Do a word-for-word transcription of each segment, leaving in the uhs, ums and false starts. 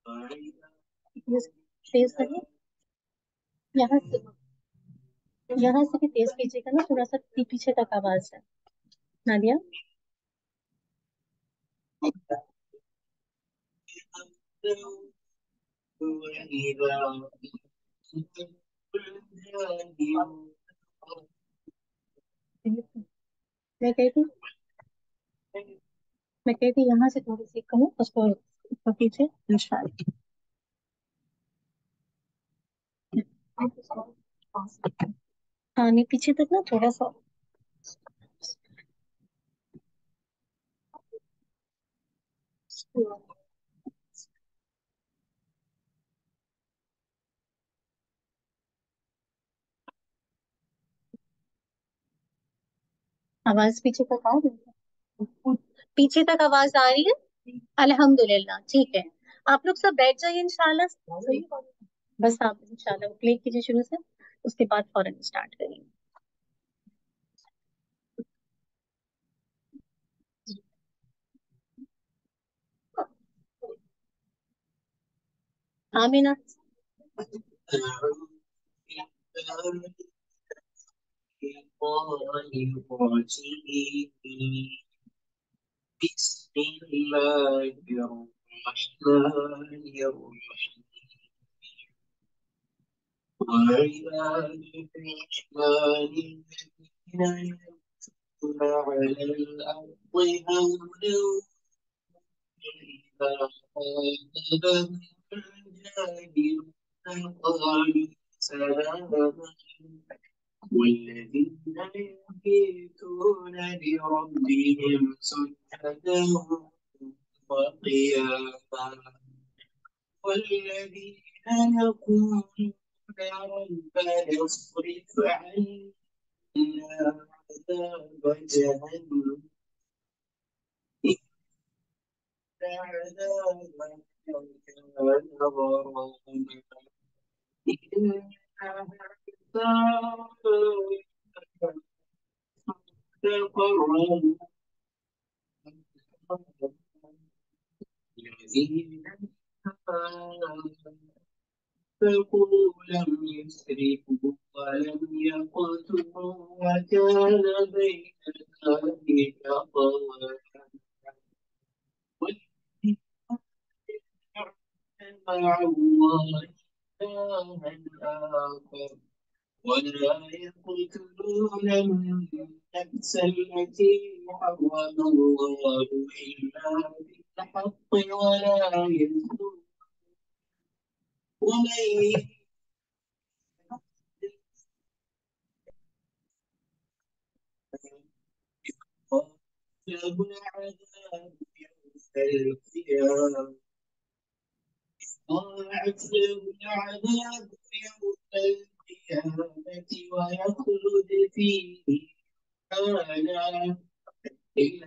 तेज करिए, यहाँ से यहाँ से भी तेज कीजिएगा ना, थोड़ा सा पीछे तक आवाज है। नादिया, मैं कही थी मैं कही थी यहाँ से थोड़ी सी कम, उसको उसको पीछे इंशाल्लाह। हाँ नहीं, पीछे तक ना थोड़ा सा। आवाज पीछे तक आ रही है? पीछे तक आवाज आ रही है? अल्हम्दुलिल्लाह, ठीक है। आप लोग सब बैठ जाइए इंशाल्लाह। सही। बस आप इंशाल्लाह प्ले कीजिए शुरू से, उसके बाद फौरन स्टार्ट करेंगे। आमीना। بسم الله الرحمن الرحيم. وعباد الرحمن الذين يمشون على الأرض هونا وإذا خاطبهم الجاهلون قالوا سلاما. والذين يبيتون لربهم سجدا وقياما. والذين يقولون ربنا اصرف عنا عذاب جهنم إن عذابها كان غراما إنها ساءت مستقرا الذين آمنوا لم يسرفوا ولم يقتلوا وكان بين ذلك قواما. والذين مع الله إلها آخر ولا يقتلون النفس التي حرم الله إلا بالحق ولا يزنون ومن له العذاب يوم القيامة ضاعت له العذاب يوم القيامة ويخلد فيه مهانا إلا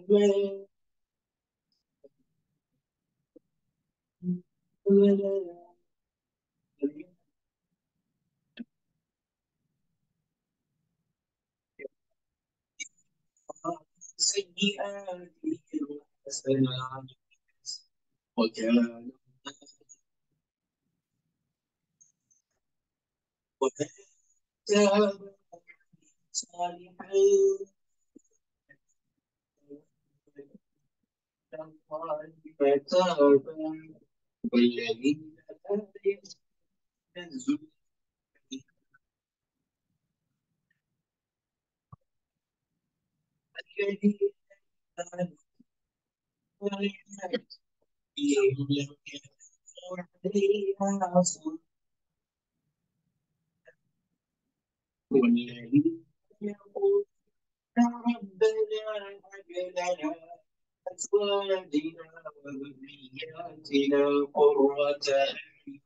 من سيئات حسنات وكان وكان صالحا فتابا. والذين لا يزنون الذين لم يكن عليها صوم والذين يقولون ربنا هب لنا أزواجنا وذرياتنا قرة أعين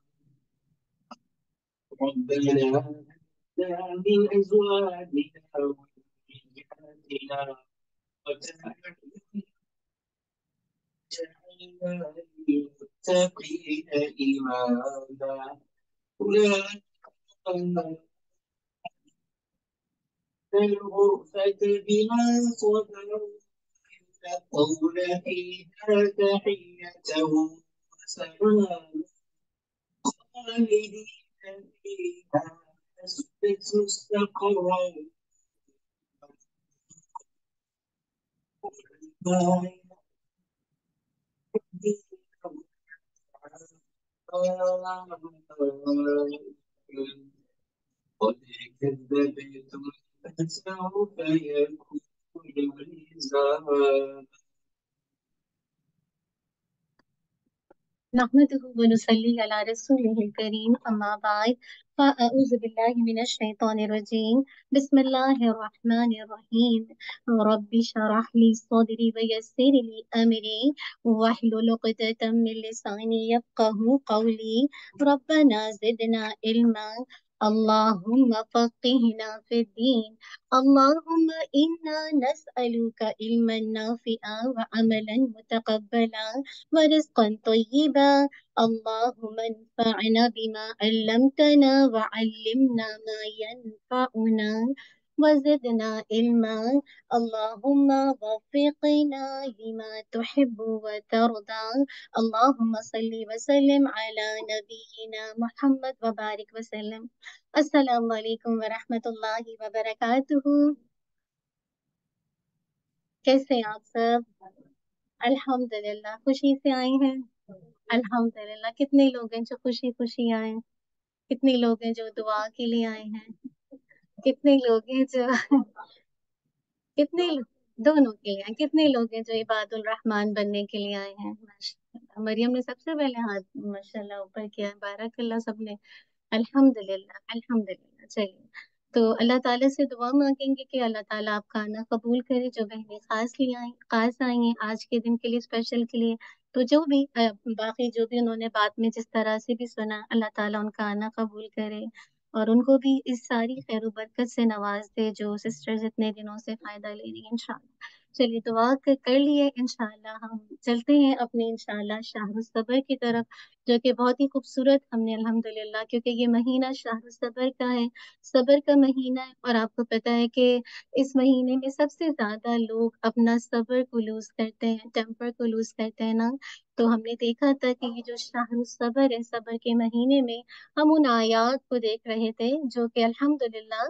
ربنا هب لنا من أزواجنا وذرياتنا قرة أعين واجعلنا للمتقين إماما. أولئك الغرفة بما صبروا يلقون فيها تحية नहमदुहु व नुसल्ली अला रसूलिहिल करीम अम्मा बाद फ़अऊज़ु बिल्लाहि मिनश शैतानिर रजीम बिस्मिल्लाहिर रहमानिर रहीम रब्बि शरह ली सदरी व यस्सिर ली अमरी वहलुल उक़दतम मिन लिसानी यफ़क़हू क़ौली रब्बना ज़िदना इल्मा अल्लाहुम्मा फ़क़्हिना फ़िद्दीन अल्लाहुम्मा इन्ना नस्अलुका इल्मन नाफ़िअ व अमलन मुतक़ब्बला ورزقا طيبا اللهم انفعنا بما علمتنا وعلمنا ما ينفعنا وزدنا علما اللهم وفقنا لما تحب وترضى اللهم صل وسلم على نبينا محمد وبارك وسلم السلام علیکم ورحمۃ اللہ وبرکاتہ. کیسے ہیں آپ سب؟ الحمدللہ خوشی سے آئے ہیں. الحمدللہ. کتنے لوگ ہیں جو خوشی خوشی آئے ہیں؟ کتنے لوگ ہیں جو دعا کے لیے آئے ہیں؟ کتنے لوگ ہیں جو کتنے دونوں کے لیے آئے ہیں؟ کتنے لوگ ہیں جو عباد الرحمن بننے کے لیے آئے ہیں؟ ماشاءاللہ. مریم نے سب سے پہلے ہاتھ ماشاءاللہ اوپر کیا ہے. بارک اللہ سب نے. الحمدللہ الحمدللہ. چلیے تو اللہ تعالیٰ سے دعا مانگیں گے کہ اللہ تعالیٰ آپ کا آنا قبول کرے. جو بہنیں خاص لیے آئیں خاص آئی ہیں آج کے دن کے لیے اسپیشل کے لیے، تو جو بھی باقی جو بھی انہوں نے بعد میں جس طرح سے بھی سنا، اللہ تعالیٰ ان کا آنا قبول کرے اور ان کو بھی اس ساری خیر و برکت سے نواز دے جو سسٹرز اتنے دنوں سے فائدہ لے رہی ہیں انشاءاللہ. چلیے دعا کر لیے. انشاءاللہ ہم چلتے ہیں اپنے انشاءاللہ شہر الصبر کی طرف، جو کہ بہت ہی خوبصورت ہم نے الحمدللہ، کیونکہ یہ مہینہ شہر الصبر کا ہے، صبر کا مہینہ ہے. اور آپ کو پتہ ہے کہ اس مہینے میں سب سے زیادہ لوگ اپنا صبر کو لوز کرتے ہیں، ٹیمپر کو لوز کرتے ہیں نا. تو ہم نے دیکھا تھا کہ یہ جو شہر الصبر ہے، صبر کے مہینے میں ہم ان آیات کو دیکھ رہے تھے جو کہ الحمدللہ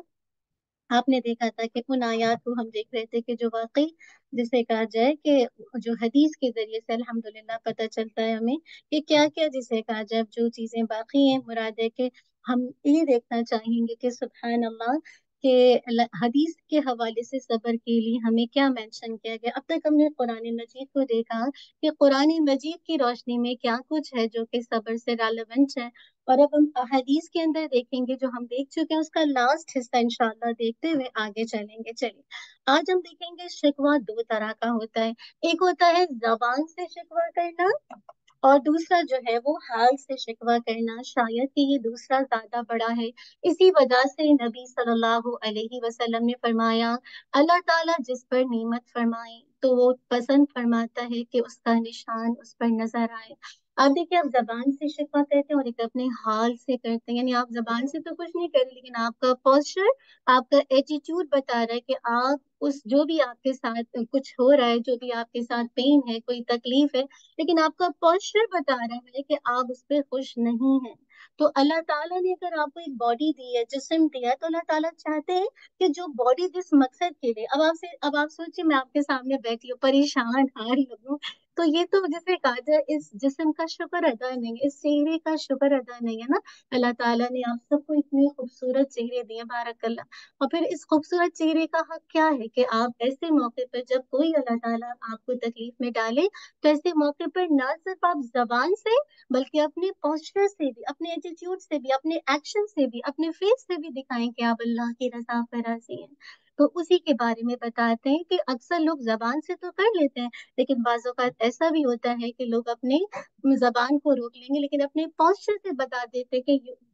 آپ نے دیکھا تھا کہ ان آیات کو ہم دیکھ رہے تھے کہ جو واقعی جسے کہا جائے کہ جو حدیث کے ذریعے سے الحمدللہ پتہ چلتا ہے ہمیں کہ کیا کیا جسے کہا جائے جو چیزیں باقی ہیں. مراد ہے کہ ہم یہ دیکھنا چاہیں گے کہ سبحان اللہ کہ حدیث کے حوالے سے صبر کے لیے ہمیں کیا مینشن کیا گیا. اب تک ہم نے قرآن مجید کو دیکھا کہ قرآن مجید کی روشنی میں کیا کچھ ہے جو کہ صبر سے ریلیونٹ ہے، اور اب ہم حدیث کے اندر دیکھیں گے جو ہم دیکھ چکے ہیں اس کا لاسٹ حصہ انشاءاللہ دیکھتے ہوئے آگے چلیں گے. چلیے آج ہم دیکھیں گے شکوہ دو طرح کا ہوتا ہے. ایک ہوتا ہے زبان سے شکوہ کرنا اور دوسرا جو ہے وہ حال سے شکوہ کرنا. شاید کہ یہ دوسرا زیادہ بڑا ہے. اسی وجہ سے نبی صلی اللہ علیہ وسلم نے فرمایا اللہ تعالیٰ جس پر نعمت فرمائے تو وہ پسند فرماتا ہے کہ اس کا نشان اس پر نظر آئے. آپ دیکھیں آپ زبان سے شکوہ کرتے ہیں اور ایک اپنے حال سے کرتے ہیں، یعنی آپ زبان سے تو کچھ نہیں کر رہے لیکن آپ کا پوسچر، آپ کا ایٹیٹیوڈ بتا رہا ہے کہ آپ اس جو بھی آپ کے ساتھ کچھ ہو رہا ہے، جو بھی آپ کے ساتھ پین ہے، کوئی تکلیف ہے، لیکن آپ کا پوسچر بتا رہا ہے کہ آپ اس پہ خوش نہیں ہیں. تو اللہ تعالیٰ نے اگر آپ کو ایک باڈی دی ہے، جسم دیا ہے، تو اللہ تعالیٰ چاہتے ہیں کہ جو باڈی جس مقصد کے لیے، اب آپ سے اب آپ سوچیں میں آپ کے سامنے بیٹھی ہوں پریشان ہار لگوں، تو یہ تو جیسے کہا جائے اس جسم کا شکر ادا نہیں ہے، اس چہرے کا شکر ادا نہیں ہے نا. اللہ تعالیٰ نے آپ سب کو اتنے خوبصورت چہرے دیے بارک اللہ. اور پھر اس خوبصورت چہرے کا حق کیا ہے کہ آپ ایسے موقع پر جب کوئی اللہ تعالیٰ آپ کو تکلیف میں ڈالے تو ایسے موقع پر نہ صرف آپ زبان سے بلکہ اپنے پوسچر سے بھی، اپنے ایٹیٹیوڈ سے بھی، اپنے ایکشن سے بھی، اپنے فیس سے بھی دکھائیں کہ آپ اللہ کی رضا پر راضی ہیں. تو اسی کے بارے میں بتاتے ہیں کہ اکثر لوگ زبان سے تو کر لیتے ہیں لیکن بعض اوقات ایسا بھی ہوتا ہے کہ لوگ اپنے زبان کو روک لیں گے لیکن اپنے پوسچر سے بتا دیتے کہ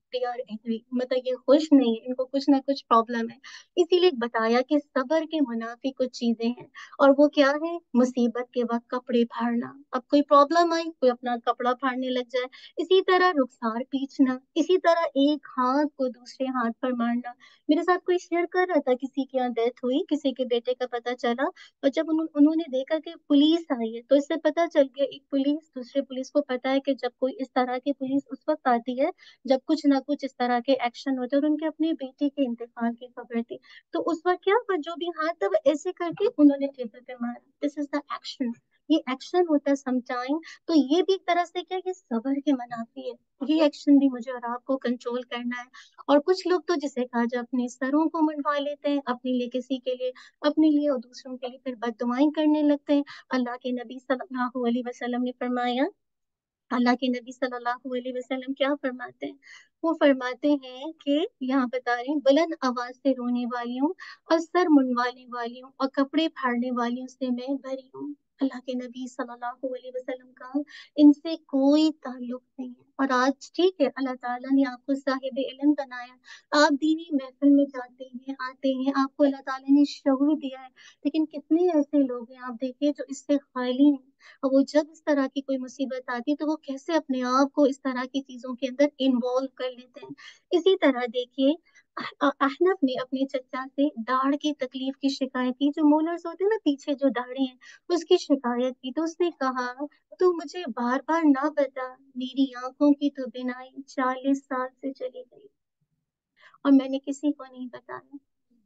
दे आर एंग्री, मतलब ये खुश नहीं है, इनको कुछ ना कुछ प्रॉब्लम है। इसीलिए बताया कि सब्र के मुनाफी कुछ चीजें हैं, और वो क्या है, मुसीबत के वक्त कपड़े फाड़ना। अब कोई प्रॉब्लम आई, कोई अपना कपड़ा फाड़ने लग जाए, इसी तरह रुखसार पीछना, इसी तरह एक हाथ को दूसरे हाथ पर मारना। मेरे साथ कोई शेयर कर रहा था, किसी की यहाँ डेथ हुई, किसी के बेटे का पता चला, और जब उन्हों, उन्होंने देखा कि पुलिस आई है, तो इससे पता चल गया एक पुलिस दूसरे पुलिस को पता है कि जब कोई इस तरह की पुलिस उस वक्त आती है जब कुछ ना कुछ इस तरह के एक्शन होते हैं, और उनके अपने बेटे के इंतकाल की खबर थी। तो उस वक्त क्या हुआ, जो भी हाथ तब ऐसे करके उन्होंने टेबल पे मारा, दिस इज द एक्शन, ये एक्शन होता है समटाइम। तो ये भी एक तरह से क्या, ये सबर के मनाफी है। ये एक्शन भी मुझे और आपको कंट्रोल करना है। और कुछ लोग तो जिसे कहा जाए अपने सरों को मनवा लेते हैं अपने लिए, किसी के लिए, अपने लिए और दूसरों के लिए फिर बददुआएं करने लगते हैं। अल्लाह के नबी सल्लल्लाहु अलैहि वसल्लम ने फरमाया, अल्लाह के नबी सल्लल्लाहु अलैहि वसल्लम क्या फरमाते हैं, वो फरमाते हैं कि, यहाँ बता रहे हैं, बुलंद आवाज से रोने वालियों और सर मुंडवाने वालियों और कपड़े फाड़ने वालियों से मैं भरी हूँ। अल्लाह के नबी सल्लल्लाहु अलैहि वसल्लम का इनसे कोई ताल्लुक नहीं है। और आज ठीक है, अल्लाह ताला ने आपको साहिब इल्म बनाया, आप दीनी महफिल में जाते हैं आते हैं, आपको अल्लाह ताला ने शऊर दिया है, लेकिन कितने ऐसे लोग हैं आप देखिए जो इससे खाली हैं। और वो जब इस तरह की कोई मुसीबत आती है तो वो कैसे अपने आप को इस तरह की चीजों के अंदर इन्वॉल्व कर लेते हैं। इसी तरह देखिए, अह- अहनफ ने अपने चचा से दाढ़ की तकलीफ की शिकायत की, जो मोलर्स होते हैं ना, पीछे जो दाढ़ें हैं, उसकी शिकायत की। तो उसने कहा, तू मुझे बार बार ना बता, मेरी आंखों की तो बिनाई चालीस साल से चली गई और मैंने किसी को नहीं बताया।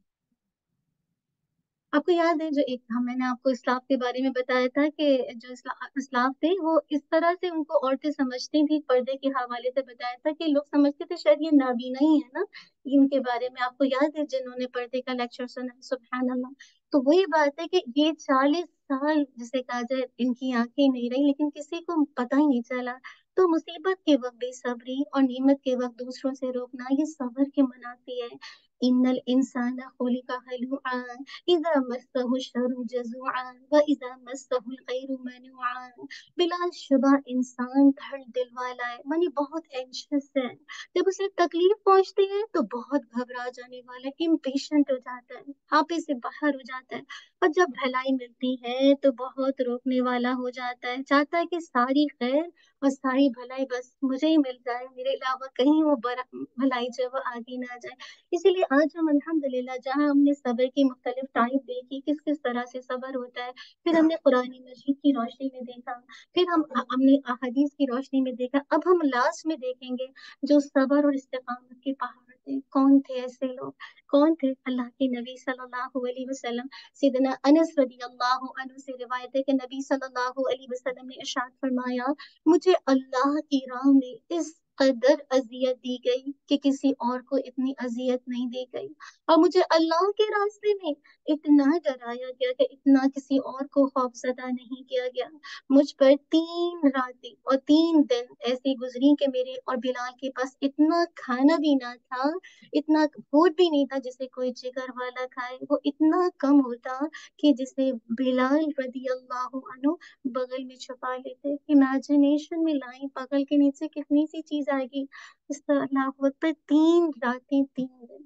आपको याद है जो एक, हम मैंने आपको इस्लाफ के बारे में बताया था कि जो इस्ला, इस्लाफ थे वो इस तरह से उनको औरतें समझती थी, पर्दे के हवाले से बताया था कि लोग समझते थे शायद ये नाबीना ही है ना, इनके बारे में आपको याद है जिन्होंने पर्दे का लेक्चर सुना, सुभान अल्लाह। तो वही बात है कि ये चालीस साल जिसे कहा जाए इनकी आंखें नहीं रही, लेकिन किसी को पता ही नहीं चला। तो मुसीबत के वक्त बेसब्री और नेमत के वक्त दूसरों से रोकना, ये सब्र के मनाफी है। इन्नल इंसाना खुलिका हलूआ इज़ा मस्सहु शर्रु जज़ूअन व इज़ा मस्सहुल खैरु मनूअन। बिलाशुबा इंसान धड़ दिल वाला है, मानी बहुत एंशियस है। जब उसे तकलीफ पहुंचती है तो बहुत घबरा जाने वाला है, इम्पेशेंट हो जाता है, आपे से बाहर हो जाता है। और जब भलाई मिलती है तो बहुत रोकने वाला हो जाता है, चाहता है कि सारी खैर और सारी भलाई बस मुझे ही मिल जाए, मेरे अलावा कहीं वो बड़ा भलाई जो है वो आगे ना जाए। इसीलिए आज हम अल्हम्दुलिल्लाह, जहाँ हमने सब्र की मुख्तलिफ टाइप देखी, किस किस तरह से सब्र होता है, फिर हमने कुरान मजीद की रोशनी में देखा, फिर हम हमने अहादीस की रोशनी में देखा, अब हम लास्ट में देखेंगे जो सब्र और इस्तिकामत के पहाड़ थे, कौन थे ऐसे लोग, कौन थे, अल्लाह के नबी सल्लल्लाहु अलैहि वसल्लम। सिदना अनस रदियल्लाहु अन्हु से रिवायत है कि नबी सल्लल्लाहु अलैहि वसल्लम ने इरशाद फरमाया, मुझे अल्लाह की राह में इस कदर अजियत दी गई कि किसी और को इतनी अजियत नहीं दी गई, और मुझे अल्लाह के रास्ते में इतना डराया गया कि इतना किसी और को खौफजदा नहीं किया गया। मुझ पर तीन रातें और तीन दिन ऐसे गुजरी कि मेरे और बिलाल के पास इतना खाना भी ना था, इतना फूड भी नहीं था जिसे कोई जिगर वाला खाए, वो इतना कम होता कि जिसे बिलाल रदी अल्लाह अन्हु बगल में छुपा लेते। इमेजिनेशन में लाई, बगल के नीचे कितनी सी चीज आएगी। इस तरह अल्लाह अकबर, तीन रातें तीन दिन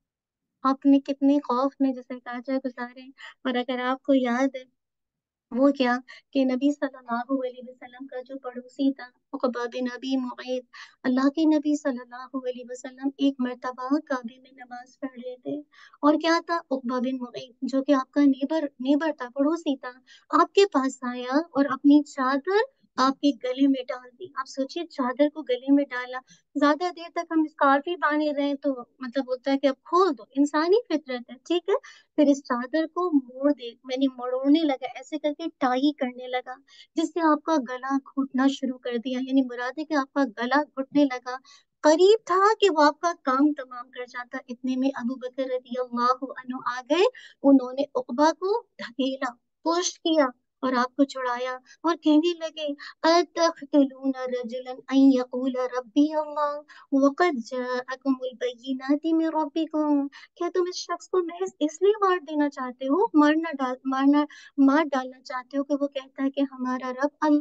आपने कितने खौफ में जिसे कहा जाए गुजारे। और अगर आपको याद है, वो क्या, कि नबी सल्लल्लाहु अलैहि वसल्लम का जो पड़ोसी था उकबा बिन अबी मुगैत, अल्लाह के नबी सल्लल्लाहु अलैहि वसल्लम एक मर्तबा काबे में नमाज पढ़ रहे थे, और क्या था, उकबा बिन मुगैत जो कि आपका नेबर नेबर था, पड़ोसी था, आपके पास आया और अपनी चादर आपके गले में डाल दी। आप सोचिए, चादर को गले में डाला, ज्यादा देर तक हम स्कार्फ ही बांधे रहे तो मतलब होता है कि अब खोल दो, इंसानी फितरत है, ठीक है। फिर इस चादर को मोड़ दे, मैंने मोड़ने लगा, ऐसे करके टाई करने लगा, जिससे आपका गला घुटना शुरू कर दिया, यानी मुराद है कि आपका गला घुटने लगा। करीब था कि वो आपका काम तमाम कर जाता, इतने में अबू बकर रज़ी अल्लाह अन्हु आ गए। उन्होंने उकबा को धकेला, पुश किया और आपको छुड़ाया, और कहने लगे, अतक़तलूना रजुलन अन यक़ूला रब्बी अल्लाह वक़द जाअकुमुल बय्यिनातु मिन रब्बिकुम। क्या तुम इस शख्स को महज इसलिए मार देना चाहते हो, मारना डाल मारना मार डालना चाहते हो कि वो कहता है कि हमारा रब अल्लाह है।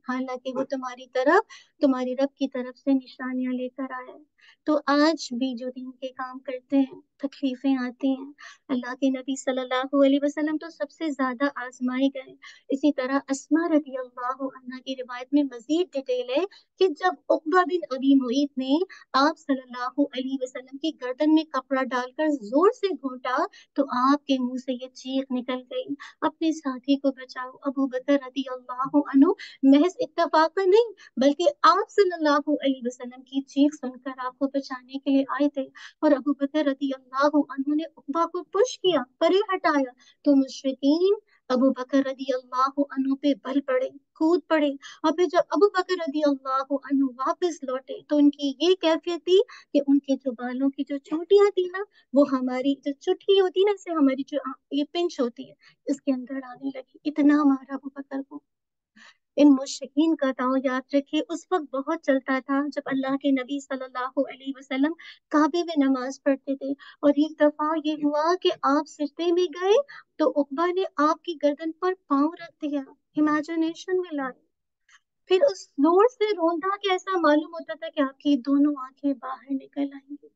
حالانکہ وہ تمہاری طرف تمہاری رب کی طرف سے نشانیاں لے کر آیا ہے۔ تو آج بھی جو دین کے کام کرتے ہیں تکلیفیں آتی ہیں۔ اللہ کے نبی صلی اللہ علیہ وسلم تو سب سے زیادہ آزمائے گئے۔ اسی طرح اسماء رضی اللہ عنہا کی روایت میں مزید ڈیٹیل ہے کہ جب عقبہ بن ابی معیط نے آپ صلی اللہ علیہ وسلم کی گردن میں کپڑا ڈال کر زور سے گھونٹا تو آپ کے منہ سے یہ چیخ نکل گئی، اپنے ساتھی کو بچاؤ۔ ابو بکر رضی اللہ عنہ محض اتفاق نہیں بلکہ آپ صلی اللہ علیہ وسلم کی چیخ سن کر آپ کو بچانے کے لیے آئے تھے، اور ابو بکر رضی اللہ عنہ نے عقبہ کو پش کیا، پرے ہٹایا تو مشرکین ابو بکر رضی اللہ عنہ پہ بل پڑے، کود پڑے، اور پھر جب ابو بکر رضی اللہ عنہ واپس لوٹے تو ان کی یہ کیفیت تھی کہ ان کے جو بالوں کی جو چوٹیاں تھی نا، وہ ہماری جو چٹھی ہوتی نا، اسے ہماری جو یہ پنچ ہوتی ہے اس کے اندر آنے لگی، اتنا مارا ابو بکر کو۔ ان مشرکین کا داؤ یاد رکھیے اس وقت بہت چلتا تھا جب اللہ کے نبی صلی اللہ علیہ وسلم کعبے میں نماز پڑھتے تھے، اور ایک دفعہ یہ ہوا کہ آپ سجدے میں گئے تو عقبہ نے آپ کی گردن پر پاؤں رکھ دیا، امیجنیشن میں لائے، پھر اس زور سے روندا کہ ایسا معلوم ہوتا تھا کہ آپ کی دونوں آنکھیں باہر نکل آئیں گی۔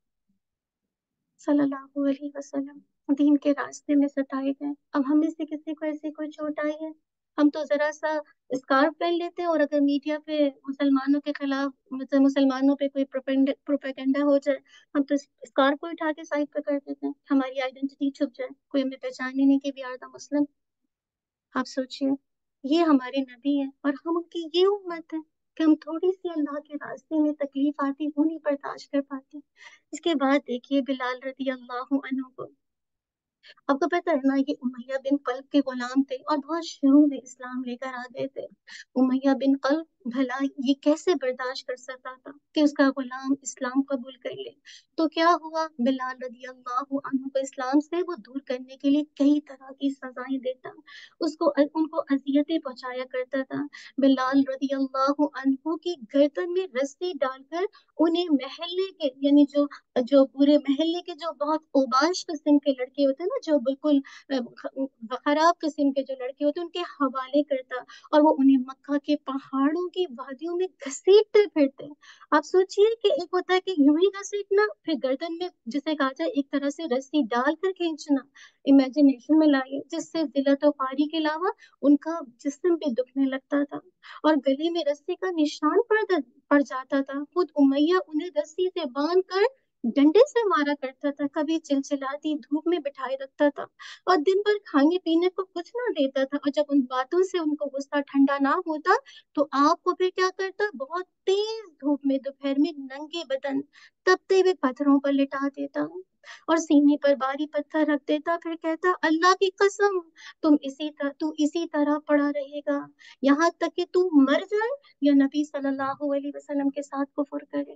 صلی اللہ علیہ وسلم دین کے راستے میں ستائے گئے۔ اب ہم میں سے کسی کو ایسی کوئی چوٹ آئی ہے، ہم تو ذرا سا اسکارف پہن لیتے ہیں، اور اگر میڈیا پہ مسلمانوں کے خلاف مطلب مسلمانوں پہ کوئی پروپیگنڈا ہو جائے، ہم تو اسکارف کو اٹھا کے سائڈ پہ کر دیتے ہیں، ہماری آئیڈینٹی چھپ جائے، کوئی ہمیں پہچان ہی نہیں کہ وی آر دا مسلم۔ آپ سوچئے یہ ہمارے نبی ہیں اور ہم ان کی یہ امت ہے کہ ہم تھوڑی سی اللہ کے راستے میں تکلیف آتی وہ نہیں برداشت کر پاتے۔ اس کے بعد دیکھیے بلال رضی اللہ عنہ کو، آپ کو پتہ ہے نا یہ امیہ بن قلب کے غلام تھے اور بہت شروع میں اسلام لے کر آ گئے تھے۔ امیہ بن قلب بھلا یہ کیسے برداشت کر سکتا تھا کہ اس کا غلام اسلام قبول کر لے؟ تو کیا ہوا، بلال رضی اللہ عنہ کو اسلام سے وہ دور کرنے کے لیے کئی طرح کی سزائیں دیتا، اس کو ان کو اذیتیں پہنچایا کرتا تھا۔ بلال رضی اللہ عنہ کی گردن میں رسی ڈال کر انہیں محلے کے یعنی جو جو پورے محلے کے جو بہت اوباش قسم کے لڑکے ہوتے ہیں نا، جو بالکل خراب قسم کے جو لڑکے ہوتے ہیں، ان کے حوالے کرتا، اور وہ انہیں مکہ کے پہاڑوں کی وادیوں میں گھسیٹتے پھرتے۔ آپ سوچئے کہ ایک ہوتا ہے کہ یوں ہی گھسیٹنا، پھر گردن میں جسے کہا جائے ایک طرح سے رسی ڈال کر کھینچنا، امیجنیشن میں لائیے، جس سے ذلت و خواری کے علاوہ ان کا جسم بھی دکھنے لگتا تھا، اور گلے میں رسی کا نشان پڑ پڑ جاتا تھا۔ خود امیہ انہیں رسی سے باندھ کر ڈنڈے سے مارا کرتا تھا، کبھی چلچلاتی دھوپ میں بٹھائے رکھتا تھا، اور دن بھر کھانے پینے کو کچھ نہ دیتا تھا، اور جب ان باتوں سے ان کو غصہ ٹھنڈا نہ ہوتا تو آپ کو پھر کیا کرتا، بہت تیز دھوپ میں دوپہر میں ننگے بدن تپتے ہوئے پتھروں پر لٹا دیتا اور سینے پر باری پتھر رکھ دیتا، پھر کہتا اللہ کی قسم تم اسی طرح تو اسی طرح پڑا رہے گا یہاں تک کہ تو مر جائے یا نبی صلی اللہ علیہ وسلم کے ساتھ کفر کرے۔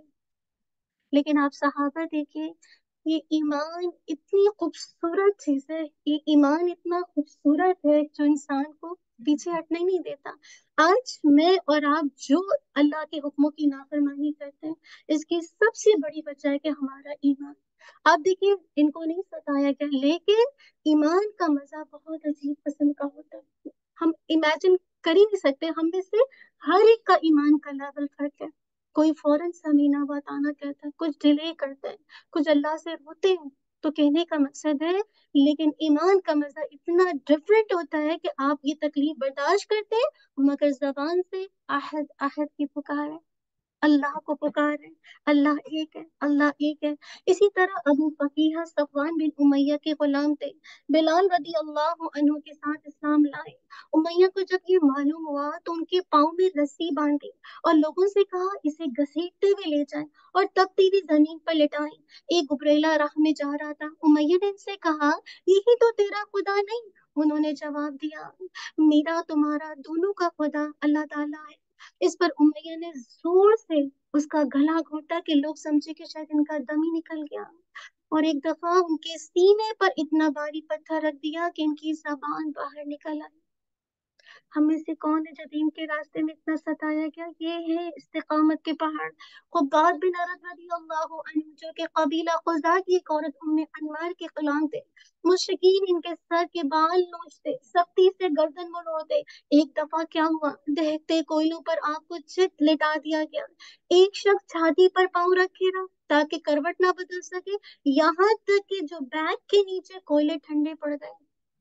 لیکن آپ صحابہ دیکھیے، یہ ایمان اتنی خوبصورت چیز ہے، یہ ایمان اتنا خوبصورت ہے جو انسان کو پیچھے ہٹنے نہیں دیتا۔ آج میں اور آپ جو اللہ کے حکموں کی نافرمانی کرتے ہیں، اس کی سب سے بڑی وجہ ہے کہ ہمارا ایمان۔ آپ دیکھیے ان کو نہیں ستایا گیا، لیکن ایمان کا مزہ بہت عجیب قسم کا ہوتا ہے، ہم امیجن کر ہی نہیں سکتے۔ ہم میں سے ہر ایک کا ایمان کا لیول فرق ہے، کوئی فوراً سمینہ بتانا کہتا ہے، کچھ ڈیلے کرتے ہیں، کچھ اللہ سے روتے ہیں۔ تو کہنے کا مقصد ہے لیکن ایمان کا مزہ اتنا ڈفرینٹ ہوتا ہے کہ آپ یہ تکلیف برداشت کرتے ہیں مگر زبان سے احد احد کی پکار ہے، اللہ کو پکار ہے، اللہ ایک ہے، اللہ ایک ہے۔ اسی طرح ابو فقیہ صفوان بن امیہ کے غلام تھے، بلال رضی اللہ عنہ کے ساتھ اسلام لائے۔ امیہ کو جب یہ معلوم ہوا تو ان کے پاؤں میں رسی باندھی اور لوگوں سے کہا اسے گھسیٹتے ہوئے لے جائیں اور تپتی ہوئی زمین پر لٹائیں۔ ایک گبریلا راہ میں جا رہا تھا، امیہ نے ان سے کہا یہی تو تیرا خدا نہیں؟ انہوں نے جواب دیا میرا تمہارا دونوں کا خدا اللہ تعالیٰ ہے۔ اس پر امیہ نے زور سے اس کا گلا گھونٹا کہ لوگ سمجھے کہ شاید ان کا دم ہی نکل گیا، اور ایک دفعہ ان کے سینے پر اتنا بھاری پتھر رکھ دیا کہ ان کی زبان باہر نکل آئی۔ ہم میں سے کون ہے جو دین کے راستے میں اتنا ستایا گیا؟ یہ ہے استقامت کے پہاڑ۔ خباب بن عرب رضی اللہ عنہ جو کہ قبیلہ خزاع کی ایک عورت ام انمار کے غلام تھے، مشرکین ان کے سر کے بال نوچتے، سختی سے گردن مروڑتے۔ ایک دفعہ کیا ہوا، دہتے کوئلوں پر آپ کو چت لٹا دیا گیا، ایک شخص چھاتی پر پاؤں رکھے رہا تاکہ کروٹ نہ بدل سکے، یہاں تک کہ جو بیگ کے نیچے کوئلے ٹھنڈے پڑ گئے۔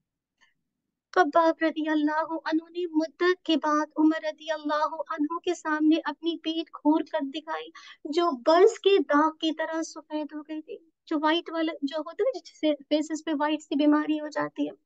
خباب رضی اللہ عنہ نے مدت کے بعد عمر رضی اللہ عنہ کے سامنے اپنی پیٹھ کھول کر دکھائی، جو برس کے داغ کی طرح سفید ہو گئی تھی۔ جو وائٹ والا جو ہوتا ہے جس سے فیسز پہ وائٹ سی بیماری ہو جاتی ہے۔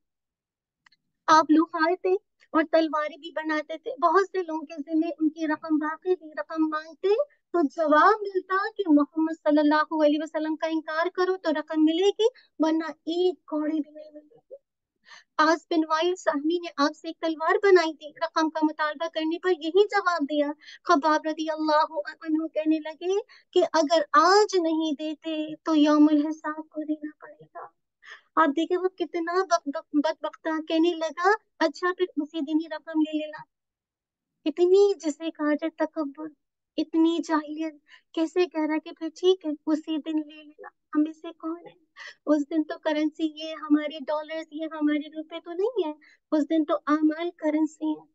آپ لوہار تھے اور تلواریں بھی بناتے تھے، بہت سے لوگوں کے ذمہ ان کی رقم باقی تھی، رقم مانگتے تو جواب ملتا کہ محمد صلی اللہ علیہ وسلم کا انکار کرو تو رقم ملے گی، ورنہ ایک کوڑی بھی نہیں ملے گی۔ آس بن وائل سہمی نے آپ سے ایک تلوار بنائی تھی، رقم کا مطالبہ کرنے پر یہی جواب دیا۔ خباب رضی اللہ عنہ کہنے لگے کہ اگر آج نہیں دیتے تو یوم الحساب کو دینا پڑے گا۔ آپ دیکھیں وہ کتنا بدبختہ، کہنے لگا اچھا پھر اسی دن ہی رقم لے لینا۔ اتنی جسے کہا جائے تکبر، اتنی جاہلیت، کیسے کہہ رہا ہے کہ پھر ٹھیک ہے اسی دن لے لینا۔ ہمیں سے کون ہے؟ اس دن تو کرنسی یہ ہمارے ڈالرز یہ ہمارے روپے تو نہیں ہے، اس دن تو اعمال کرنسی ہے،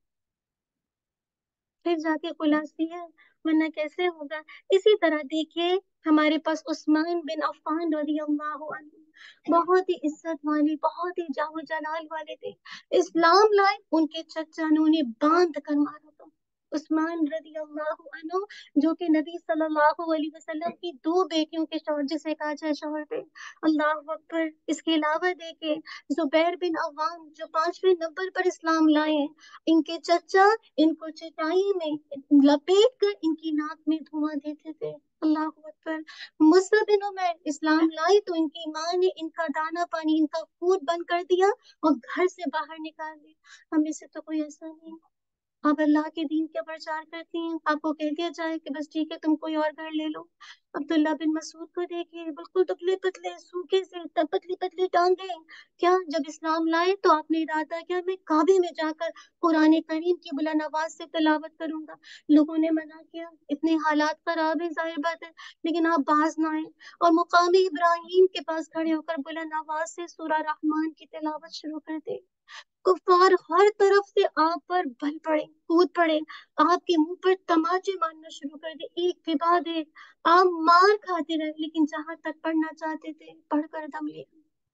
پھر جا کے خلاصی ہے، ورنہ کیسے ہوگا؟ اسی طرح دیکھیے ہمارے پاس عثمان بن عفان رضی اللہ عنہ بہت ہی عزت والے، بہت ہی جاہ و جلال والے تھے۔ اسلام لائے، ان کے چچا نے انہیں باندھ کر مارا تھا۔ عثمان رضی اللہ عنہ جو کہ نبی صلی اللہ علیہ وسلم کی دو بیٹیوں کے شوہر جسے کہا جائے شوہر تھے۔ اللہ اکبر۔ اس کے علاوہ دیکھیں زبیر بن عوام جو پانچویں نمبر پر اسلام لائے ہیں، ان کے چچا ان کو چٹائی میں لپیٹ کر ان کی ناک میں دھواں دیتے تھے۔ اللہ اکبر۔ مصعب بن عمیر اسلام لائے تو ان کی ماں نے ان کا دانا پانی، ان کا خون بند کر دیا اور گھر سے باہر نکال دیا۔ ہمیں سے تو کوئی ایسا نہیں۔ آپ اللہ کے دین کا پرچار کرتی ہیں، آپ کو کہہ دیا جائے کہ بس ٹھیک ہے تم کوئی اور گھر لے لو۔ عبداللہ بن مسعود کو دیکھیے، بالکل دبلے پتلے سوکھے سے، پتلی پتلی ٹانگیں، کیا جب اسلام لائے تو آپ نے ارادہ کیا میں کعبے میں جا کر قرآن کریم کی بلند آواز سے تلاوت کروں گا۔ لوگوں نے منع کیا، اتنے حالات خراب ہیں ظاہر بات ہے، لیکن آپ باز نہ آئے اور مقام ابراہیم کے پاس کھڑے ہو کر بلند آواز سے سورہ رحمان کی تلاوت شروع کر دے۔ کفار ہر طرف سے آپ پر بل پڑے، کود پڑے، آپ کے منہ پر تماچے مارنا شروع کر دے، ایک کے بعد ایک۔ آپ مار کھاتے رہے، لیکن جہاں تک پڑھنا چاہتے تھے پڑھ کر دم لیا۔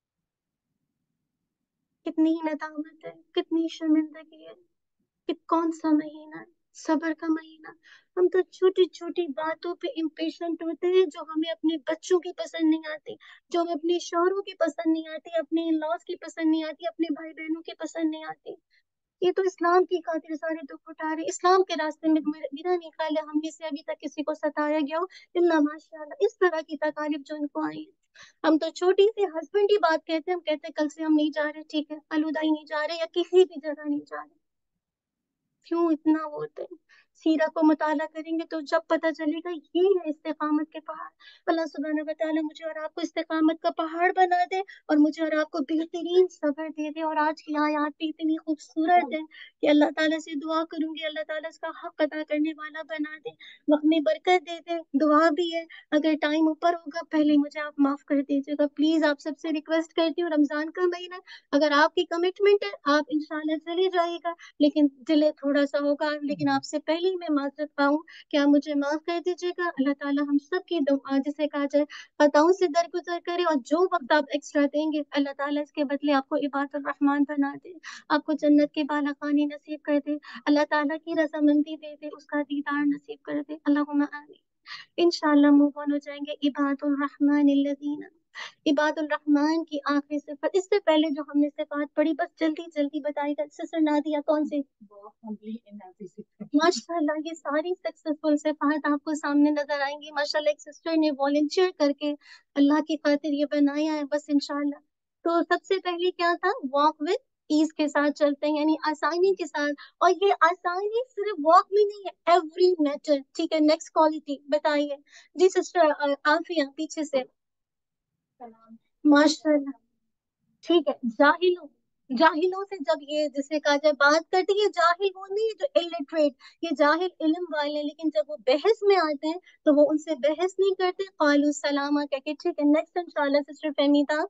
کتنی ندامت ہے، کتنی شرمندگی ہے کہ کون سا مہینہ ہے، صبر کا مہینہ۔ ہم تو چھوٹی چھوٹی باتوں پہ امپیشنٹ ہوتے ہیں جو ہمیں اپنے بچوں کی پسند نہیں آتی، جو ہمیں اپنے شوہروں کی پسند نہیں آتی، اپنے ان-لاز کی پسند نہیں آتی، اپنے بھائی بہنوں کی پسند نہیں آتی۔ یہ تو اسلام کی خاطر سارے دکھ اٹھا رہے، اسلام کے راستے میں میرا نہیں خیال ہے ہم میں سے ابھی تک کسی کو ستایا گیا ہو الا ماشاء اللہ اس طرح کی تکالیف جو ان کو آئی ہیں۔ ہم تو چھوٹی سی ہسبینڈ کی بات کہتے ہیں، ہم کہتے ہیں کل سے ہم نہیں جا رہے، ٹھیک ہے الوداعی نہیں جا رہے یا کسی بھی جگہ نہیں جا رہے۔ کیوں اتنا وہ ہوتے ہیں؟ سیرہ کو مطالعہ کریں گے تو جب پتہ چلے گا یہ ہے استقامت کے پہاڑ۔ اللہ سبحانہ و تعالیٰ مجھے اور آپ کو استقامت کا پہاڑ بنا دے اور مجھے اور آپ کو بہترین صبر دے دے۔ اور آج کی آیات بھی اتنی خوبصورت ہے کہ اللہ تعالیٰ سے دعا کروں گی اللہ تعالیٰ اس کا حق ادا کرنے والا بنا دے، وقت میں برکت دے دے۔ دعا بھی ہے، اگر ٹائم اوپر ہوگا پہلے مجھے آپ معاف کر دیجیے گا پلیز، آپ سب سے ریکویسٹ کرتی ہوں۔ رمضان کا مہینہ اگر آپ کی کمٹمنٹ ہے آپ انشاءاللہ چلے جائے گا، لیکن ڈیلے تھوڑا سا ہوگا، لیکن آپ سے پہلے ہی میں معذرت پاؤں کہ آپ مجھے معاف کر دیجیے گا۔ اللہ تعالیٰ ہم سب کی دعا جسے کہا جائے خطاؤں سے درگزر کرے، اور جو وقت آپ ایکسٹرا دیں گے اللہ تعالیٰ اس کے بدلے آپ کو عباد الرحمان بنا دے، آپ کو جنت کے بالا خانے نصیب کر دے، اللہ تعالیٰ کی رضامندی دے دے، اس کا دیدار نصیب کر دے، اللہم آمین۔ انشاءاللہ موو آن ہو جائیں گے عباد الرحمن الذین، عباد الرحمن کی آخری صفت۔ اس سے پہلے جو ہم نے صفات پڑھی بس جلدی جلدی بتائی گا، سسٹر نادیہ کون سی؟ ماشاء اللہ یہ ساری سکسیسفل صفات آپ کو سامنے نظر آئیں گی۔ ماشاء اللہ ایک سسٹر نے والنٹیئر کر کے اللہ کی خاطر یہ بنایا ہے، بس انشاءاللہ۔ تو سب سے پہلے کیا تھا؟ واک وتھ ایز کے ساتھ چلتے ہیں، یعنی آسانی کے ساتھ، اور یہ آسانی صرف واک میں نہیں ہے، ایوری میٹر، ٹھیک ہے۔ نیکسٹ کوالٹی بتائیے جی سسٹر عافیہ پیچھے سے۔ ماشاء اللہ ٹھیک ہے۔ جاہل जाहिलों से जब ये जिसे कहा जाए बात करते हैं, ये जाहिल वो नहीं है जो इलिटरेट, ये जाहिल इल्म वाले हैं, लेकिन जब वो बहस में आते हैं तो वो उनसे बहस नहीं करते, कालू सलामा कह के। ठीक है, नेक्स्ट इंशाल्लाह सिस्टर फहमीदा।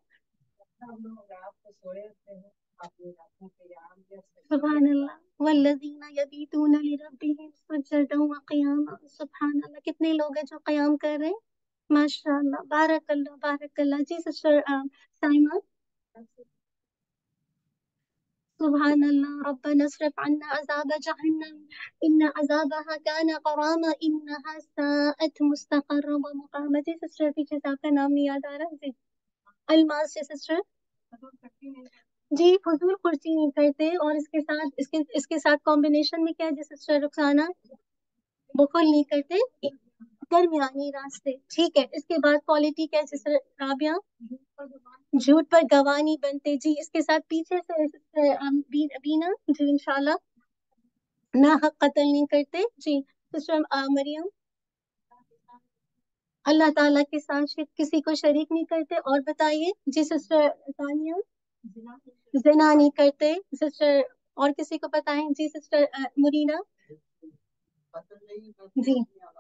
सुभान अल्लाह, वल्लज़ीना यबीतूना लिरब्बिहिम सुज्जदन व क़ियामा। सुभान अल्लाह, कितने लोग हैं जो क़याम कर रहे हैं, माशाअल्लाह, बारकल्लाह बारकल्लाह। जी सिस्टर साइमा। सुभान अल्लाह, रब्बना अस्रिफ अन्ना अज़ाब जहन्नम इन्न अज़ाबहा काना ग़रामा इन्नहा साअत मुस्तक़र्रन व मुक़ामा। जी सिस्टर पीछे से आपका नाम नहीं याद आ रहा जी। अलमास जी सिस्टर। जी फजूल कुर्सी नहीं करते, और इसके साथ इसके इसके साथ कॉम्बिनेशन में क्या है जी सिस्टर रुखसाना, बुखल नहीं करते, दरमियानी रास्ते। ठीक है, इसके बाद क्वालिटी क्या है सिस्टर राबिया, झूठ पर गवाह नहीं बनते। जी इसके साथ पीछे से सिस्टर अम, बी, बीना जी इंशाल्लाह, ना हक कत्ल नहीं करते। जी सिस्टर अ, मरियम, अल्लाह ताला के साथ शि- किसी को शरीक नहीं करते। और बताइए जी सिस्टर तानिया, जिना नहीं करते। सिस्टर और किसी को बताएं जी सिस्टर अ, मुरीना। जी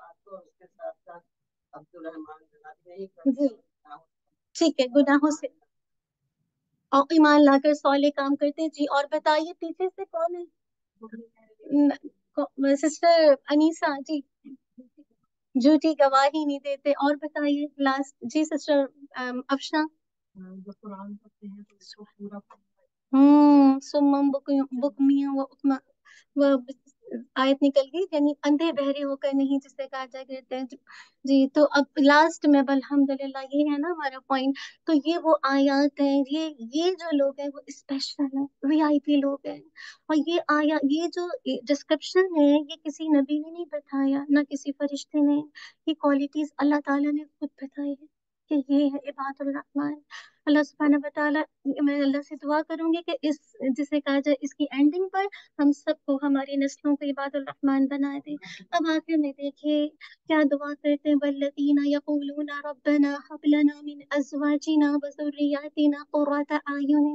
जी ठीक है, गुनाहों से और ईमान लाकर सौले काम करते हैं। जी और बताइए पीछे से कौन है, न- को- सिस्टर अनीसा जी, झूठी गवाही नहीं देते। और बताइए लास्ट जी सिस्टर अम, अफशा। हम्म सुमम बुकमिया वो उपमा, वो आयत निकल गई, यानी अंधे बहरे होकर नहीं, जिसे कहा जाए कहते हैं। जी तो अब लास्ट में अल्हम्दुलिल्लाह ये है ना हमारा पॉइंट। तो ये वो आयत है, ये ये जो लोग हैं वो स्पेशल है, वीआईपी लोग हैं। और ये आया ये जो डिस्क्रिप्शन है, ये किसी नबी ने नहीं बताया, ना किसी फरिश्ते ने। ये क्वालिटीज अल्लाह ताला ने खुद बताई है कि ये है इबादुर रहमान। अल्लाह सुब्हानहू व तआला, मैं अल्लाह से दुआ करूंगी कि इस जिसे कहा जाए इसकी एंडिंग पर हम सबको, हमारी नस्लों को इबादुर रहमान बना दे। अब आखिर में देखिए क्या दुआ करते हैं, वल्लज़ीना यक़ूलूना रब्बना हब लना मिन अज़वाजिना व ज़ुर्रिय्यातिना क़ुर्रता अयुनिन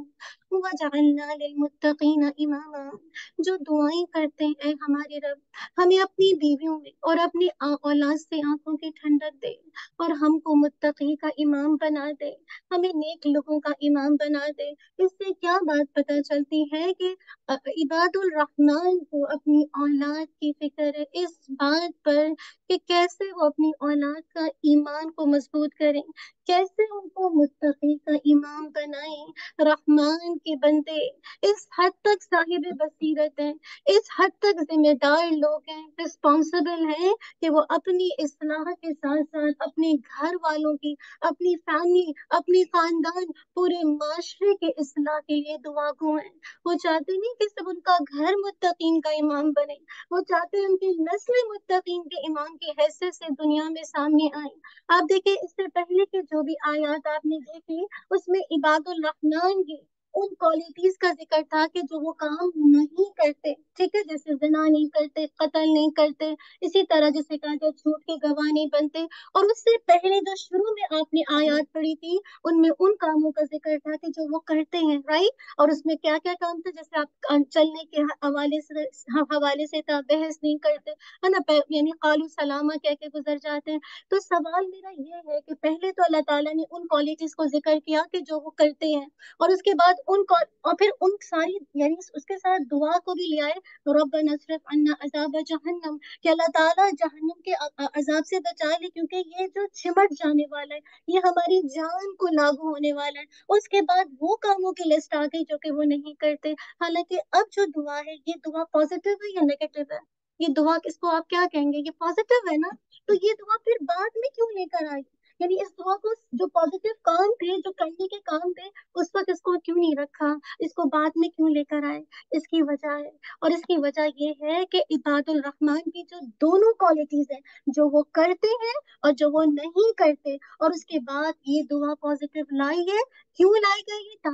वजअलना लिलमुत्तक़ीना इमामा। जो दुआएं करते हैं, "ऐ हमारे रब, हमें अपनी बीवियों में और अपनी आ- औलाद से आंखों की ठंडक दे, और हमको मुत्तकी का इमाम बना दे, हमें नेक लोगों का इमाम बना दे।" इससे क्या बात पता चलती है कि अ, इबादुल रहमान को अपनी औलाद की फिक्र है, इस बात पर कि कैसे वो अपनी औलाद का ईमान को मजबूत करें, कैसे उनको मुत्तकी का इमाम बनाएं, रहमान के बंदे। इस हद तक साहिब बसीरत हैं, इस हद तक जिम्मेदार लोग हैं, रिस्पॉन्सिबल हैं कि वो अपनी इस्लाह के साथ साथ अपने घर वालों की, अपनी फैमिली, अपनी खानदान, पूरे माशरे के इस्लाह के लिए दुआ गो हैं। वो चाहते नहीं कि सिर्फ उनका घर मुत्तकीन का इमाम बने, वो चाहते हैं उनकी नस्ल मुत्तकीन के इमाम की हैसियत से दुनिया में सामने आए। आप देखिए इससे पहले के जो भी आयत आपने देखी, उसमें इबादुल रहमान की उन क्वालिटीज का जिक्र था कि जो वो काम नहीं करते। ठीक है, जैसे जिना नहीं करते, कत्ल नहीं करते, इसी तरह जैसे कहा जाए झूठ के गवाह नहीं बनते। और उससे पहले जो शुरू में आपने आयत पढ़ी थी, उनमें उन कामों का जिक्र था कि जो वो करते हैं, राइट। और उसमें क्या क्या काम थे, जैसे आप अ, चलने के हवाले से हवाले से था, बहस नहीं करते, है ना, पे- यानी कालू सलामा कह के गुजर जाते हैं। तो सवाल मेरा ये है कि पहले तो अल्लाह ताला ने उन क्वालिटीज को जिक्र किया कि जो वो करते हैं, और उसके बाद उन कौ- और फिर उन सारी, यानी उसके साथ दुआ को भी ले आए, रब्बना अस्रिफ अन्ना अज़ाब जहन्नम, कि अल्लाह ताला जहन्नम के अ- अ- अजाब से बचा ले, क्योंकि ये जो चिमट जाने वाला है, ये हमारी जान को लागू होने वाला है। उसके बाद वो कामों की लिस्ट आ गई जो कि वो नहीं करते। हालांकि अब जो दुआ है, ये दुआ पॉजिटिव है या नेगेटिव है? ये दुआ इसको आप क्या कहेंगे, ये पॉजिटिव है ना? तो ये दुआ फिर बाद में क्यों लेकर आई? यानी इस दुआ को, जो पॉजिटिव काम थे, जो करने के काम थे, उस वक्त इसको क्यों नहीं रखा, इसको बाद में क्यों लेकर आए? इसकी वजह है, और इसकी वजह ये है कि इबादुल रहमान की जो दोनों क्वालिटीज हैं, जो वो करते हैं और जो वो नहीं करते, और उसके बाद ये दुआ पॉजिटिव लाई है। क्यों लाई गई है? ताकि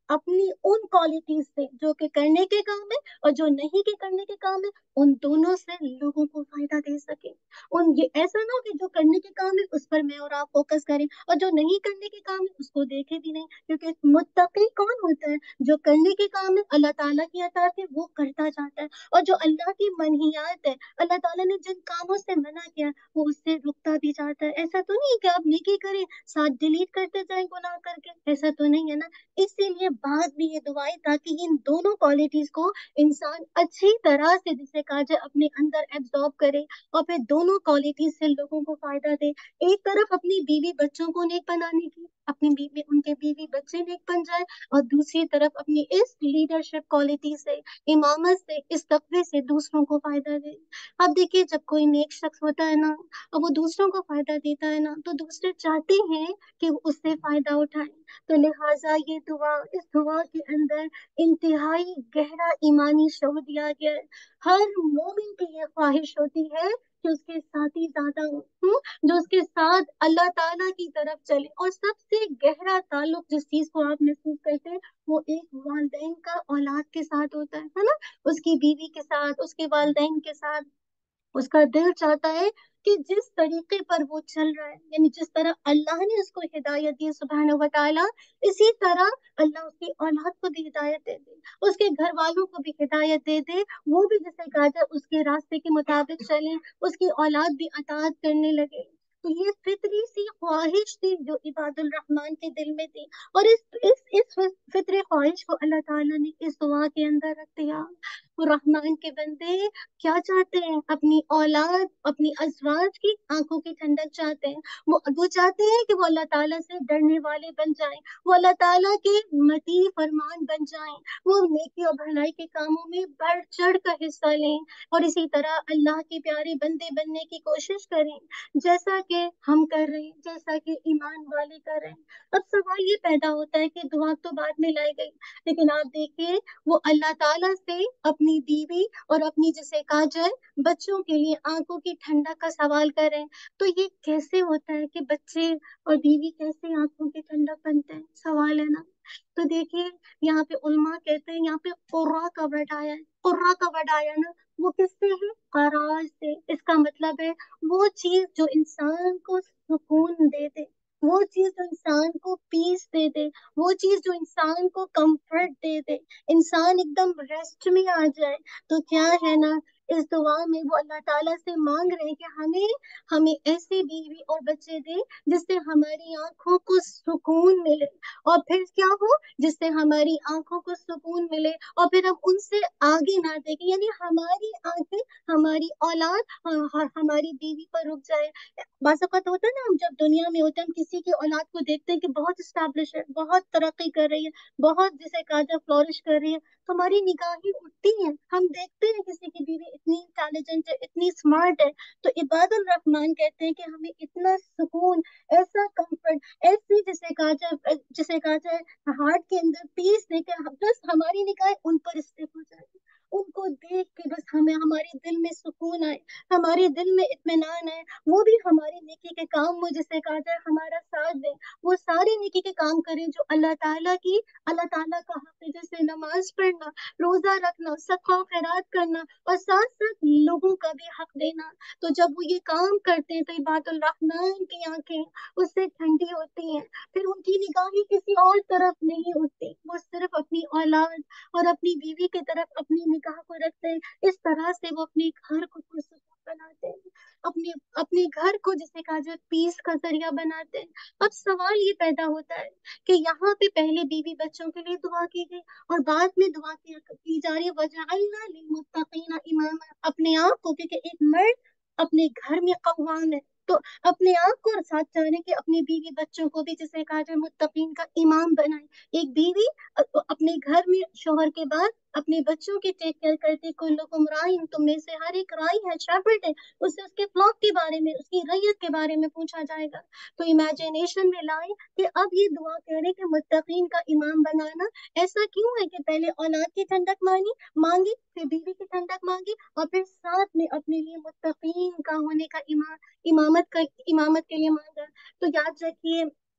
اپنی ان کوالٹیز سے جو کہ کرنے کے کام ہے اور جو نہیں کے کرنے کے کام ہے، ان دونوں سے لوگوں کو فائدہ دے سکے. ان یہ ایسا نہ ہو کہ جو کرنے کے کام ہے اس پر میں اور آپ فوکس کریں، اور جو نہیں کرنے کے کام ہے اس کو دیکھے بھی نہیں. کیونکہ متقی کون ہوتا ہے؟ جو کرنے کے کام ہے اللہ تعالیٰ کی اطاعت ہے وہ کرتا جاتا ہے، اور جو اللہ کی منہیات ہے، اللہ تعالیٰ نے جن کاموں سے منع کیا وہ اس سے رکتا بھی جاتا ہے. ایسا تو نہیں ہے کہ آپ نیکی کریں ساتھ ڈیلیٹ کرتے جائیں گناہ کر کے، ایسا تو نہیں ہے نا. اسی لیے بات بھی یہ دعائیں تاکہ ان دونوں کوالٹیز کو انسان اچھی طرح سے جسے کہا جائے اپنے اندر ایبزارب کرے، اور پھر دونوں کوالٹیز سے لوگوں کو فائدہ دے. ایک طرف اپنی بیوی بچوں کو نیک بنانے کی، اپنی بیوی ان کے بیوی بچے نیک بن جائے، اور دوسری طرف اپنی اس لیڈرشپ کوالٹی سے، امامت سے، اس تقوی سے دوسروں کو فائدہ دے. اب دیکھیے جب کوئی نیک شخص ہوتا ہے نا اور وہ دوسروں کو فائدہ دیتا ہے نا، تو دوسرے چاہتے ہیں کہ وہ اس سے فائدہ اٹھائیں. تو لہٰذا یہ دعا، اس دعا کے اندر انتہائی گہرا ایمانی شعور دیا گیا ہے. ہر مومن کی یہ خواہش ہوتی ہے کہ اس کے ساتھی زیادہ ہوں، جو اس کے ساتھ اللہ تعالیٰ کی طرف چلے. اور سب سے گہرا تعلق جس چیز کو آپ محسوس کرتے ہیں وہ ایک والدین کا اولاد کے ساتھ ہوتا ہے ہے نا، اس کی بیوی کے ساتھ، اس کے والدین کے ساتھ. اس کا دل چاہتا ہے کہ جس طریقے پر وہ چل رہا ہے، یعنی جس طرح اللہ نے اس کو ہدایت دی سبحانہ و تعالیٰ، اسی طرح اللہ اس کی اولاد کو بھی ہدایت دے دے، اس کے گھر والوں کو بھی ہدایت دے دے، وہ بھی جسے کہا جائے اس کے راستے کے مطابق چلیں، اس کی اولاد بھی اطاعت کرنے لگے. تو یہ فطری سی خواہش تھی جو عباد الرحمن کے دل میں تھی، اور اس اس اس فطری خواہش کو اللہ تعالیٰ نے اس دعا کے اندر رکھ دیا. وہ رحمان کے بندے کیا چاہتے ہیں؟ اپنی اولاد، اپنی ازواج کی آنکھوں کی ٹھنڈک چاہتے ہیں. وہ وہ چاہتے ہیں کہ وہ اللہ تعالیٰ سے ڈرنے والے بن جائیں، وہ اللہ تعالیٰ کے مطیع فرمان بن جائیں، وہ نیکی اور بھلائی کے کاموں میں بڑھ چڑھ کر حصہ لیں، اور اسی طرح اللہ کے پیارے بندے بننے کی کوشش کریں، جیسا کہ ہم کر رہے ہیں، جیسا کہ ایمان والے کر رہے ہیں. اب سوال یہ پیدا ہوتا ہے کہ دعا تو بعد میں لائی گئی، لیکن آپ دیکھیے وہ اللہ تعالیٰ سے اپنی بیوی اور اپنی جسے کہا جائے بچوں کے لیے آنکھوں کی ٹھنڈک کا سوال کریں. تو یہ کیسے ہوتا ہے کہ بچے اور بیوی کیسے آنکھوں کی ٹھنڈک بنتے ہیں؟ سوال ہے نا. تو دیکھیے یہاں پہ علماء کہتے ہیں، یہاں پہ قرہ کا ورڈ آیا ہے، قرہ کا ورڈ آیا نا، وہ کس سے ہے؟ قرار سے. اس کا مطلب ہے وہ چیز جو انسان کو سکون دے دے، وہ چیز جو انسان کو پیس دے دے، وہ چیز جو انسان کو کمفرٹ دے دے، انسان ایک دم ریسٹ میں آ جائے. تو کیا ہے نا، اس دعا میں وہ اللہ تعالیٰ سے مانگ رہے ہیں کہ ہمیں ہمیں ایسی بیوی اور بچے دے جس سے ہماری آنکھوں کو سکون ملے، اور پھر کیا ہو، جس سے ہماری آنکھوں کو سکون ملے اور پھر ہم ان سے آگے نہ دیکھیں، یعنی ہماری آنکھیں، ہماری اولاد ہم- ہماری بیوی پر رک جائے. بعض اوقات ہوتا ہے نا، ہم جب دنیا میں ہوتے ہیں ہم کسی کی اولاد کو دیکھتے ہیں کہ بہت اسٹیبلش ہے، بہت ترقی کر رہی ہے، بہت جسے کہا جائے فلورش کر رہی ہے، تو ہماری نگاہیں اٹھتی ہیں، ہم دیکھتے ہیں کسی کی بیوی اتنی انٹیلیجنٹ ہے، اتنی اسمارٹ ہے. تو عباد الرحمان کہتے ہیں کہ ہمیں اتنا سکون، ایسا کمفرٹ، ایسی جسے کہا جائے جسے کہا جائے ہارٹ کے اندر پیس دے کے بس ہماری نگاہیں ان پر اسٹک ہو جائے، ان کو دیکھ کے بس ہمیں ہمارے دل میں سکون آئے، ہمارے دل میں اطمینان آئے، وہ بھی ہماری نیکی کے کام میں جسے کہا جائے ہمارا ساتھ دیں، وہ سارے نیکی کے کام کریں جو اللہ تعالیٰ کی اللہ تعالیٰ کا حق ہے، جیسے نماز پڑھنا، روزہ رکھنا، صدقہ و خیرات کرنا، اور ساتھ ساتھ لوگوں کا بھی حق دینا. تو جب وہ یہ کام کرتے ہیں تو عباد الرحمن کی آنکھیں اس سے ٹھنڈی ہوتی ہیں، پھر ان کی نگاہیں کسی اور طرف نہیں اٹھتی، وہ صرف اپنی اولاد اور اپنی بیوی کی طرف اپنی نگاہ کو رکھتے ہیں. اس طرح سے وہ اپنے گھر کو پرسکون بناتے ہیں، اپنے اپنے گھر کو جسے کہا جائے پیس کا ذریعہ بناتے ہیں. اب سوال یہ پیدا ہوتا ہے کہ یہاں پہ پہلے بیوی بچوں کے لیے دعا کی گئی اور بعد میں دعا کی کی جا رہی ہے وَجَعَلْنَا لِلْمُتَّقِينَ إِمَامًا، اپنے آپ کو، کیونکہ ایک مرد اپنے گھر میں قوام ہے، تو اپنے آپ کو اور ساتھ چاہنے کہ اپنی بیوی بچوں کو بھی جسے کہا جائے متقین کا امام بنائے. ایک بیوی اپنے گھر میں شوہر کے بعد اپنے بچوں کی ٹیک کیئر کرتے، کلکم رائن، تم میں سے ہر ایک رائی ہے، شیپرڈ ہے، اس سے اس کے فلاک کے بارے میں، اس کی ریت کے بارے میں پوچھا جائے گا. تو امیجنیشن میں لائیں کہ اب یہ دعا کہہ رہے کہ متقین کا امام بنانا. ایسا کیوں ہے کہ پہلے اولاد کی ٹھنڈک مانی مانگی، پھر بیوی کی ٹھنڈک مانگی، اور پھر ساتھ میں اپنے لیے متقین کا ہونے کا امام امامت کا امامت کے لیے مانگا. تو یاد رکھیے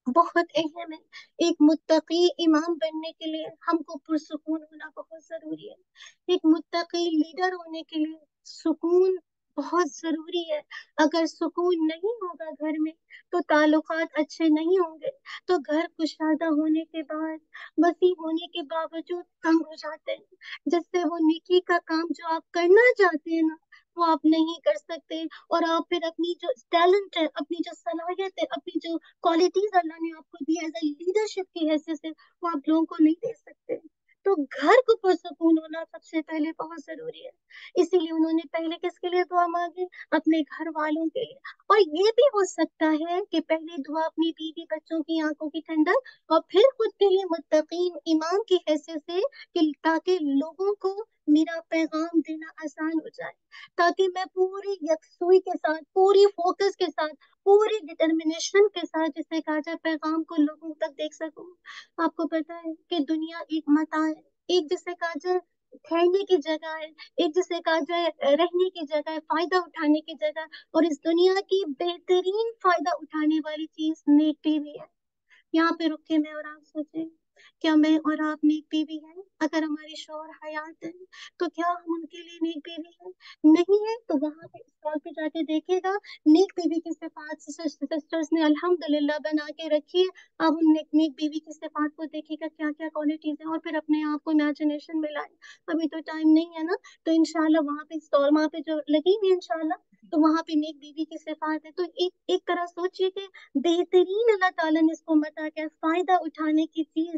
बहुत अहम है। एक मुत्तकी इमाम बनने के लिए हमको पुरसुकून होना बहुत जरूरी है। एक मुत्तकी लीडर होने के लिए सुकून बहुत जरूरी है। अगर सुकून नहीं होगा घर में तो ताल्लुकात अच्छे नहीं होंगे, तो घर कुशादा होने के बाद, वसी होने के बावजूद तंग हो जाते हैं, जिससे वो नेकी का काम जो आप करना चाहते हैं ना, वो आप नहीं कर सकते। और आप फिर अपनी जो टैलेंट है, अपनी जो सलाहियत है, अपनी जो क्वालिटीज अल्लाह ने आपको दी एज ए लीडरशिप की हैसियत से, वो आप लोगों को नहीं दे सकते। तो घर को पुरसुकून होना सबसे पहले बहुत जरूरी है। इसीलिए उन्होंने पहले किसके लिए दुआ मांगी? अपने घर वालों के लिए। और ये भी हो सकता है कि पहले दुआ अपनी बीवी बच्चों की आंखों की ठंडक, और फिर खुद के लिए मुत्तकीन इमाम की हैसियत से, कि ताकि लोगों को मेरा पैगाम देना आसान हो जाए, ताकि मैं पूरी यकसुई के साथ, पूरी फोकस के साथ, पूरी डिटर्मिनेशन के साथ जिसे कहा जाए पैगाम को लोगों तक देख सकूं। आपको पता है कि दुनिया एक मता है, एक जिसे कहा जाए ठहरने की जगह है, एक जिसे कहा जाए रहने की जगह है, फायदा उठाने की जगह। और इस दुनिया की बेहतरीन फायदा उठाने वाली चीज नेक भी है। यहाँ पे रुक के मैं और आप सोचे, क्या मैं और आप नेक बीवी हैं? अगर हमारे शौहर हयात हैं तो क्या हम उनके लिए नेक बीवी हैं? नहीं है तो वहां पे स्टॉल पे जाके देखिएगा, नेक बीवी की सिफात सिस्टर्स ने अल्हम्दुलिल्लाह बना के रखी है। अब उन नेक, नेक बीवी की सिफात को देखिएगा क्या क्या क्वालिटीज है, और फिर अपने आप को इमेजिनेशन में लाए। अभी तो टाइम नहीं है ना, तो इंशाल्लाह वहां पे स्टॉल, वहां पे जो लगी हुई है इंशाल्लाह, तो वहां पे नेक बीवी की सिफात है। तो एक एक तरह सोचिए कि बेहतरीन अल्लाह ताला ने इसको मता क्या फायदा उठाने की चीज,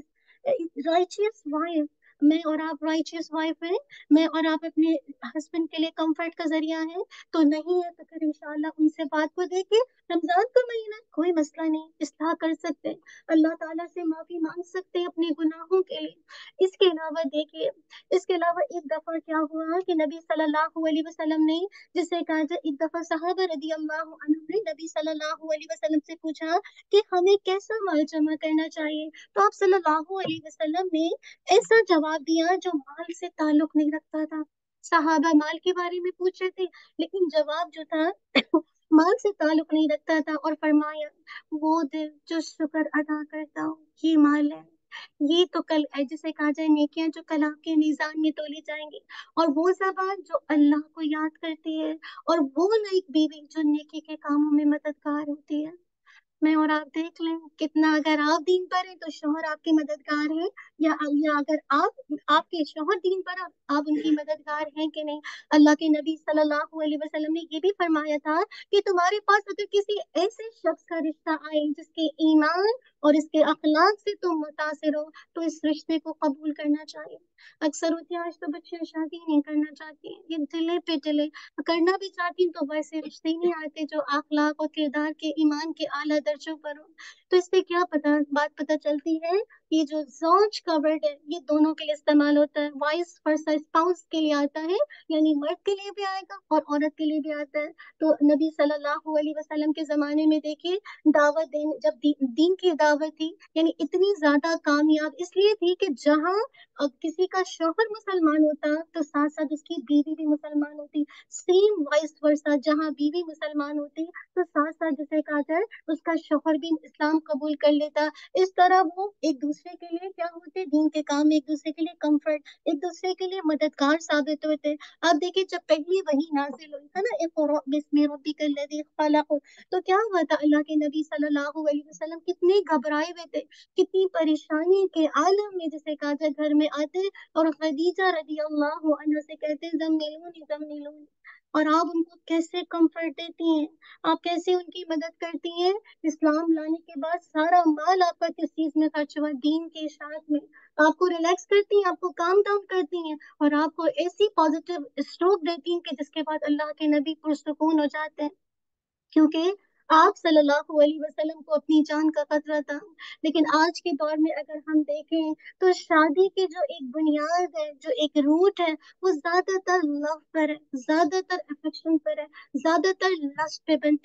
राइचियस वाइफ। मैं और आप राइचियस वाइफ हैं, मैं और आप अपने हस्बैंड के लिए कंफर्ट का जरिया है, तो नहीं है तो फिर इंशाल्लाह उनसे बात को देके, रमजान का महीना है, कोई मसला नहीं, इस्लाह कर सकते हैं, अल्लाह ताला से माफी मांग सकते हैं अपने गुनाहों के लिए। इसके अलावा देखिए, इसके अलावा एक दफा क्या हुआ कि नबी सल्लल्लाहु अलैहि वसल्लम ने, जिसे कहा जाए एक दफा सहाबा रदी अल्लाह अन्हुम ने नबी सल्लल्लाहु अलैहि वसल्लम से पूछा कि हमें कैसा माल जमा करना चाहिए, तो आप सल्लल्लाहु अलैहि वसल्लम ने ऐसा जवाब दिया जो माल से ताल्लुक नहीं रखता था। सहाबा माल के बारे में पूछ रहे थे, लेकिन जवाब जो था माल से ताल्लुक नहीं रखता था, और फरमाया, वो दिल जो शुक्र अदा करता हो, ये माल है। ये तो कल जिसे कहा जाए नेकियां जो कल आपके मीजान में तोली जाएंगी। और वो जबान जो अल्लाह को याद करती है, और वो नेक बीवी जो नेकी के कामों में मददगार होती है। मैं और आप देख लें कितना, अगर आप दीन पर हैं तो शौहर आपके मददगार है, या या अगर आप, आपके शौहर दीन पर हैं, आप उनकी मददगार हैं कि नहीं। अल्लाह के नबी सल्लल्लाहु अलैहि वसल्लम ने ये भी फरमाया था कि तुम्हारे पास अगर किसी ऐसे शख्स का रिश्ता आए जिसके ईमान और इसके अखलाक से तुम मुतासिर हो, तो इस रिश्ते को कबूल करना चाहिए। अक्सर होती है, आज तो बच्चे शादी नहीं करना चाहती हैं, ये दिले पे दिले करना भी चाहती हैं, तो वैसे रिश्ते ही नहीं आते जो अखलाक और किरदार के, ईमान के आला दर्जों पर हो। तो इससे क्या पता, बात पता चलती है, ये जो जौज का वर्ड है ये दोनों के लिए इस्तेमाल होता है, वाइस वर्सा स्पाउस के लिए आता है, यानी मर्द के लिए भी आएगा और औरत के लिए भी आता है। तो नबी सल्लल्लाहु अलैहि वसल्लम के जमाने में देखिए, दावत देने जब दी, दीन की दावत थी, यानी इतनी ज्यादा कामयाब इसलिए थी कि जहाँ अब किसी का शौहर मुसलमान होता तो साथ साथ उसकी बीवी भी मुसलमान होती, सेम वाइस वर्सा, जहाँ बीवी मुसलमान होती तो साथ साथ जिसे कहा जाए उसका शौहर भी इस्लाम कबूल कर लेता। इस तरह वो एक दूसरे के लिए क्या होते, दीन के काम में एक दूसरे के लिए कंफर्ट, एक दूसरे के लिए मददगार साबित होते। आप देखिए, जब पहली वही नाजिल हुई है ना, इक़रा बिस्मि रब्बिकल लज़ी खलक़, तो क्या हुआ था, अल्लाह के नबी सल्लल्लाहु अलैहि वसल्लम कितने घबराए हुए थे, कितनी परेशानी के आलम में जिसे कहा जाए घर में आते, और खदीजा रदी अल्लाह अन्हा से कहते जम्मिलूनी जम्मिलूनी, और आप उनको कैसे कंफर्ट देती हैं, आप कैसे उनकी मदद करती हैं। इस्लाम लाने के बाद सारा माल आपका किस चीज में खर्च हुआ, दीन के इशाअत में। आपको रिलैक्स करती हैं, आपको काम डाउन करती हैं, और आपको ऐसी पॉजिटिव स्ट्रोक देती हैं कि जिसके बाद अल्लाह के नबी पुरसुकून हो जाते हैं, क्योंकि आप सल्लल्लाहु अलैहि वसल्लम को अपनी जान का खतरा था। लेकिन आज के दौर में अगर हम देखें तो शादी की जो एक बुनियाद है, जो एक रूट है, वो ज्यादातर लव पर है, ज्यादातर अफेक्शन पर है, ज्यादातर लस्ट पे बनती है।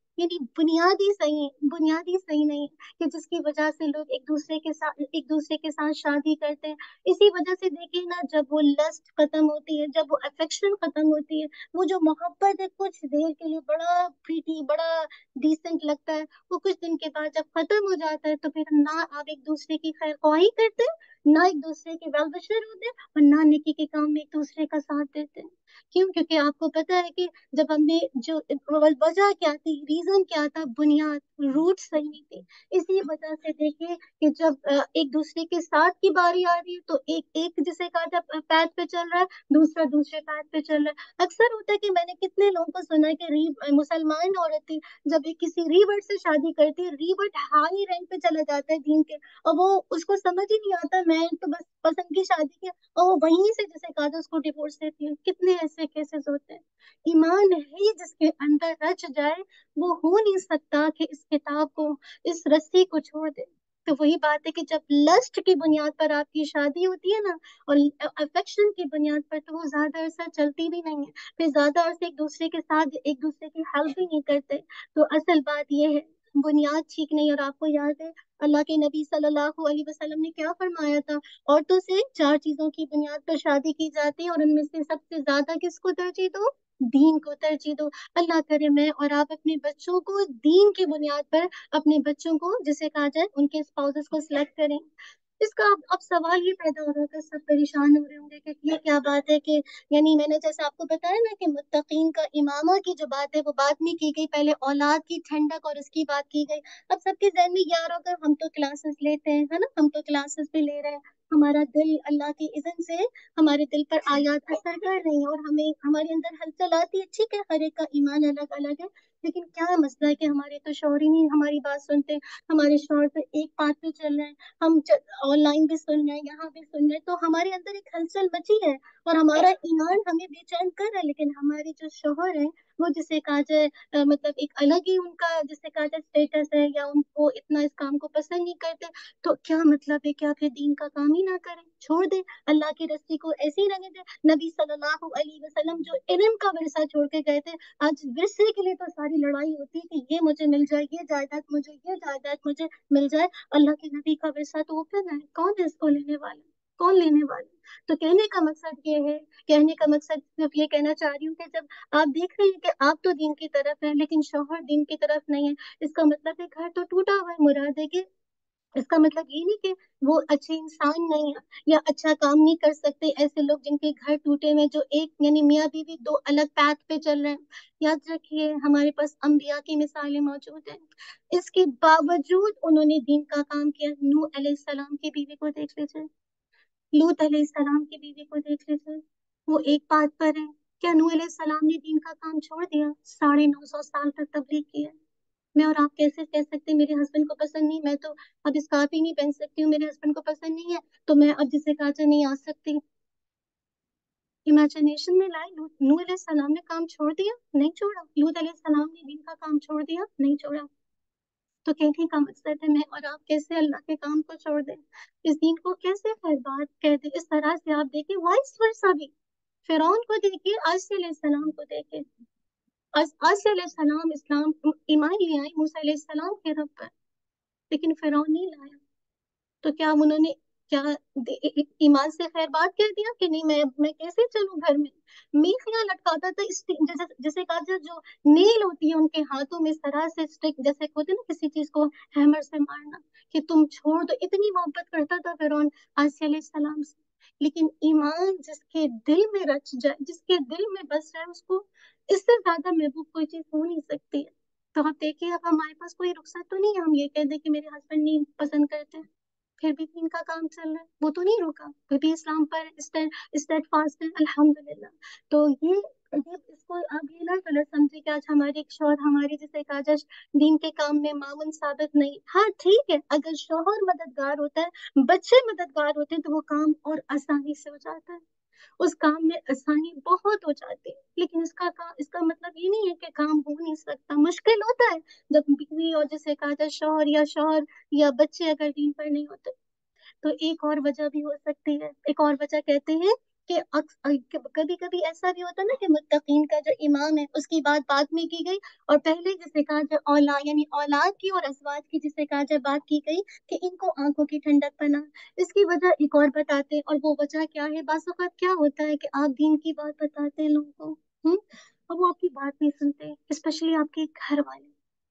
यानी बुनियादी सही बुनियादी सही नहीं कि जिसकी वजह से लोग एक दूसरे के साथ एक दूसरे के साथ शादी करते हैं। इसी वजह से देखिए ना, जब वो लस्ट खत्म होती है, जब वो अफेक्शन खत्म होती है, वो जो मोहब्बत है कुछ देर के लिए बड़ा प्रीटी बड़ा डिसेंट लगता है, वो कुछ दिन के बाद जब खत्म हो जाता है तो फिर ना आप एक दूसरे की खैर ख्वाही करते हैं, ना एक दूसरे के वेल विशर होते हैं, और ना नेकी के काम में एक दूसरे का साथ देते हैं। क्यों? क्योंकि आपको पता है कि जब हमने जो वजह क्या थी, रीजन क्या था, बुनियाद रूट सही नहीं थी। इसी वजह से देखिए कि जब अ, एक दूसरे के साथ की बारी आ रही है तो एक एक जिसे कहा जब पैथ पे चल रहा है, दूसरा दूसरे पैथ पे चल रहा है। अक्सर होता है कि मैंने कितने लोगों को सुना है कि री मुसलमान औरत थी, जब एक किसी रीवर्ड से शादी करती है, रीवर्ड हाई रैंक पे चला जाता है दीन के, और वो उसको समझ ही नहीं आता, मैं तो बस पसंद की शादी की, और वो वहीं से जैसे कहा था उसको डिवोर्स देती है। कितने ऐसे केसेस होते हैं। ईमान ही जिसके अंदर रच जाए, वो हो नहीं सकता कि इस किताब को, इस रस्सी को छोड़ दे। तो वही बात है कि जब लस्ट की बुनियाद पर आपकी शादी होती है ना, और अफेक्शन की बुनियाद पर, तो वो ज्यादा अरसा चलती भी नहीं है। फिर ज्यादा अरसे एक दूसरे के साथ एक दूसरे की हेल्प भी नहीं करते। तो असल बात ये है, बुनियाद ठीक नहीं। और आपको याद है अल्लाह के नबी सल्लल्लाहु अलैहि वसल्लम ने क्या फरमाया था? औरतों से चार चीजों की बुनियाद पर शादी की जाती है, और उनमें से सबसे ज्यादा किसको तरजीह दो? दीन को तरजीह दो। अल्लाह करे मैं और आप अपने बच्चों को दीन की बुनियाद पर, अपने बच्चों को जिसे कहा जाए उनके स्पाउसेस को सिलेक्ट करें। इसका अब अब सवाल ये पैदा हो रहा है, सब परेशान हो रहे होंगे कि ये क्या बात है कि, यानी मैंने जैसे आपको बताया ना कि मुत्तकीन का इमामा की जो बात है वो बात नहीं की गई, पहले औलाद की ठंडक और उसकी बात की गई। अब सबके जहन में यार होगा, हम तो क्लासेस लेते हैं, है ना, हम तो क्लासेस भी ले रहे हैं, हमारा दिल अल्लाह की इज़्ज़त से हमारे दिल पर आयात असर कर रही है, और हमें हमारे अंदर हलचल आती है। ठीक है, हर एक का ईमान अलग अलग है, लेकिन क्या मसला है कि हमारे तो शौहर ही नहीं हमारी बात सुनते। हमारे शौहर तो एक बात पे चल रहे हैं, हम ऑनलाइन भी सुन रहे हैं, यहाँ भी सुन रहे हैं, तो हमारे अंदर एक हलचल मची है, और हमारा ईमान हमें बेचैन कर रहा है। लेकिन हमारे जो शौहर हैं, वो जिसे कहा जाए अ, मतलब एक अलग ही उनका जिसे कहा जाए स्टेटस है, या उनको इतना इस काम को पसंद नहीं करते, तो क्या मतलब है कि आप फिर दीन का काम ही ना करें, छोड़ दें, अल्लाह की रस्सी को ऐसे ही रहने दें। नबी सल्लल्लाहु अलैहि वसल्लम जो इल्म का विरसा छोड़ के गए थे, आज विरसे के लिए तो सारी लड़ाई होती है कि ये मुझे मिल जाए, ये जायदाद मुझे, ये जायदाद मुझे मिल जाए। अल्लाह के नबी का विरसा तो ओपन है, कौन है इसको लेने वाला, कौन लेने वाला? तो कहने का मकसद ये है, कहने का मकसद सिर्फ ये कहना चाह रही हूँ कि जब आप देख रहे हैं कि आप तो दीन की तरफ है लेकिन शौहर दीन की तरफ नहीं है, इसका मतलब है घर तो टूटा हुआ है। मुराद है कि इसका मतलब ये नहीं कि वो अच्छे इंसान नहीं है या अच्छा काम नहीं कर सकते। ऐसे लोग जिनके घर टूटे हुए, जो एक यानी मियाँ बीवी दो अलग पैथ पे चल रहे हैं, याद रखिए हमारे पास अंबिया की मिसालें मौजूद हैं, इसके बावजूद उन्होंने दीन का काम किया। नूह अलैहिस्सलाम की बीवी को देख लीजिए, लूत अलैहिस्सलाम की बीवी को देख लीजिए, वो एक बात पर है। क्या नूह अलैहिस्सलाम ने दीन का काम छोड़ दिया? साढ़े नौ सौ साल तक तबलीग किया। मैं और आप कैसे कह सकते हैं मेरे हस्बैंड को पसंद नहीं, मैं तो अब स्कार्फ ही नहीं पहन सकती हूँ, मेरे हस्बैंड को पसंद नहीं है, तो मैं अब जिसे काजा नहीं आ सकती। इमेजिनेशन में लाए, नूह अलैहिस्सलाम ने काम छोड़ दिया? नहीं छोड़ा। लूत अलैहिस्सलाम ने दीन का काम छोड़ दिया? नहीं छोड़ा। तो कहने का मकसद है, मैं और आप कैसे अल्लाह के काम को छोड़ दें, इस दीन को कैसे बर्बाद कर दें। इस तरह से आप देखिए वाइस वर्सा भी, फिरौन को देखिए, आसिया अलैहिस्सलाम को देखिए। आस- आसिया अलैहिस्सलाम इस्लाम ईमान ले आई मूसा अलैहिस्सलाम के रब पर, लेकिन फिरौन नहीं लाया। तो क्या उन्होंने क्या दे- इ- इ- ईमान से खैर बात कह दिया कि नहीं, मैं मैं कैसे चलूं घर में? मेखिया लटकाता था इस जैसे जैसे कहा जाए, जो नेल होती है उनके हाथों में, इस तरह से स्टिक जैसे होते हैं ना किसी चीज को हैमर से मारना, कि तुम छोड़ दो। इतनी मोहब्बत करता था फिरौन आसिया अलैहिस्सलाम से। लेकिन ईमान जिसके दिल में रच जाए, जिसके दिल में बस जाए, उसको इससे ज्यादा महबूब कोई चीज हो नहीं सकती है। तो आप देखिए, अब हमारे पास कोई रुख्सत तो नहीं है हम ये कह दें कि मेरे हस्बैंड नहीं पसंद करते, फिर भी इनका काम चल रहा है, वो तो नहीं रुका, फिर भी इस्लाम पर स्टेड फास्ट है अल्हम्दुलिल्लाह। तो ये ये इसको आप ये ना गलत समझे कि आज हमारे शौहर हमारी जैसे काजश दीन के काम में मामून साबित नहीं। हाँ ठीक है, अगर शौहर मददगार होता है, बच्चे मददगार होते हैं, तो वो काम और आसानी से हो जाता है, उस काम में आसानी बहुत हो जाती है। लेकिन इसका काम, इसका मतलब ये नहीं है कि काम हो नहीं सकता, मुश्किल होता है जब बीवी और जैसे कहा जाए शौहर या शौहर या बच्चे अगर दीन पर नहीं होते। तो एक और वजह भी हो सकती है, एक और वजह कहते हैं کہ کبھی کبھی ایسا بھی ہوتا ہے نا کہ متقین کا جو امام ہے اس کی بات بات میں کی گئی، اور پہلے جسے کہا جائے اولاد یعنی اولاد کی اور ازواج کی جسے کہا جائے بات کی گئی کہ ان کو آنکھوں کی ٹھنڈک بنا، اس کی وجہ ایک اور بتاتے ہیں، اور وہ وجہ کیا ہے؟ بعض اوقات کیا ہوتا ہے کہ آپ دین کی بات بتاتے ہیں لوگوں کو، ہوں اور وہ آپ کی بات نہیں سنتے، اسپیشلی آپ کے گھر والے۔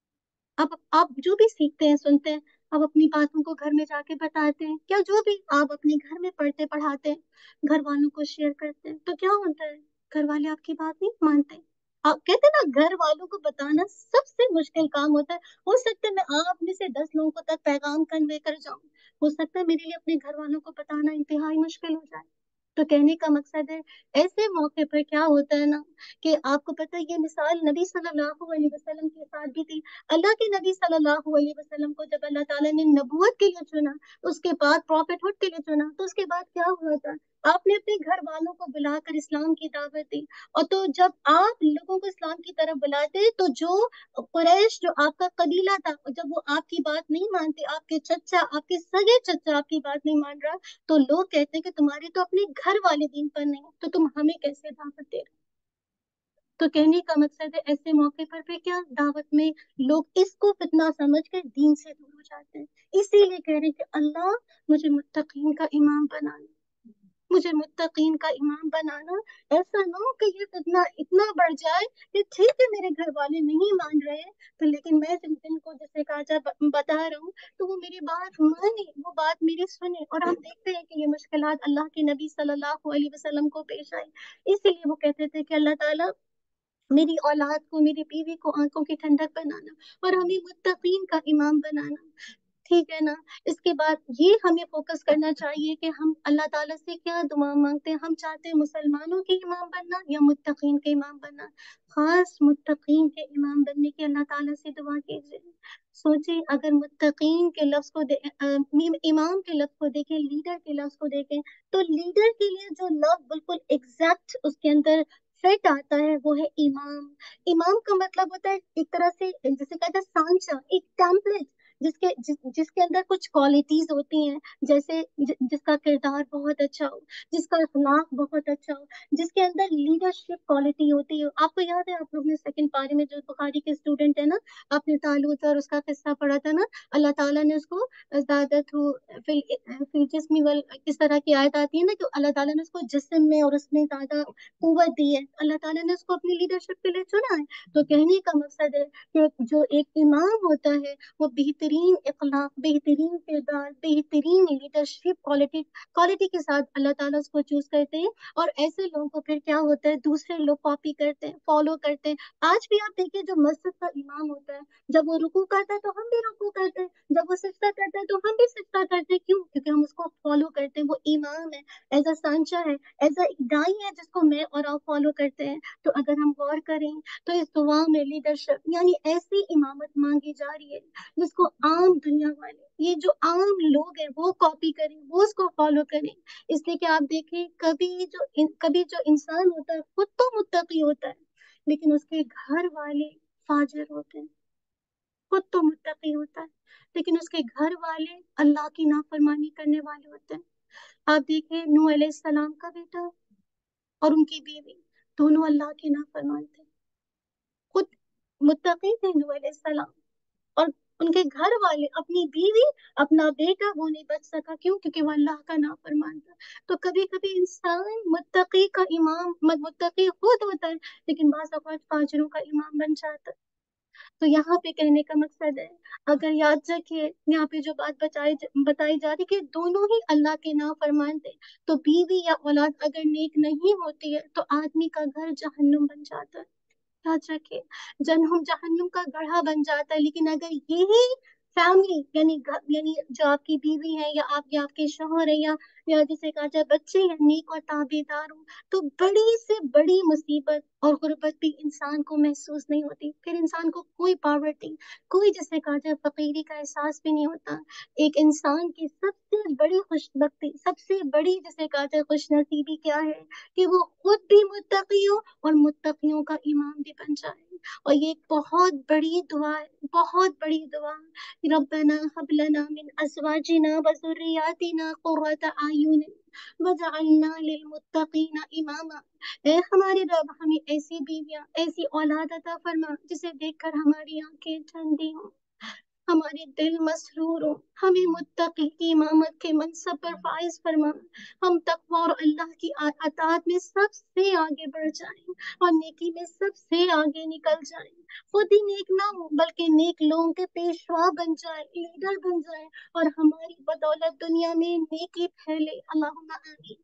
اب آپ جو بھی سیکھتے ہیں سنتے ہیں، آپ اپنی باتوں کو گھر میں جا کے بتاتے ہیں کیا؟ جو بھی آپ اپنے گھر میں پڑھتے پڑھاتے ہیں گھر والوں کو شیئر کرتے ہیں، تو کیا ہوتا ہے؟ گھر والے آپ کی بات نہیں مانتے۔ آپ کہتے ہیں نا گھر والوں کو بتانا سب سے مشکل کام ہوتا ہے۔ ہو سکتا ہے میں آپ میں سے دس لوگوں کو تک پیغام کنوے کر جاؤں، ہو سکتا ہے میرے لیے اپنے گھر والوں کو بتانا انتہائی مشکل ہو جائے۔ تو کہنے کا مقصد ہے ایسے موقع پر کیا ہوتا ہے نا کہ آپ کو پتہ ہے یہ مثال نبی صلی اللہ علیہ وسلم کے ساتھ بھی تھی۔ اللہ کے نبی صلی اللہ علیہ وسلم کو جب اللہ تعالیٰ نے نبوت کے لیے چنا، اس کے بعد پروفٹ ہوڈ کے لیے چنا، تو اس کے بعد کیا ہوا تھا؟ آپ نے اپنے گھر والوں کو بلا کر اسلام کی دعوت دی، اور تو جب آپ لوگوں کو اسلام کی طرف بلاتے تو جو قریش جو آپ کا قبیلہ تھا، جب وہ آپ کی بات نہیں مانتے، آپ کے چچا آپ کے سگے چچا آپ کی بات نہیں مان رہا، تو لوگ کہتے ہیں کہ تمہارے تو اپنے گھر والے دین پر نہیں، تو تم ہمیں کیسے دعوت دے رہے؟ تو کہنے کا مقصد ہے ایسے موقع پر پھر کیا دعوت میں لوگ اس کو فتنہ سمجھ کر دین سے دور ہو جاتے ہیں۔ اسی لیے کہہ رہے ہیں کہ اللہ مجھے متقین کا امام بنانا، مجھے متقین کا امام بنانا، ایسا نہ ہو کہ یہ فتنہ اتنا بڑھ جائے کہ ٹھیک ہے میرے گھر والے نہیں مان رہے ہیں، تو لیکن میں جن جن کو جیسے کہا جائے بتا رہا ہوں تو وہ میری بات مانے، وہ بات میری سنے۔ اور ہم دیکھتے ہیں کہ یہ مشکلات اللہ کے نبی صلی اللہ علیہ وسلم کو پیش آئی، اسی لیے وہ کہتے تھے کہ اللہ تعالیٰ میری اولاد کو، میری بیوی کو آنکھوں کی ٹھنڈک بنانا اور ہمیں متقین کا امام بنانا، ٹھیک ہے نا؟ اس کے بعد یہ ہمیں فوکس کرنا چاہیے کہ ہم اللہ تعالیٰ سے کیا دعا مانگتے ہیں۔ ہم چاہتے ہیں مسلمانوں کے امام بننا یا متقین کے امام بننا؟ خاص متقین کے امام بننے کی اللہ تعالیٰ سے دعا کیجیے۔ سوچیں اگر متقین کے لفظ کو دے- امام کے لفظ کو دیکھیں، لیڈر کے لفظ کو دیکھیں، تو لیڈر کے لیے جو لفظ بالکل ایگزیکٹ اس کے اندر فٹ آتا ہے وہ ہے امام۔ امام کا مطلب ہوتا ہے ایک طرح سے جسے کہتے ہیں سانچا، ایک ٹیمپلیٹ جس کے جس, جس کے اندر کچھ کوالٹیز ہوتی ہیں، جیسے جس کا کردار بہت اچھا ہو، جس کا اخلاق بہت اچھا ہو، جس کے اندر لیڈرشپ کوالٹی ہوتی ہے۔ آپ کو یاد ہے آپ لوگ نے سیکنڈ پارے میں جو بخاری کے اسٹوڈنٹ ہیں نا، آپ نے طالوت اور اس کا قصہ پڑھا تھا نا، اللہ تعالیٰ نے اس کو زیادت ہو فی جسمی وال اس طرح کی آیت آتی ہے نا کہ اللہ تعالیٰ نے اس کو جسم میں اور اس میں زیادہ قوت دی ہے، اللہ تعالیٰ نے اس کو اپنی لیڈرشپ کے لیے چنا ہے۔ تو کہنے کا مقصد ہے کہ جو ایک امام ہوتا ہے وہ بہترین اخلاق، بہترین کردار، بہترین لیڈرشپ کوالٹی کوالٹی کے ساتھ اللہ تعالیٰ اس کو چوز کرتے ہیں، اور ایسے لوگوں کو پھر کیا ہوتا ہے دوسرے لوگ کاپی کرتے ہیں، فالو کرتے ہیں۔ آج بھی آپ دیکھیے جو مسجد کا امام ہوتا ہے، جب وہ رکوع کرتا ہے تو ہم بھی رکوع کرتے ہیں، جب وہ سجدہ کرتا ہے تو ہم بھی سجدہ کرتے ہیں۔ کیوں؟ کیونکہ ہم اس کو فالو کرتے ہیں، وہ امام ہے، ایز اے سانچا ہے، ایز اے دائی ہے جس کو میں اور آپ فالو کرتے ہیں۔ تو اگر ہم غور کریں تو اس دعا میں لیڈرشپ یعنی ایسی امامت مانگی جا رہی ہے جس کو عام دنیا والے، یہ جو عام لوگ ہیں وہ کاپی کریں، وہ اس کو فالو کریں۔ اس لیے کہ آپ دیکھیں کبھی جو کبھی جو انسان ہوتا ہے خود تو متقی ہوتا ہے لیکن اس کے گھر والے فاجر ہوتے ہیں، خود تو متقی ہوتا ہے لیکن اس کے گھر والے اللہ کی نافرمانی کرنے والے ہوتے ہیں۔ آپ دیکھیں نوح علیہ السلام کا بیٹا اور ان کی بیوی دونوں اللہ کے نافرمان تھے، خود متقی تھے نوح علیہ السلام، اور ان کے گھر والے اپنی بیوی اپنا بیٹا وہ نہیں بچ سکا، کیوں؟ کیونکہ وہ اللہ کا نافرمان تھا۔ تو کبھی کبھی انسان متقی کا امام متقی خود ہوتا ہے لیکن بعض اوقات فاجروں کا امام بن جاتا ہے۔ تو یہاں پہ کہنے کا مقصد ہے اگر یاد رکھیے یہاں پہ جو بات بتائی بتائی جا رہی کہ دونوں ہی اللہ کے نافرمان تھے، تو بیوی یا اولاد اگر نیک نہیں ہوتی ہے تو آدمی کا گھر جہنم بن جاتا ہے۔ یاد رکھیے جہنم جہنم کا گڑھا بن جاتا ہے، لیکن اگر یہی فیملی یعنی یعنی جو آپ کی بیوی ہے یا آپ یا آپ کے شوہر ہے یا یا جسے کہا جائے بچے ہیں نیک اور تابعدار ہوں، تو بڑی سے بڑی مصیبت اور غربت بھی انسان کو محسوس نہیں ہوتی، پھر انسان کو کوئی پاورٹی، کوئی جسے کہا جائے فقیری کا احساس بھی نہیں ہوتا۔ ایک انسان کی سب سے بڑی خوش بختی، سب سے بڑی جسے کہا جائے خوش نصیبی کیا ہے کہ وہ خود بھی متقی ہو اور متقیوں کا امام بھی بن جائے۔ اور یہ ایک بہت بڑی دعا ہے، بہت بڑی دعا۔ ربنا هب لنا من ازواجنا وذرياتنا قرة अयुन वजअलना लिलमुत्तकीना इमामा। ए हमारे रब, हमें ऐसी बीवियां, ऐसी औलाद अता फरमा जिसे देखकर हमारी आंखें ठंडी हों, हमारे दिल मसरूर हो, हमें मुत्तकी की इमामत के मनसब पर फाइज फरमा, हम तकवा और अल्लाह की आ- अताअत में सबसे आगे बढ़ जाएं और नेकी में सबसे आगे निकल जाएं। खुद ही नेक ना हो बल्कि नेक लोगों के पेशवा बन जाए, लीडर बन जाए और हमारी बदौलत दुनिया में नेकी फैले। अल्लाहुम्मा आमीन।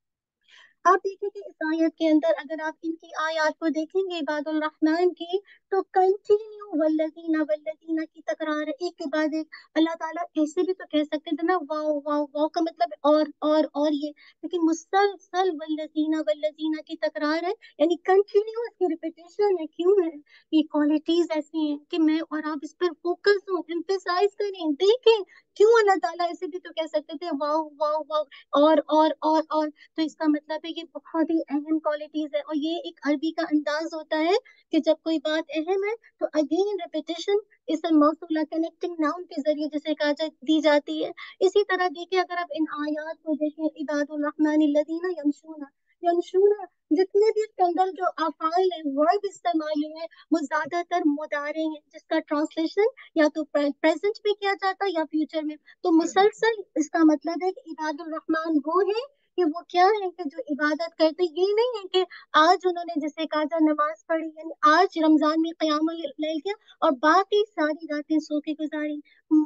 आप देखिए कि इस आयत के अंदर अगर आप इनकी आयत को देखेंगे इबादुल रहमान की, तो कंटिन्यू वल्लजीना वल्लजीना की तकरार है, एक के बाद एक। अल्लाह ताला ऐसे भी तो कह सकते थे ना, वाओ वाओ वाओ का मतलब है और और और ये, लेकिन मुसलसल वल्लजीना वल्लजीना की तकरार है, यानी कंटिन्यू इसकी रिपीटेशन है। क्यों है? ये क्वालिटीज ऐसी हैं कि मैं और आप इस पर फोकस हो, एम्फेसाइज करें, देखें। क्यों अल्लाह ताला ऐसे भी तो कह सकते थे वाओ वाओ वाओ और और और और। तो इसका मतलब है ये बहुत ही अहम क्वालिटीज है, और ये एक अरबी का अंदाज होता है कि जब कोई बात अहम है तो अगेन रिपीटिशन इस मौसूला कनेक्टिंग नाउन के जरिए जिसे कहा जा, दी जाती है। इसी तरह देखिए अगर आप इन आयात को देखें, इबादुर रहमान लदीना यमशूना यमशूना, जितने भी इसके अंदर जो अफाल है, वर्ब इस्तेमाल हुए हैं, वो ज्यादातर मुदारे हैं जिसका ट्रांसलेशन या तो प्रेजेंट में किया जाता है या फ्यूचर में। तो मुसलसल इसका मतलब है कि इबादुर रहमान वो है कि वो क्या है कि जो इबादत करते, ये नहीं है कि आज उन्होंने जैसे कहा था नमाज पढ़ी, यानी आज रमजान में क़यामुल लैल किया और बाकी सारी रातें सो के गुजारी।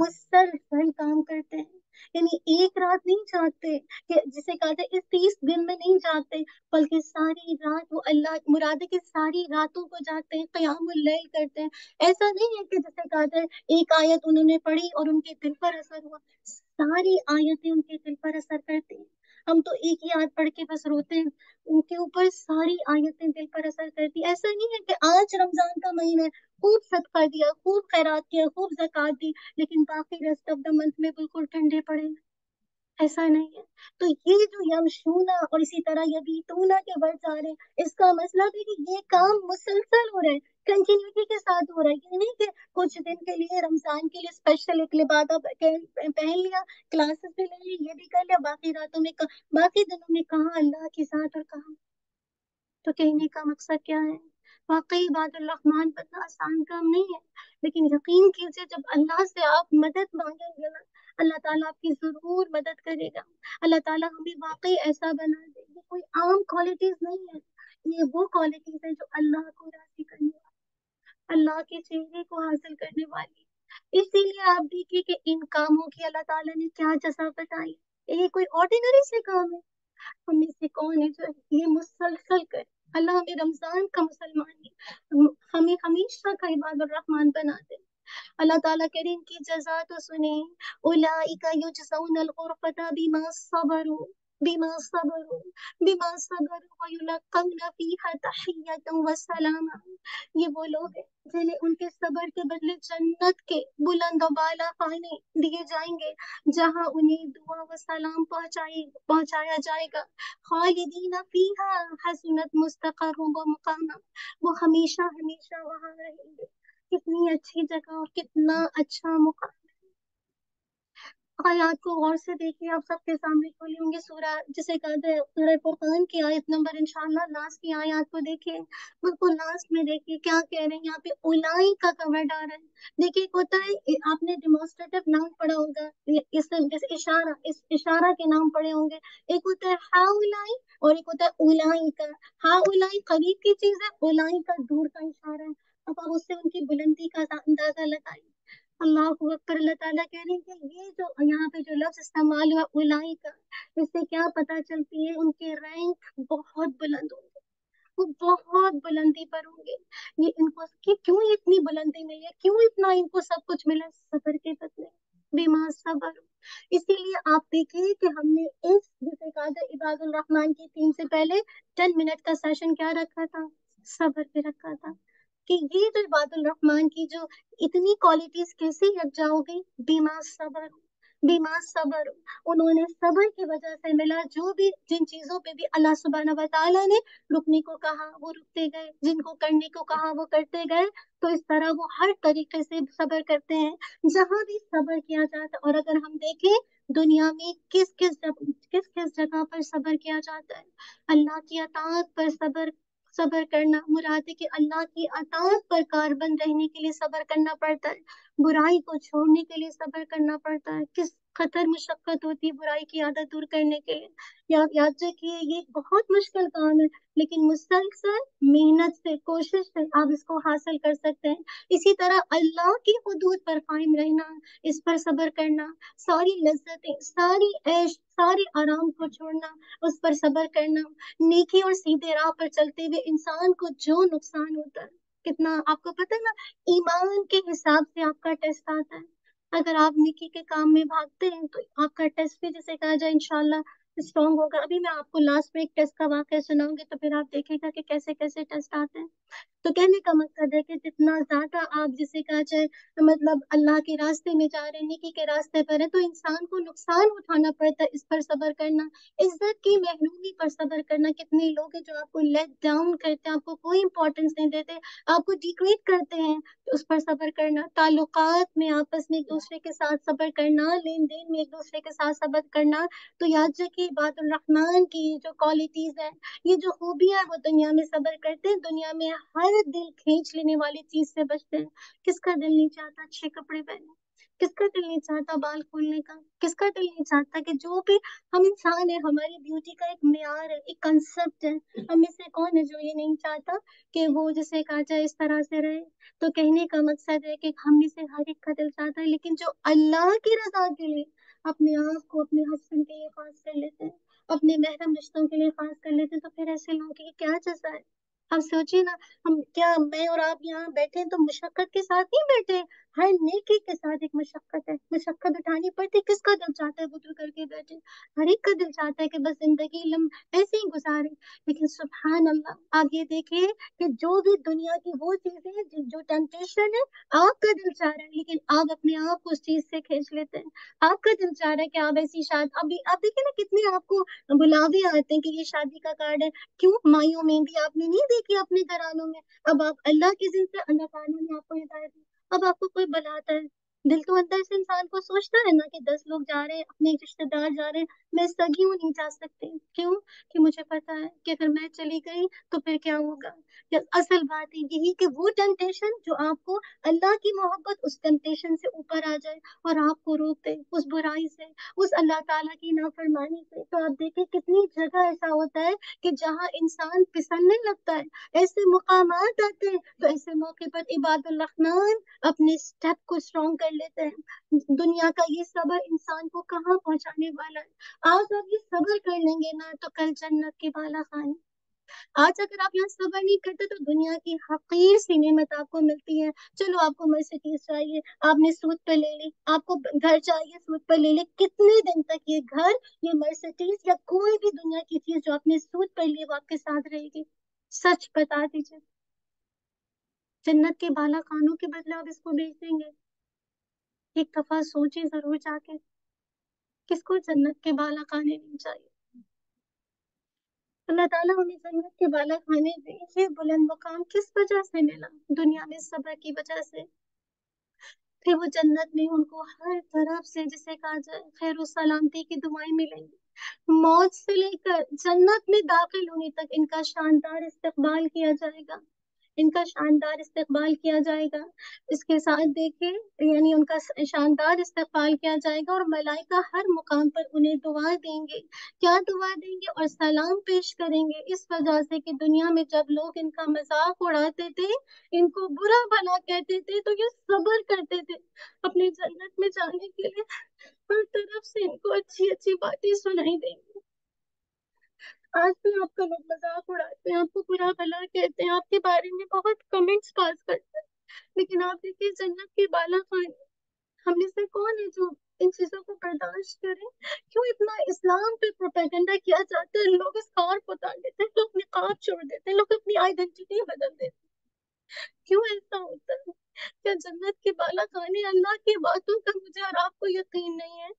मुसलसल काम करते हैं, यानी एक रात नहीं जागते, कि जिसे कहा था इस तीस दिन में नहीं जागते, बल्कि सारी रात वो अल्लाह मुराद है कि सारी रातों को जागते हैं, क़यामुल लैल करते हैं। ऐसा नहीं है कि जैसे कहा था एक आयत उन्होंने पढ़ी और उनके दिल पर असर हुआ, सारी आयतें उनके दिल पर असर करती हैं। हम तो एक ही आयत पढ़ के बस रोते हैं, उनके ऊपर सारी आयतें दिल पर असर करती। ऐसा नहीं है कि आज रमजान का महीना है, खूब सदका दिया, खूब खैरात किया, खूब ज़कात दी, लेकिन बाकी रेस्ट ऑफ द मंथ में बिल्कुल ठंडे पड़े, ऐसा नहीं है। तो ये जो यमशूना और इसी तरह यबीतूना के वर्ड आ रहे हैं, इसका मतलब है कि ये काम मुसलसल हो रहा है, कंटिन्यूटी के साथ हो रहा है। ये नहीं कि कुछ दिन के लिए रमजान के लिए स्पेशल एक लिबादा पहन पहन लिया, क्लासेस भी ले ली, ये भी कर लिया, बाकी रातों में क- बाकी दिनों में कहाँ अल्लाह के साथ और कहाँ। तो कहने का मकसद क्या है? वाकई इबादुर रहमान बनना आसान काम नहीं है, लेकिन यकीन कीजिए जब अल्लाह से आप मदद मांगेंगे ना, अल्लाह ताला आपकी जरूर मदद करेगा। अल्लाह ताला हमें वाकई ऐसा बना दे। ये कोई आम क्वालिटीज नहीं है, ये वो क्वालिटीज है जो अल्लाह को राजी करने वाली, अल्लाह के चेहरे को हासिल करने वाली। इसीलिए आप देखिए कि इन कामों की अल्लाह ताला ने क्या जजा बताई। ये कोई ऑर्डिनरी से काम है? हम में से कौन है जो ये मुसलसल करे? अल्लाह हमें रमजान का मुसलमान नहीं, हमें हमेशा का इबादुर रहमान बना दे। अल्लाह ताला कह रहे हैं इनकी जजा तो सुने, उलाइका युजज़ौनल गुरफता बिमा सबरू बिमा सबरू बिमा सबरू व युलक़ौना फीहा तहिय्यतन व सलामा। ये वो लोग हैं जिन्हें उनके सब्र के बदले जन्नत के बुलंद और बाला खाने दिए जाएंगे, जहां उन्हें दुआ व सलाम पहुंचाई पहुंचाया जाएगा। खालिदीना फीहा हसनत मुस्तक़र्रन व मुक़ामा, वो हमेशा हमेशा वहां रहेंगे। कितनी अच्छी जगह और कितना अच्छा मुकाम। आयात को गौर से देखिए, आप सबके सामने खोली होंगी सूरा जिसे कहते हैं सूरह फुरकान की आयत नंबर इंशाल्लाह लास्ट की आयत को देखिए, बिल्कुल लास्ट में देखिए क्या कह रहे हैं यहाँ पे। उलाई का वर्ड आ रहा है। देखिए एक होता है ए- आपने डिमोन्स्ट्रेटिव नाउन पढ़ा होगा, ये- इस जैसे इशारा, इस इशारा के नाम पढ़े होंगे। एक होता है हा उलाई और एक होता है उलाई का। हा उलाई करीब की चीज है, उलाई का दूर का इशारा है। अब आप उससे उनकी बुलंदी का अंदाजा लगाइए। अल्लाह अकबर। अल्लाह ताला कह रहे हैं कि ये जो यहाँ पे जो लफ्ज इस्तेमाल हुआ उलाई का, इससे क्या पता चलती है उनके रैंक बहुत बुलंद होंगे, वो बहुत बुलंदी पर होंगे। ये इनको कि क्यों इतनी बुलंदी मिली है, क्यों इतना इनको सब कुछ मिला? सबर के बदले, बीमा सबर। इसीलिए आप देखिए कि हमने इस जिसे कहा था इबादुल रहमान की थीम से पहले टेन मिनट का सेशन क्या रखा था? सबर पे रखा था। कि ये जो इबादुल रहमान की जो इतनी क्वालिटीज कैसे लग जाओगी? बीमा सबर, बीमा सबर, उन्होंने सबर की वजह से मिला। जो भी जिन चीजों पे भी अल्लाह सुब्हाना व तआला ने रुकने को कहा वो रुकते गए, जिनको करने को कहा वो करते गए। तो इस तरह वो हर तरीके से सबर करते हैं जहां भी सबर किया जाता है। और अगर हम देखें दुनिया में किस किस जग, किस किस जगह पर सबर किया जाता है, अल्लाह की अताअत पर सबर सबर करना मुराद है कि अल्लाह की अताअत पर कारबंद रहने के लिए सबर करना पड़ता है, बुराई को छोड़ने के लिए सबर करना पड़ता है। किस कदर मुशक्कत होती है बुराई की आदत दूर करने के लिए। या आप याद रखिए ये एक बहुत मुश्किल काम है, लेकिन मुसलसल मेहनत से कोशिश से आप इसको हासिल कर सकते हैं। इसी तरह अल्लाह की हुदूद पर कायम रहना, इस पर सबर करना, सारी लज्जतें, सारी ऐश, सारे आराम को छोड़ना, उस पर सबर करना, नेकी और सीधे राह पर चलते हुए इंसान को जो नुकसान होता है, कितना आपको पता है ना, ईमान के हिसाब से आपका टेस्ट आता है। अगर आप नेकी के काम में भागते हैं तो आपका टेस्ट भी जैसे कहा जाए इंशाल्लाह स्ट्रांग होगा। अभी मैं आपको लास्ट में एक टेस्ट का वाकया सुनाऊंगी तो फिर आप देखेगा कि कैसे कैसे टेस्ट आते हैं। तो कहने का मकसद है कि जितना ज्यादा आप जिसे कहा जाए मतलब अल्लाह के रास्ते में जा रहे हैं, नेकी के रास्ते पर है, तो इंसान को नुकसान उठाना पड़ता है, इस पर सबर करना, इज्जत की महरूमी पर सबर करना। कितने लोग हैं जो आपको लेट डाउन करते हैं, आपको कोई इंपॉर्टेंस नहीं देते, आपको डिग्रेड करते हैं, तो उस पर सबर करना। ताल्लुकात में आपस में एक दूसरे के साथ सबर करना, लेन देन में एक दूसरे के साथ सबर करना। तो याद रखिए इबादुर रहमान की जो क्वालिटीज है, ये जो खूबियां है, वो दुनिया में सबर करते हैं, दुनिया में हर दिल खींच लेने वाली चीज से बचते हैं। किसका दिल नहीं चाहता अच्छे कपड़े पहने, किसका दिल नहीं चाहता बाल खोलने का, किसका दिल नहीं चाहता कि जो भी हम इंसान है, हमारी ब्यूटी का एक मेयार है, एक कंसेप्ट है, हम में से कौन है जो ये नहीं चाहता कि वो जिसे कहा जाए इस तरह से रहे। तो कहने का मकसद है कि हम में से हर एक का दिल चाहता है, लेकिन जो अल्लाह की रजा के लिए अपने आप को अपने हस्बैंड के लिए खास कर लेते हैं, अपने महरम रिश्तों के लिए खास कर लेते हैं, तो फिर ऐसे लोगों की क्या जैसा है। आप सोचिए ना, हम क्या मैं और आप यहाँ बैठे हैं तो मुशक्कत के साथ ही बैठे हैं, हर नेकी के साथ एक मशक्कत है, मशक्कत उठानी पड़ती है। किसका दिल चाहता है बुद्र करके बैठे, हर एक का दिल चाहता है कि बस जिंदगी लम ऐसे ही गुजारे। लेकिन सुभान अल्लाह आप ये देखिए कि जो भी दुनिया की वो चीजें हैं जो जो टेम्पटेशन है, आपका दिल चाह रहा है लेकिन आप अपने आप को उस चीज से खींच लेते हैं। आपका दिल चाह रहा है कि आप ऐसी शादी, अभी आप देखिए ना कितने आपको बुलावे आते हैं कि ये शादी का कार्ड है। क्यों मायूं मेहंदी आपने नहीं देखी अपने घरानों में। अब आप अल्लाह की जिद से अल्लाह ताला ने आपको हिदायत दी, अब आपको कोई बुलाता है, दिल तो अंदर से इंसान को सोचता है ना कि दस लोग जा रहे हैं, अपने रिश्तेदार जा रहे हैं, मैं सगी हूँ नहीं जा सकती। क्यों? कि मुझे पता है कि अगर मैं चली गई तो फिर क्या होगा। या असल बात है यही कि वो टेम्पटेशन जो आपको अल्लाह की मोहब्बत उस टेम्पटेशन से ऊपर आ जाए और आपको रोक दे उस बुराई से, उस अल्लाह ताला की नाफरमानी से। तो आप देखिए कितनी जगह ऐसा होता है कि जहाँ इंसान फिसलने लगता है, ऐसे मुकामात आते हैं, तो ऐसे मौके पर इबादुल रहमान अपने स्टेप को स्ट्रॉन्ग कर लेते हैं। दुनिया का ये सबर इंसान को कहाँ पहुंचाने वाला है। आज आप ये सबर कर लेंगे ना तो कल जन्नत के बाला खाने। आज अगर आप यहाँ सबर नहीं करते तो दुनिया की हकीर सी नेमत आपको मिलती है। चलो आपको मर्सिडीज चाहिए, आपने सूद पे ले ली, आपको घर चाहिए सूद पे ले ली, कितने दिन तक ये घर, ये मर्सिडीज या कोई भी दुनिया की चीज जो आपने सूद पे ली वो आपके साथ रहेगी। सच बता दीजिए, जन्नत के बाला खानों के बदले आप इसको बेच देंगे? एक दफा सोचिए जरूर जाके, किसको जन्नत के बाला खाने नहीं चाहिए। अल्लाह ताला हमें जन्नत के बाला खाने दे। ये बुलंद मुकाम किस वजह से मिला? दुनिया में सब्र की वजह से। फिर वो जन्नत में उनको हर तरफ से जिसे कहा जाए खैर सलामती की दुआएं मिलेंगी। मौत से लेकर जन्नत में दाखिल होने तक इनका शानदार इस्तकबाल किया जाएगा, इनका शानदार इस्तकबाल किया जाएगा। इसके साथ देखिए यानी उनका शानदार इस्तकबाल किया जाएगा और मलाइका हर मुकाम पर उन्हें दुआ देंगे। क्या दुआ देंगे और सलाम पेश करेंगे, इस वजह से कि दुनिया में जब लोग इनका मजाक उड़ाते थे, इनको बुरा भला कहते थे, तो ये सब्र करते थे अपनी जन्नत में जाने के लिए। हर तरफ से इनको अच्छी अच्छी बातें सुनाई देंगी। आज भी आपका लोग मजाक उड़ाते हैं, आपको बुरा भला कहते हैं, आपके बारे में बहुत कमेंट्स पास करते हैं, लेकिन आप देखिए जन्नत के बाला खान हम में से कौन है जो इन चीजों को बर्दाश्त करे। क्यों इतना इस्लाम पे प्रोपेगेंडा किया जाता है, लोग स्कार्फ उतार देते हैं, लोग निकाब छोड़ देते हैं, लोग अपनी आइडेंटिटी बदल देते हैं। क्यों ऐसा होता है? क्या जन्नत के बाला खाने अल्लाह की बातों का मुझे और आपको यकीन नहीं है?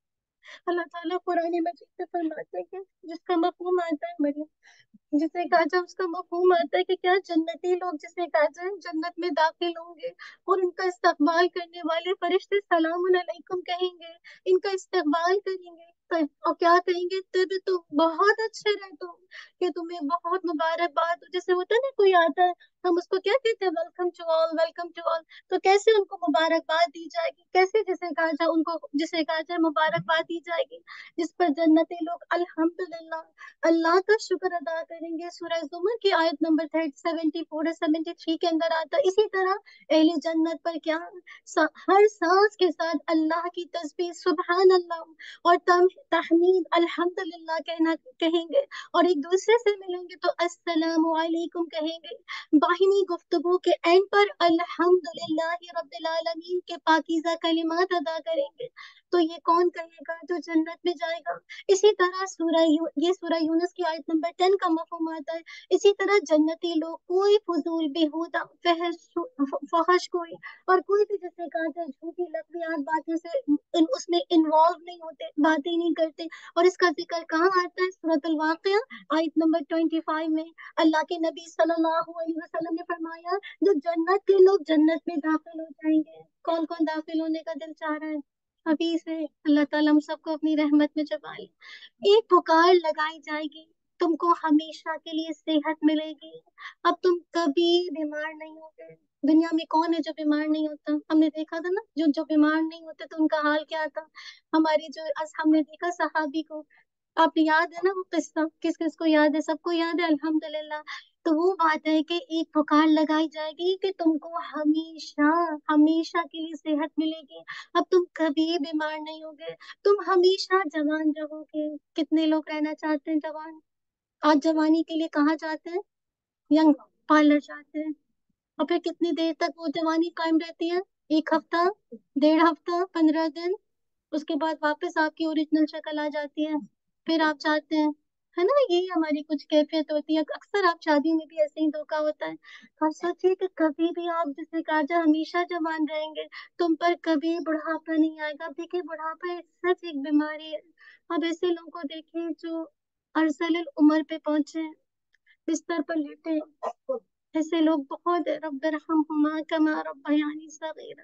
अल्लाह ताला कुरान मजीद में फरमाते हैं कि जिसका मफहूम आता है मरियम, जिसे कहा जाए उसका मफहूम आता है कि क्या जन्नती लोग जिसे कहा जाए जन्नत में दाखिल होंगे और उनका इस्तकबाल करने वाले फरिश्ते सलामुन अलैकुम कहेंगे, इनका इस्तकबाल करेंगे। तो- और क्या कहेंगे, तब तुम बहुत अच्छे रहे तुम, कि तुम्हें बहुत मुबारकबाद हो। जैसे होता है ना कोई आता है, हम उसको क्या कहते हैं, welcome to all, welcome to all. तो कैसे उनको मुबारकबाद दी जाएगी, कैसे जिसे कहा जाए उनको जिसे कहा जाए मुबारकबाद दी जाएगी, जिस पर जन्नती लोग अल्हम्दुलिल्लाह अल्लाह का शुक्र अदा करेंगे। सूरह जुमर की आयत number thirty seventy four seventy three के अंदर आता है। इसी तरह अहले जन्नत पर क्या सा, हर सांस के साथ अल्लाह की तस्बीह सुबहान अल्लाह और तम तहमीद अल्हम्दुलिल्लाह कहना कहेंगे, और एक दूसरे से मिलेंगे तो अस्सलामु अलैकुम कहेंगे। बाहिनी गुफ्तगू के एंड पर अल्हम्दुलिल्लाह रब्बिल आलमीन के पाकीज़ा कलिमात अदा करेंगे। तो ये कौन कहेगा जो जन्नत में जाएगा। इसी तरह सूरह यू, ये सूरह यूनुस की आयत नंबर टेन का मफहूम आता है। इसी तरह जन्नती लोग कोई फजूल बेहुदा फहश फहश कोई और कोई भी जिसे कहा जाए झूठी लफ्जियात बातें से इन, उसमें इन्वॉल्व नहीं होते, बातें नहीं करते। और इसका जिक्र कहाँ आता है, सूरत अल वाक़िया आयत नंबर ट्वेंटी फाइव में। अल्लाह के नबी सल्लल्लाहु अलैहि वसल्लम ने फरमाया, जो जन्नत के लोग जन्नत में दाखिल हो जाएंगे। कौन कौन दाखिल होने का दिल चाह रहा है अभी से, अल्लाह ताला हम सबको अपनी रहमत में जमा ले। एक पुकार लगाई जाएगी, तुमको हमेशा के लिए सेहत मिलेगी, अब तुम कभी बीमार नहीं होगे। दुनिया में कौन है जो बीमार नहीं होता, हमने देखा था ना, जो जो बीमार नहीं होते तो उनका हाल क्या था। हमारी जो अस हमने देखा सहाबी को, आप याद है ना वो किस्सा, किस किस को याद है, सबको याद है अल्हम्दुलिल्लाह। तो वो बात है कि एक पुकार लगाई जाएगी कि तुमको हमेशा हमेशा के लिए सेहत मिलेगी, अब तुम कभी बीमार नहीं होगे, तुम हमेशा जवान रहोगे। कितने लोग रहना चाहते हैं जवान, आज जवानी के लिए कहाँ जाते हैं, यंग पार्लर जाते हैं। और फिर कितनी देर तक वो जवानी कायम रहती है, एक हफ्ता, डेढ़ हफ्ता, पंद्रह दिन, उसके बाद वापस आपकी ओरिजिनल शक्ल आ जाती है। फिर आप चाहते हैं, है ना, यही हमारी कुछ कैफियत होती है। अक्सर आप शादी में भी ऐसे ही धोखा होता है। आप सोचिए कि कभी भी आप जिसे कहा जाए हमेशा जवान रहेंगे, तुम पर कभी बुढ़ापा नहीं आएगा। अब देखिए बुढ़ापा एक सच एक बीमारी है। अब ऐसे लोगों को देखिए जो अरसल उम्र पे पहुंचे हैं, बिस्तर पर लेटे हैं। ऐसे लोग बहुत है, रब्बिरहमहुमा कमा रब्बयानी सगीरा।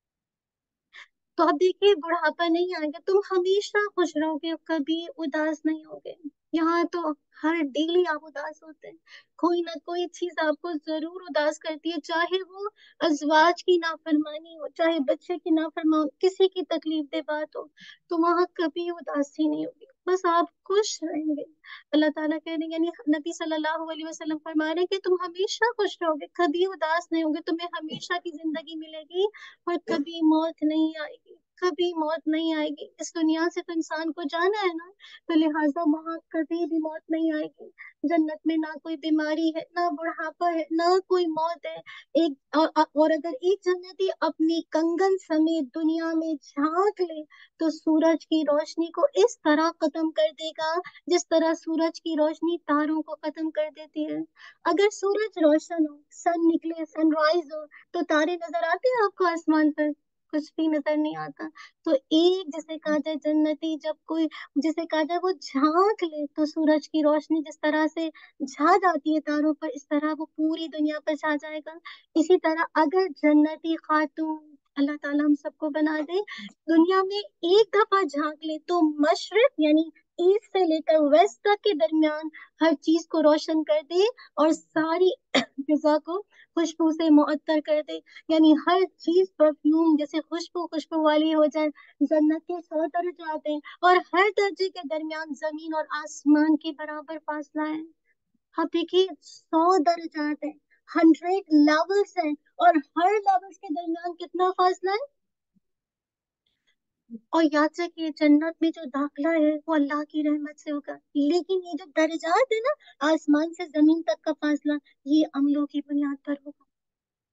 तो अब देखिए बुढ़ापा नहीं आएगा, तुम हमेशा खुश रहोगे, कभी उदास नहीं होगे। यहाँ तो हर डेली आप उदास होते हैं, कोई ना कोई चीज आपको जरूर उदास करती है, चाहे वो अजवाज की नाफरमानी हो, चाहे बच्चे की नाफरमान, किसी की तकलीफ दे बात हो, तो वहां कभी उदासी नहीं होगी, बस आप खुश रहेंगे। अल्लाह ताला कह रहे हैं, यानी नबी सल्लल्लाहु अलैहि वसल्लम फरमा रहे हैं कि तुम हमेशा खुश रहोगे, कभी उदास नहीं होगे, तुम्हें हमेशा की जिंदगी मिलेगी और कभी मौत नहीं आएगी, कभी मौत नहीं आएगी। इस दुनिया से तो इंसान को जाना है ना, तो लिहाजा वहां कभी भी मौत नहीं आएगी। जन्नत में ना कोई बीमारी है, ना बुढ़ापा है, ना कोई मौत है। एक और, और अगर एक जन्नती अपनी कंगन समेत दुनिया में झांक ले तो सूरज की रोशनी को इस तरह खत्म कर देगा जिस तरह सूरज की रोशनी तारों को खत्म कर देती है। अगर सूरज रोशन हो, सन निकले, सनराइज हो, तो तारे नजर आते हैं आपको आसमान पर, कुछ भी नजर नहीं आता। तो एक जिसे कहा जाए जन्नती, जब कोई जिसे कहा जाए वो झांक ले तो सूरज की रोशनी जिस तरह से छा जाती है तारों पर, इस तरह वो पूरी दुनिया पर छा जाएगा। इसी तरह अगर जन्नती खातून, अल्लाह ताला हम सबको बना दे, दुनिया में एक दफा झांक ले तो मशरिक यानी ईस्ट से लेकर वेस्ट तक के दरमियान हर चीज को रोशन कर दे और सारी फिजा को खुशबू से मुअत्तर कर दे। यानी हर चीज परफ्यूम जैसे खुशबू खुशबू वाली हो जाए। जन्नत के सौ दर्जात हैं और हर दर्जे के दरमियान जमीन और आसमान के बराबर फासला है। आप देखिए सौ दर्जात है, हंड्रेड लेवल्स हैं, और हर लेवल्स के दरमियान कितना फासला है। और याद रखिए जन्नत में जो दाखला है वो अल्लाह की रहमत से होगा, लेकिन ये जो दर्जात है ना, आसमान से जमीन तक का फासला, ये अमलों की बुनियाद पर होगा।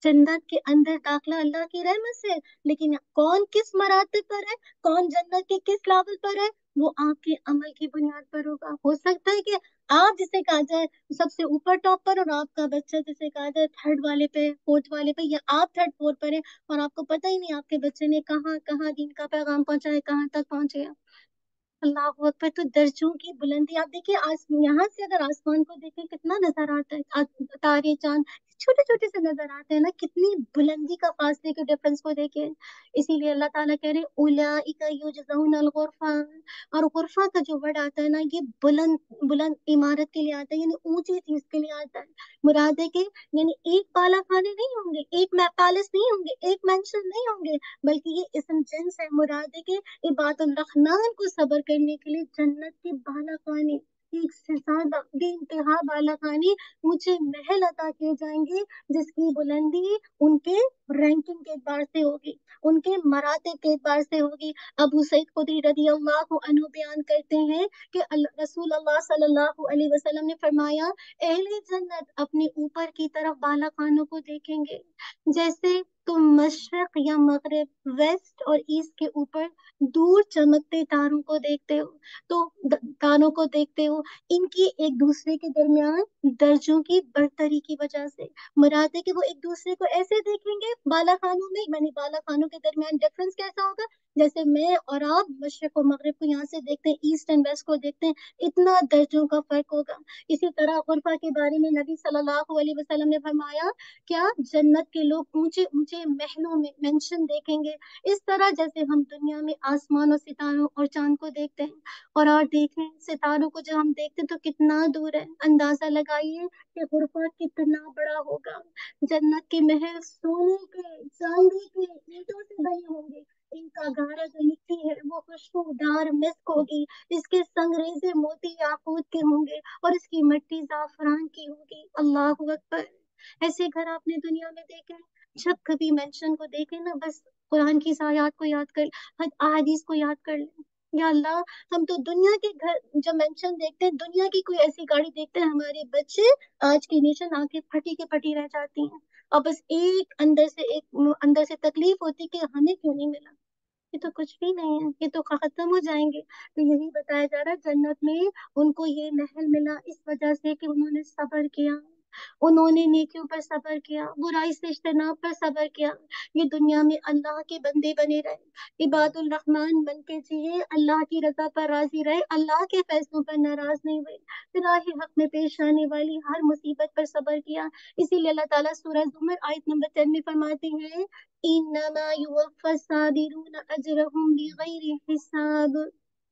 जन्नत के अंदर दाखिला अल्लाह की रहमत से, लेकिन कौन किस मरातब पर है, कौन जन्नत के किस लेवल पर है, वो आपके अमल की बुनियाद पर होगा। हो सकता है कि आप जिसे कहा जाए सबसे ऊपर टॉप पर, और आपका बच्चा जिसे कहा जाए थर्ड वाले पे, फोर्थ वाले पे, या आप थर्ड फोर्थ पर है और आपको पता ही नहीं आपके बच्चे ने कहाँ कहाँ दीन का पैगाम पहुंचाया, कहाँ तक पहुंचे। अल्लाह अकबर। तो दर्जों की बुलंदी आप देखिए, आस यहाँ से अगर आसमान को देखें कितना नजर आता है, आ- तारे चांद छोटे छोटे से नजर आते हैं ना, कितनी बुलंदी का फासले के डिफरेंस को देखे। इसीलिए अल्लाह ताला कह रहे हैं उलाइका युजज़ौनल गुरफा। और गुरफा का जो वर्ड आता है ना, ये बुलंद बुलंद इमारत के लिए आता है, यानी ऊंची चीज के लिए आता है। मुराद है कि यानी एक बाला खाने नहीं होंगे, एक पैलेस नहीं होंगे, एक मेंशन नहीं होंगे, बल्कि ये इसम जिन्स है। मुराद है कि इबादुल रहमान को सबर करने के लिए जन्नत के बाला खाने, एक से ज्यादा बेइंतहा बाला खाने, ऊंचे महल अता किए जाएंगे, जिसकी बुलंदी उनके रैंकिंग के एतबार से होगी, उनके मरातब के एतबार से होगी। अबू सईद खुदरी रदी अल्लाह अन्हु बयान करते हैं कि अल्लाह रसूल अल्लाह सल्लल्लाहु अलैहि वसल्लम ने फरमाया, अहले जन्नत अपने ऊपर की तरफ बाला खानों को देखेंगे जैसे तुम मशरक या मगरिब, वेस्ट और ईस्ट के ऊपर दूर चमकते तारों को देखते हो। तो द- तारों को देखते हो, इनकी एक दूसरे के दरमियान दर्जों की बढ़तरी की वजह से। मुराद है कि वो एक दूसरे को ऐसे देखेंगे बाला खानों में, यानी बाला खानों के दरमियान डिफरेंस कैसा होगा, जैसे मैं और आप मशरक और मगरिब को यहाँ से देखते हैं, ईस्ट एंड वेस्ट को देखते हैं, इतना दर्जों का फर्क होगा। इसी तरह गुरफा के बारे में नबी सल्लल्लाहु अलैहि वसल्लम ने फरमाया, क्या जन्नत के लोग ऊंचे ऊंचे महलों में मेंशन देखेंगे, इस तरह जैसे हम दुनिया में आसमान और सितारों और चांद को देखते हैं। और और देखें, सितारों को जब हम देखते हैं तो कितना दूर है, अंदाजा लगाइए कि गुरफा कितना बड़ा होगा। जन्नत के महल सोने के, चांदी के, ईंटों से बने होंगे। इनका गारा जो मिट्टी है वो खुशबूदार मिस्क होगी, इसके संगरेजे मोती याकूत के होंगे, और इसकी मिट्टी जाफरान की होगी। अल्लाह अकबर। ऐसे घर आपने दुनिया में देखे हैं? जब कभी मेंशन को देखे ना, बस कुरान की इस आयत को याद कर, अहादीस को याद कर ले। या अल्लाह, हम तो दुनिया के घर जब मेंशन देखते हैं, दुनिया की कोई ऐसी गाड़ी देखते हैं, हमारे बच्चे आज की नेशन आके फटी के फटी रह जाती हैं, और बस एक अंदर से एक अंदर से तकलीफ होती कि हमें क्यों नहीं मिला। ये तो कुछ भी नहीं है, ये तो खत्म हो जाएंगे। तो यही बताया जा रहा है, जन्नत में उनको ये महल मिला इस वजह से कि उन्होंने सब्र किया, उन्होंने नेकियों पर सब्र किया, बुराई से इज्तनाब पर सब्र किया। ये दुनिया में अल्लाह के बंदे बने रहे, इबादुल रहमान बन के जिए, अल्लाह की रजा पर राजी रहे, अल्लाह के फैसलों पर नाराज नहीं हुए, राह हक में पेश आने वाली हर मुसीबत पर सब्र किया। इसीलिए अल्लाह ताला सूरह जुमर आयत नंबर टेन में फरमाते हैं, इन्नमा युवफ़्फ़ा साबिरून अजरहुम बिगैरि हिसाब।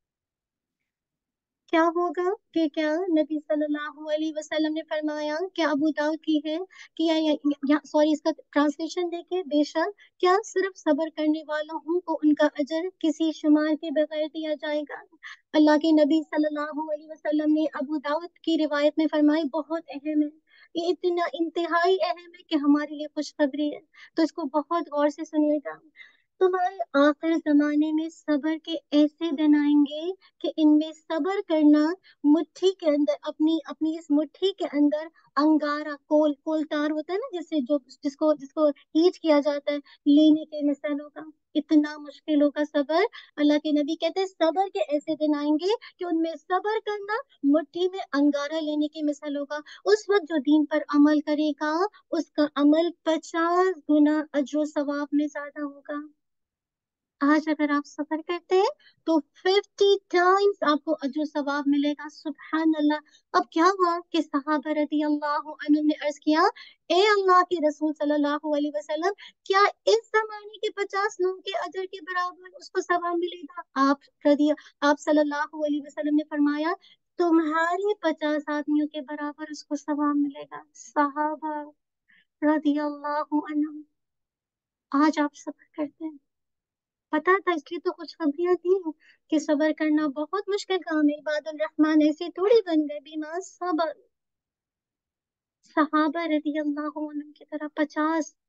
क्या होगा कि क्या नबी सल्लल्लाहु अलैहि वसल्लम ने फरमाया, क्या अबू दाऊद की है कि या, या, या सॉरी, इसका ट्रांसलेशन देखिए, बेशक क्या सिर्फ सब्र करने वालों को उनका अजर किसी शुमार के बगैर दिया जाएगा। अल्लाह के नबी सल्लल्लाहु अलैहि वसल्लम ने अबू दाऊद की रिवायत में फरमाई, बहुत अहम है, ये इतना इंतहाई अहम है कि हमारे लिए खुशखबरी है, तो इसको बहुत गौर से सुनिएगा। तुम्हारे आखिर जमाने में सब्र के ऐसे दिन आएंगे कि इनमें सब्र करना मुट्ठी के अंदर, अपनी अपनी इस मुट्ठी के अंदर अंगारा, कोल कोल तार होता है ना, जिससे जो जिसको जिसको हीट किया जाता है, लेने के मिसाल होगा। इतना मुश्किल होगा सब्र। अल्लाह के नबी कहते हैं, सब्र के ऐसे दिन आएंगे कि उनमें सब्र करना मुट्ठी में अंगारा लेने की मिसाल होगा। उस वक्त जो दीन पर अमल करेगा, उसका अमल पचास गुना अजर सवाब में ज्यादा होगा। आज अगर आप सफर करते हैं तो फिफ्टी टाइम्स आपको अजर सवाब मिलेगा। सुबहान अल्लाह। अब क्या हुआ कि सहाबा रदी अल्लाह अन्हुम ने अर्ज किया, ए अल्लाह के रसूल सल्लल्लाहु अलैहि वसल्लम, क्या इस जमाने के पचास लोगों के अजर के बराबर उसको सवाब मिलेगा? आप रदी आप सल्लल्लाहु अलैहि वसल्लम ने फरमाया, तुम्हारे पचास आदमियों के बराबर उसको सवाब मिलेगा। सहाबा रदी अल्लाह अन्हुम। आज आप सफर करते हैं, पता था, इसलिए तो खुशखबरियां दी कि सबर करना बहुत मुश्किल काम है। इबादुल रहमान ऐसे थोड़ी बन गए बीमार। सबर। सहाबा रदी अल्लाह अन्हुम की तरह पचास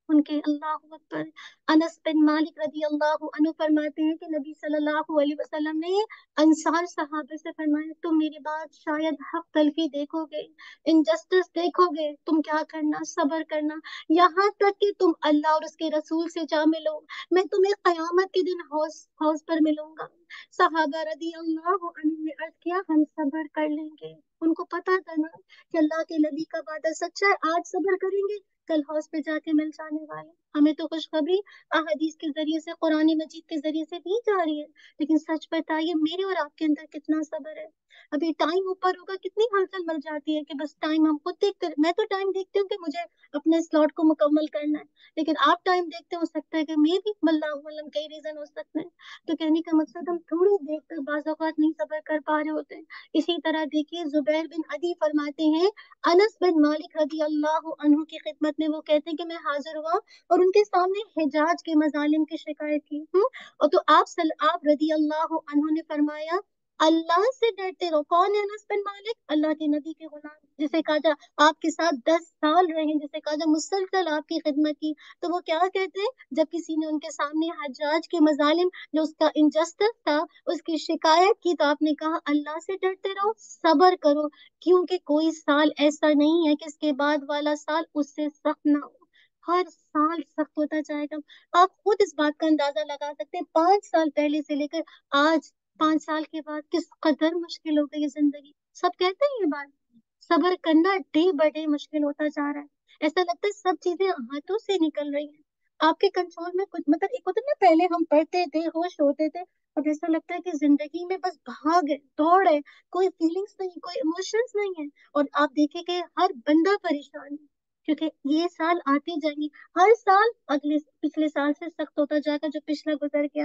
उनके, अल्लाह अकबर। अनस बिन मालिक रदी अल्लाह अन्हु फरमाते हैं कि नबी सल्लल्लाहु अलैहि वसल्लम ने अंसार सहाबा से फरमाया, तुम मेरी बात शायद हक तलफी देखोगे, इनजस्टिस देखोगे, तुम क्या करना, सब्र करना, यहाँ तक कि तुम अल्लाह और उसके रसूल से जा मिलो, मैं तुम्हें कयामत के दिन हौस हौस पर मिलूंगा। सहाबा रदी अल्लाह अन्हु ने अर्ज किया, हम सब्र कर लेंगे। उनको पता था ना कि अल्लाह के नबी का वादा सच्चा है, आज सब्र करेंगे कल हौस पे जाके मिल जाने वाले। हमें तो खुशखबरी अहादीस के जरिए से, कुरान मजीद के जरिए से दी जा रही है, लेकिन सच बताइए मेरे और आपके अंदर कितना सब्र है। अभी टाइम ऊपर होगा, कितनी हलचल मच जाती है कि बस टाइम हम खुद देखते रहे। मैं तो टाइम देखती हूँ कि मुझे अपने स्लॉट को मुकम्मल करना है, लेकिन आप टाइम देखते हो सकता है कि मे भी वल्लाहु अलम कई रीजन हो सकते हैं। तो कहने का मकसद हम थोड़ी देर तक बाज़ औक़ात नहीं सब्र कर पा रहे होते हैं। इसी तरह देखिए जुबैर बिन अदी फरमाते हैं, अनस बिन मालिक रदी अल्लाह अन्हु की खिदमत में, वो कहते हैं कि मैं हाजिर हुआ और उनके सामने हिजाज के मजालिम की शिकायत की। हम्म और तो आप सल आप रदी अल्लाह अन्हु ने फरमाया, अल्लाह से डरते रहो। कौन है अनस बिन मालिक? अल्लाह के नबी के गुलाम, जिसे कहा जा आपके साथ दस साल रहे, जिसे कहा जा मुसलसल आपकी खिदमत की। तो वो क्या कहते हैं, जब किसी ने उनके सामने हज्जाज के मजालिम, जो उसका इंजस्टिस था, उसकी शिकायत की, तो आपने कहा अल्लाह से डरते रहो, सब्र करो, क्योंकि कोई साल ऐसा नहीं है कि इसके बाद वाला साल उससे सख्त ना हो। हर साल सख्त होता जाएगा। आप खुद इस बात का अंदाजा लगा सकते हैं, पांच साल पहले से लेकर आज, पांच साल के बाद किस कदर मुश्किल हो गई है जिंदगी। सब कहते हैं ये बात, सब्र करना डे बाय डे मुश्किल होता जा रहा है। ऐसा लगता है सब चीजें हाथों से निकल रही हैं, आपके कंट्रोल में कुछ, मतलब एक होता है ना, पहले हम पढ़ते थे, होश होते थे, अब ऐसा लगता है कि जिंदगी में बस भाग है, दौड़ है, कोई फीलिंग्स नहीं, कोई इमोशंस नहीं है। और आप देखें कि हर बंदा परेशान है, क्योंकि ये साल आते जाएंगे, हर साल अगले पिछले साल से सख्त होता जाएगा जो पिछला गुजर गया।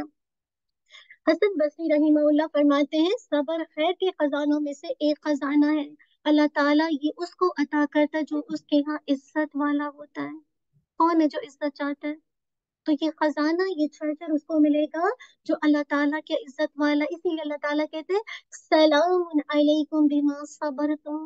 हसन बसरी रहीमहुल्लाह फरमाते हैं, सब्र खैर के खजानों में से एक खजाना है, अल्लाह ताला ये उसको अता करता है जो उसके यहाँ इज्जत वाला होता है। कौन है जो इज्जत चाहता है? तो ये खजाना, ये ट्रेजर उसको मिलेगा जो अल्लाह ताला के इज्जत वाला। इसीलिए अल्लाह ताला कहते हैं, सलामुन अलैकुम बिमा सबरतुम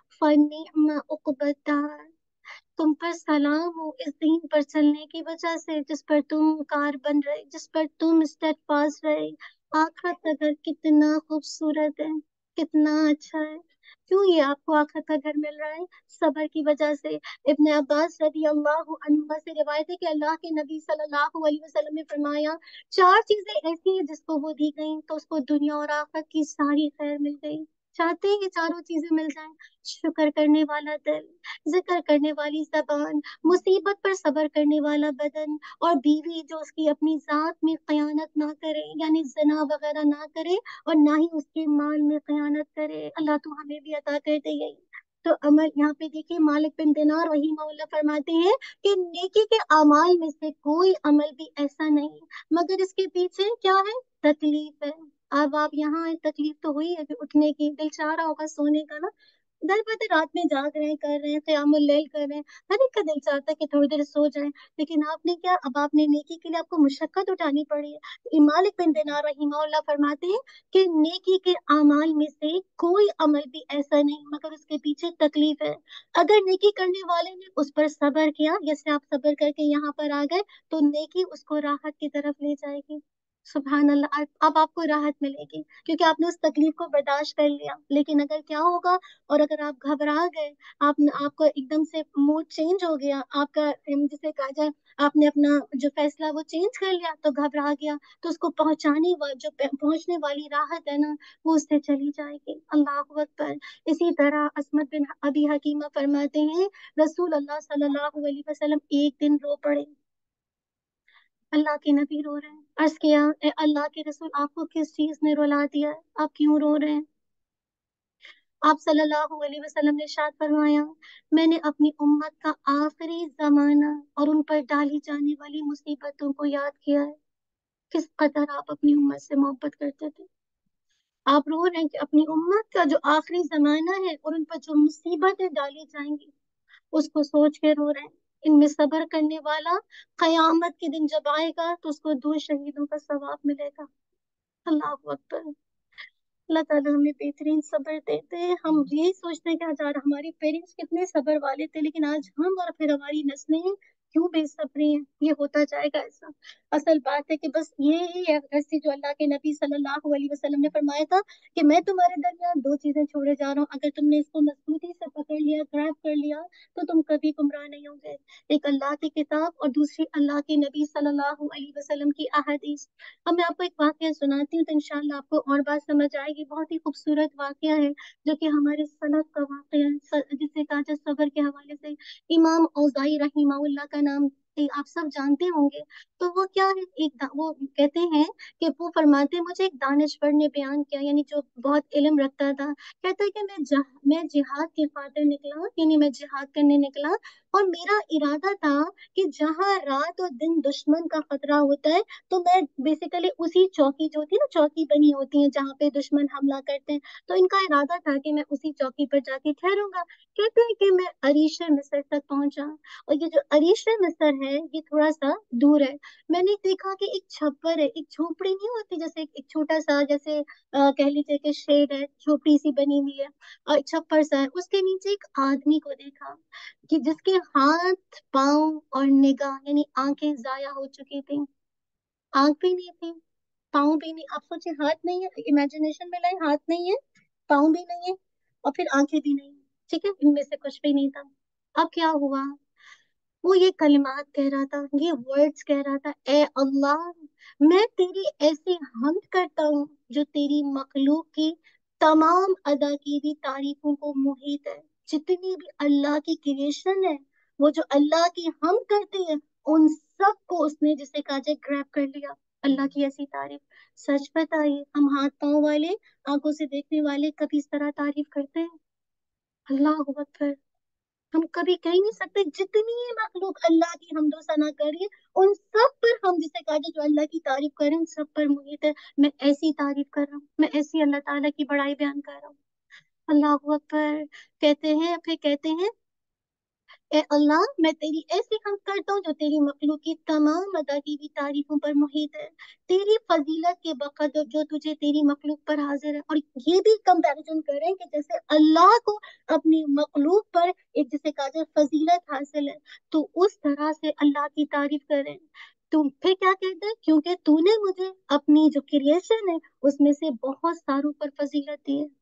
फनिअमा उक़बद्दार। तुम पर सलाम हो इस दीन पर चलने की वजह से, जिस पर तुम कार बन रहे, जिस पर तुम स्टेडफास्ट रहे। आखिरत का घर कितना खूबसूरत है, कितना अच्छा है। क्यों ये आपको आखिरत का घर मिल रहा है? सबर की वजह से। इब्ने अब्बास रदी अल्लाह अन्हुमा से रिवायत है कि अल्लाह के नबी सल्लल्लाहु अलैहि वसल्लम ने फरमाया, चार चीजें ऐसी हैं जिसको वो दी गई तो उसको दुनिया और आखिरत की सारी खैर मिल गई। चाहते हैं ये चारों चीजें मिल जाएं? शुक्र करने वाला दिल, जिक्र करने वाली जबान, मुसीबत पर सब्र करने वाला बदन, और बीवी जो उसकी अपनी जात में खयानत ना करे, यानी जना वगैरह ना करे, और ना ही उसके माल में खयानत करे। अल्लाह तो हमें भी अता कर दे यही। तो अमल यहाँ पे देखिए, मालिक बिन दिनार रहीमहुल्लाह फरमाते हैं कि नेकी के अमाल में से कोई अमल भी ऐसा नहीं है मगर इसके पीछे क्या है, तकलीफ है। अब आप यहाँ आए, तकलीफ तो हुई है कि उठने की, दिल चाह रहा होगा सोने का ना, दर बदर रात में जाग रहे हैं, कर रहे हैं, क़यामुल लैल कर रहे हैं, हर एक का दिल चाहता है कि थोड़ी देर सो जाएं। लेकिन आपने क्या, अब आपने नेकी के लिए आपको मुशक्कत उठानी पड़ी है। तो मालिक बिन दिनार रहीमहुल्लाह फरमाते हैं कि नेकी के अमाल में से कोई अमल भी ऐसा नहीं मगर उसके पीछे तकलीफ है। अगर नेकी करने वाले ने उस पर सब्र किया, जैसे आप सब्र करके यहाँ पर आ गए, तो नेकी उसको राहत की तरफ ले जाएगी। सुभान अल्लाह, अब अब आपको राहत मिलेगी क्योंकि आपने उस तकलीफ को बर्दाश्त कर लिया। लेकिन अगर क्या होगा, और अगर आप घबरा गए, आप आपको एकदम से मूड चेंज हो गया, आपका अम, जिसे कहा जाए, आपने अपना जो फैसला वो चेंज कर लिया, तो घबरा गया, तो उसको पहुंचाने वा, जो पे- पहुंचने वाली राहत है ना, वो उससे चली जाएगी। अल्लाह अकबर। इसी तरह असमत बिन अबी हकीमा फरमाते हैं, रसूल अल्लाह सल्लल्लाहु अलैहि वसल्लम एक दिन रो पड़े, अल्लाह के नबी रो रहे हैं। अर्ज किया, "ए अल्लाह के रसूल, आपको किस चीज ने रुला दिया है, आप क्यों रो रहे हैं?" आप सल्लल्लाहु अलैहि वसल्लम ने इरशाद फरमाया, मैंने अपनी उम्मत का आखिरी जमाना और उन पर डाली जाने वाली मुसीबतों को याद किया है। किस कदर आप अपनी उम्मत से मोहब्बत करते थे। आप रो रहे हैं कि अपनी उम्मत का जो आखिरी जमाना है और उन पर जो मुसीबतें डाली जाएंगी, उसको सोच के रो रहे हैं। इनमें सब्र करने वाला कयामत के दिन जब आएगा तो उसको दो शहीदों का सवाब मिलेगा। अल्लाह अकबर। अल्लाह ताला हमें बेहतरीन सब्र देते हैं। हम यही सोचते हैं कि हजार हमारे पेरेंट्स कितने सब्र वाले थे, लेकिन आज हम और फिर हमारी नस्लें क्यों बेसब्री है, ये होता जाएगा ऐसा। असल बात है कि बस ये ही है रस्सी जो अल्लाह के नबी सल्लल्लाहु अलैहि वसल्लम ने फरमाया था कि मैं तुम्हारे दरमियान दो चीजें छोड़े जा रहा हूँ, अगर तुमने इसको मजबूती से पकड़ लिया, ग्रैब कर लिया, तो तुम कभी गुमराह नहीं होगे। एक अल्लाह की किताब और दूसरी अल्लाह के नबी सल्लल्लाहु अलैहि वसल्लम की अहादीस। अब मैं आपको एक वाकया सुनाती हूँ तो इंशाल्लाह आपको और बात समझ आएगी। बहुत ही खूबसूरत वाकया है जो कि हमारे सलफ का वाकया है, स- जिसे कहा जाए सबर के हवाले से। इमाम औज़ाई रहीमहुल्लाह का नाम ए- आप सब जानते होंगे। तो वो क्या है, एक दा- वो कहते हैं कि वो फरमाते हैं, मुझे एक दानिशवर ने बयान किया, यानी जो बहुत इल्म रखता था। कहता है कि मैं जह, मैं जिहाद की खातिर निकला, यानी मैं जिहाद करने निकला, और मेरा इरादा था कि जहाँ रात और दिन दुश्मन का खतरा होता है, तो मैं बेसिकली उसी चौकी, जो होती है ना, चौकी बनी होती है जहाँ पे दुश्मन हमला करते हैं, तो इनका इरादा था कि मैं उसी चौकी पर जाके ठहरूंगा। कहते हैं कि मैं अरीश मिस्र तक पहुंचा, और ये जो अरीश मिस्र है ये थोड़ा सा दूर है। मैंने देखा कि एक छप्पर है, एक झोपड़ी नहीं होती, जैसे एक, एक छोटा सा, जैसे अ, कह लीजिए कि शेड है, झोपड़ी सी बनी हुई है, और एक छप्पर सा है, उसके नीचे एक आदमी को देखा कि जिसके हाथ पांव और निगाह यानी आंखें जाया हो चुकी थी। आंख भी नहीं थी, पाँव भी नहीं। आप सोचिए, हाथ नहीं है, इमेजिनेशन में लाए, हाथ नहीं है, पाँव भी नहीं है, और फिर आंखें भी नहीं है। ठीक है, इनमें से कुछ भी नहीं था। अब क्या हुआ, वो ये कलिमात कह रहा था, ये वर्ड्स कह रहा था, ए अल्लाह, मैं तेरी ऐसी हम्द करता हूँ जो तेरी मखलूक की तमाम अदा की हुई तारीफों को मुहित है। जितनी भी अल्लाह की क्रिएशन है, वो जो अल्लाह की हम करती है, उन सब को उसने जिसे काजे ग्रैब कर लिया। अल्लाह की ऐसी तारीफ। सच बताइए, हम हाथ पांव वाले, आंखों से देखने वाले कभी इस तरह तारीफ करते हैं? अल्लाह अकबर। हम कभी कह ही नहीं सकते, जितनी ही मखलूक अल्लाह की हमदो सना कर रही है, उन सब पर हम जिसे कहा जाए जो अल्लाह की तारीफ कर रहे हैं, उन सब पर मुहित है। मैं ऐसी तारीफ कर रहा हूँ, मैं ऐसी अल्लाह ताला की बड़ाई बयान कर रहा हूँ। अल्लाह अकबर। कहते हैं, फिर कहते हैं, ए अल्लाह, मैं तेरी ऐसी हम करता हूँ जो तेरी मखलूक की तमाम अदा की हुई तारीफों पर मुहित है। तेरी फजीलत के बकदर जो तुझे तेरी मखलूक पर हाजिर है। और ये भी कंपैरिजन करें कि जैसे अल्लाह को अपनी मखलूक पर एक जिसे कहा जाए फजीलत हासिल है, तो उस तरह से अल्लाह की तारीफ करें। तुम फिर क्या कहते हैं, क्योंकि तूने मुझे अपनी जो क्रिएशन है उसमें से बहुत सारों पर फजीलत दी है।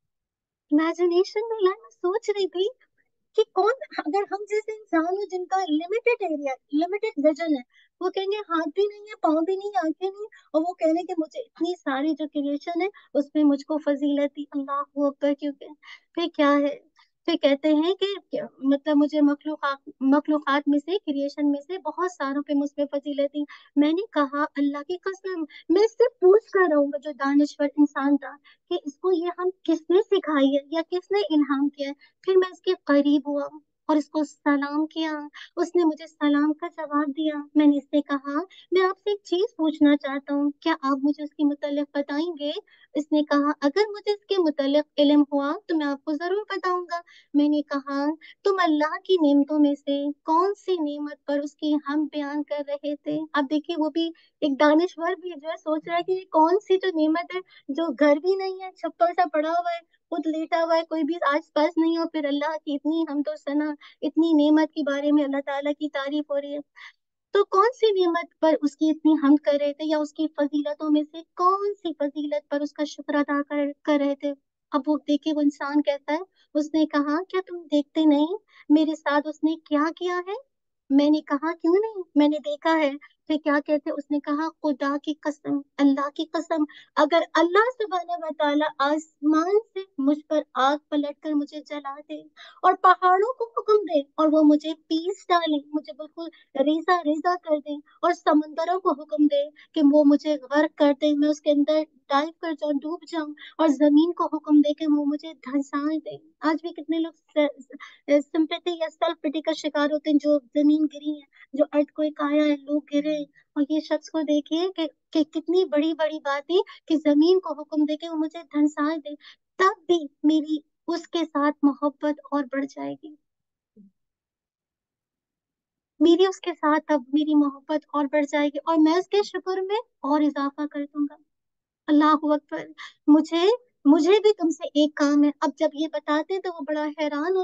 इमेजिनेशन में लाए, मैं सोच रही थी कि कौन, अगर हम जैसे इंसान हो जिनका लिमिटेड एरिया, लिमिटेड विजन है, वो कहेंगे हाथ भी नहीं है, पाँव भी नहीं है, आंखें नहीं, और वो कह रहे हैं कि मुझे इतनी सारी जो क्रिएशन है उसमें मुझको फजीलत दी, अल्लाह अकबर। क्योंकि फिर क्या है, फिर कहते हैं कि क्या- मतलब मुझे मखलूकात मखलूकात में से, क्रिएशन में से बहुत सारों पे मुझ पे फजीलत दी। मैंने कहा अल्लाह की कसम, मैं इससे पूछ कर रहूंगा जो दानिश्वर इंसान था, कि इसको ये हम किसने सिखाई है या किसने इल्हाम किया है। फिर मैं इसके करीब हुआ और इसको सलाम किया। उसने मुझे सलाम का जवाब दिया। मैंने इससे कहा, मैं आपसे एक चीज पूछना चाहता हूँ, क्या आप मुझे उसके मुतालिक बताएंगे? इसने कहा, अगर मुझे इसके मुतालिक इल्म हुआ तो मैं आपको जरूर बताऊंगा। मैंने कहा, तुम अल्लाह की नेमतों में से कौन सी नेमत पर उसकी हम बयान कर रहे थे? अब देखिए, वो भी एक दानिश्वर भी जो है सोच रहा है कि ये कौन सी जो नेमत है, जो घर भी नहीं है, छप्पर सा पड़ा हुआ है, खुद लेटा हुआ है, कोई भी आस पास नहीं हो, फिर अल्लाह की इतनी हम तो सना, इतनी नेमत के बारे में अल्लाह ताला की तारीफ हो रही है। तो कौन सी नेमत पर उसकी इतनी हम कर रहे थे, या उसकी फजीलतों में से कौन सी फजीलत पर उसका शुक्र अदा कर, कर रहे थे? अब वो देखिए, वो इंसान कहता है, उसने कहा, क्या तुम देखते नहीं मेरे साथ उसने क्या किया है? मैंने कहा, क्यों नहीं, मैंने देखा है। फिर क्या कहते, उसने कहा, खुदा की कसम, अल्लाह की कसम, अगर अल्लाह सुब्हानहू व तआला आसमान से मुझ पर आग पलट कर मुझे जला दे, और पहाड़ों को हुक्म दे और वो मुझे पीस डाले, मुझे बिल्कुल रेजा रेजा कर दे, और समंदरों को हुक्म दे कि वो मुझे गर्क कर दे, मैं उसके अंदर डाइव कर जाऊं, डूब जाऊं, और जमीन को हुक्म दे कि वो मुझे धंसा दे। आज भी कितने लोग सिंपैथी या सेल्फ पिटी का शिकार होते हैं, जो जमीन गिरी है, जो अर्थ को एक आया है, लोग गिरे। और ये शख्स को देखिए कि, कि कितनी बड़ी बड़ी बात है कि जमीन को हुक्म दे के वो मुझे धंसा दे, तब भी मेरी उसके साथ मोहब्बत और बढ़ जाएगी। मेरी उसके साथ तब मेरी मोहब्बत और बढ़ जाएगी, और मैं उसके शुक्र में और इजाफा कर दूंगा। अल्लाह अकबर। मुझे मुझे भी तुमसे एक काम है। अब जब ये बताते हैं तो वो बड़ा हैरान होता है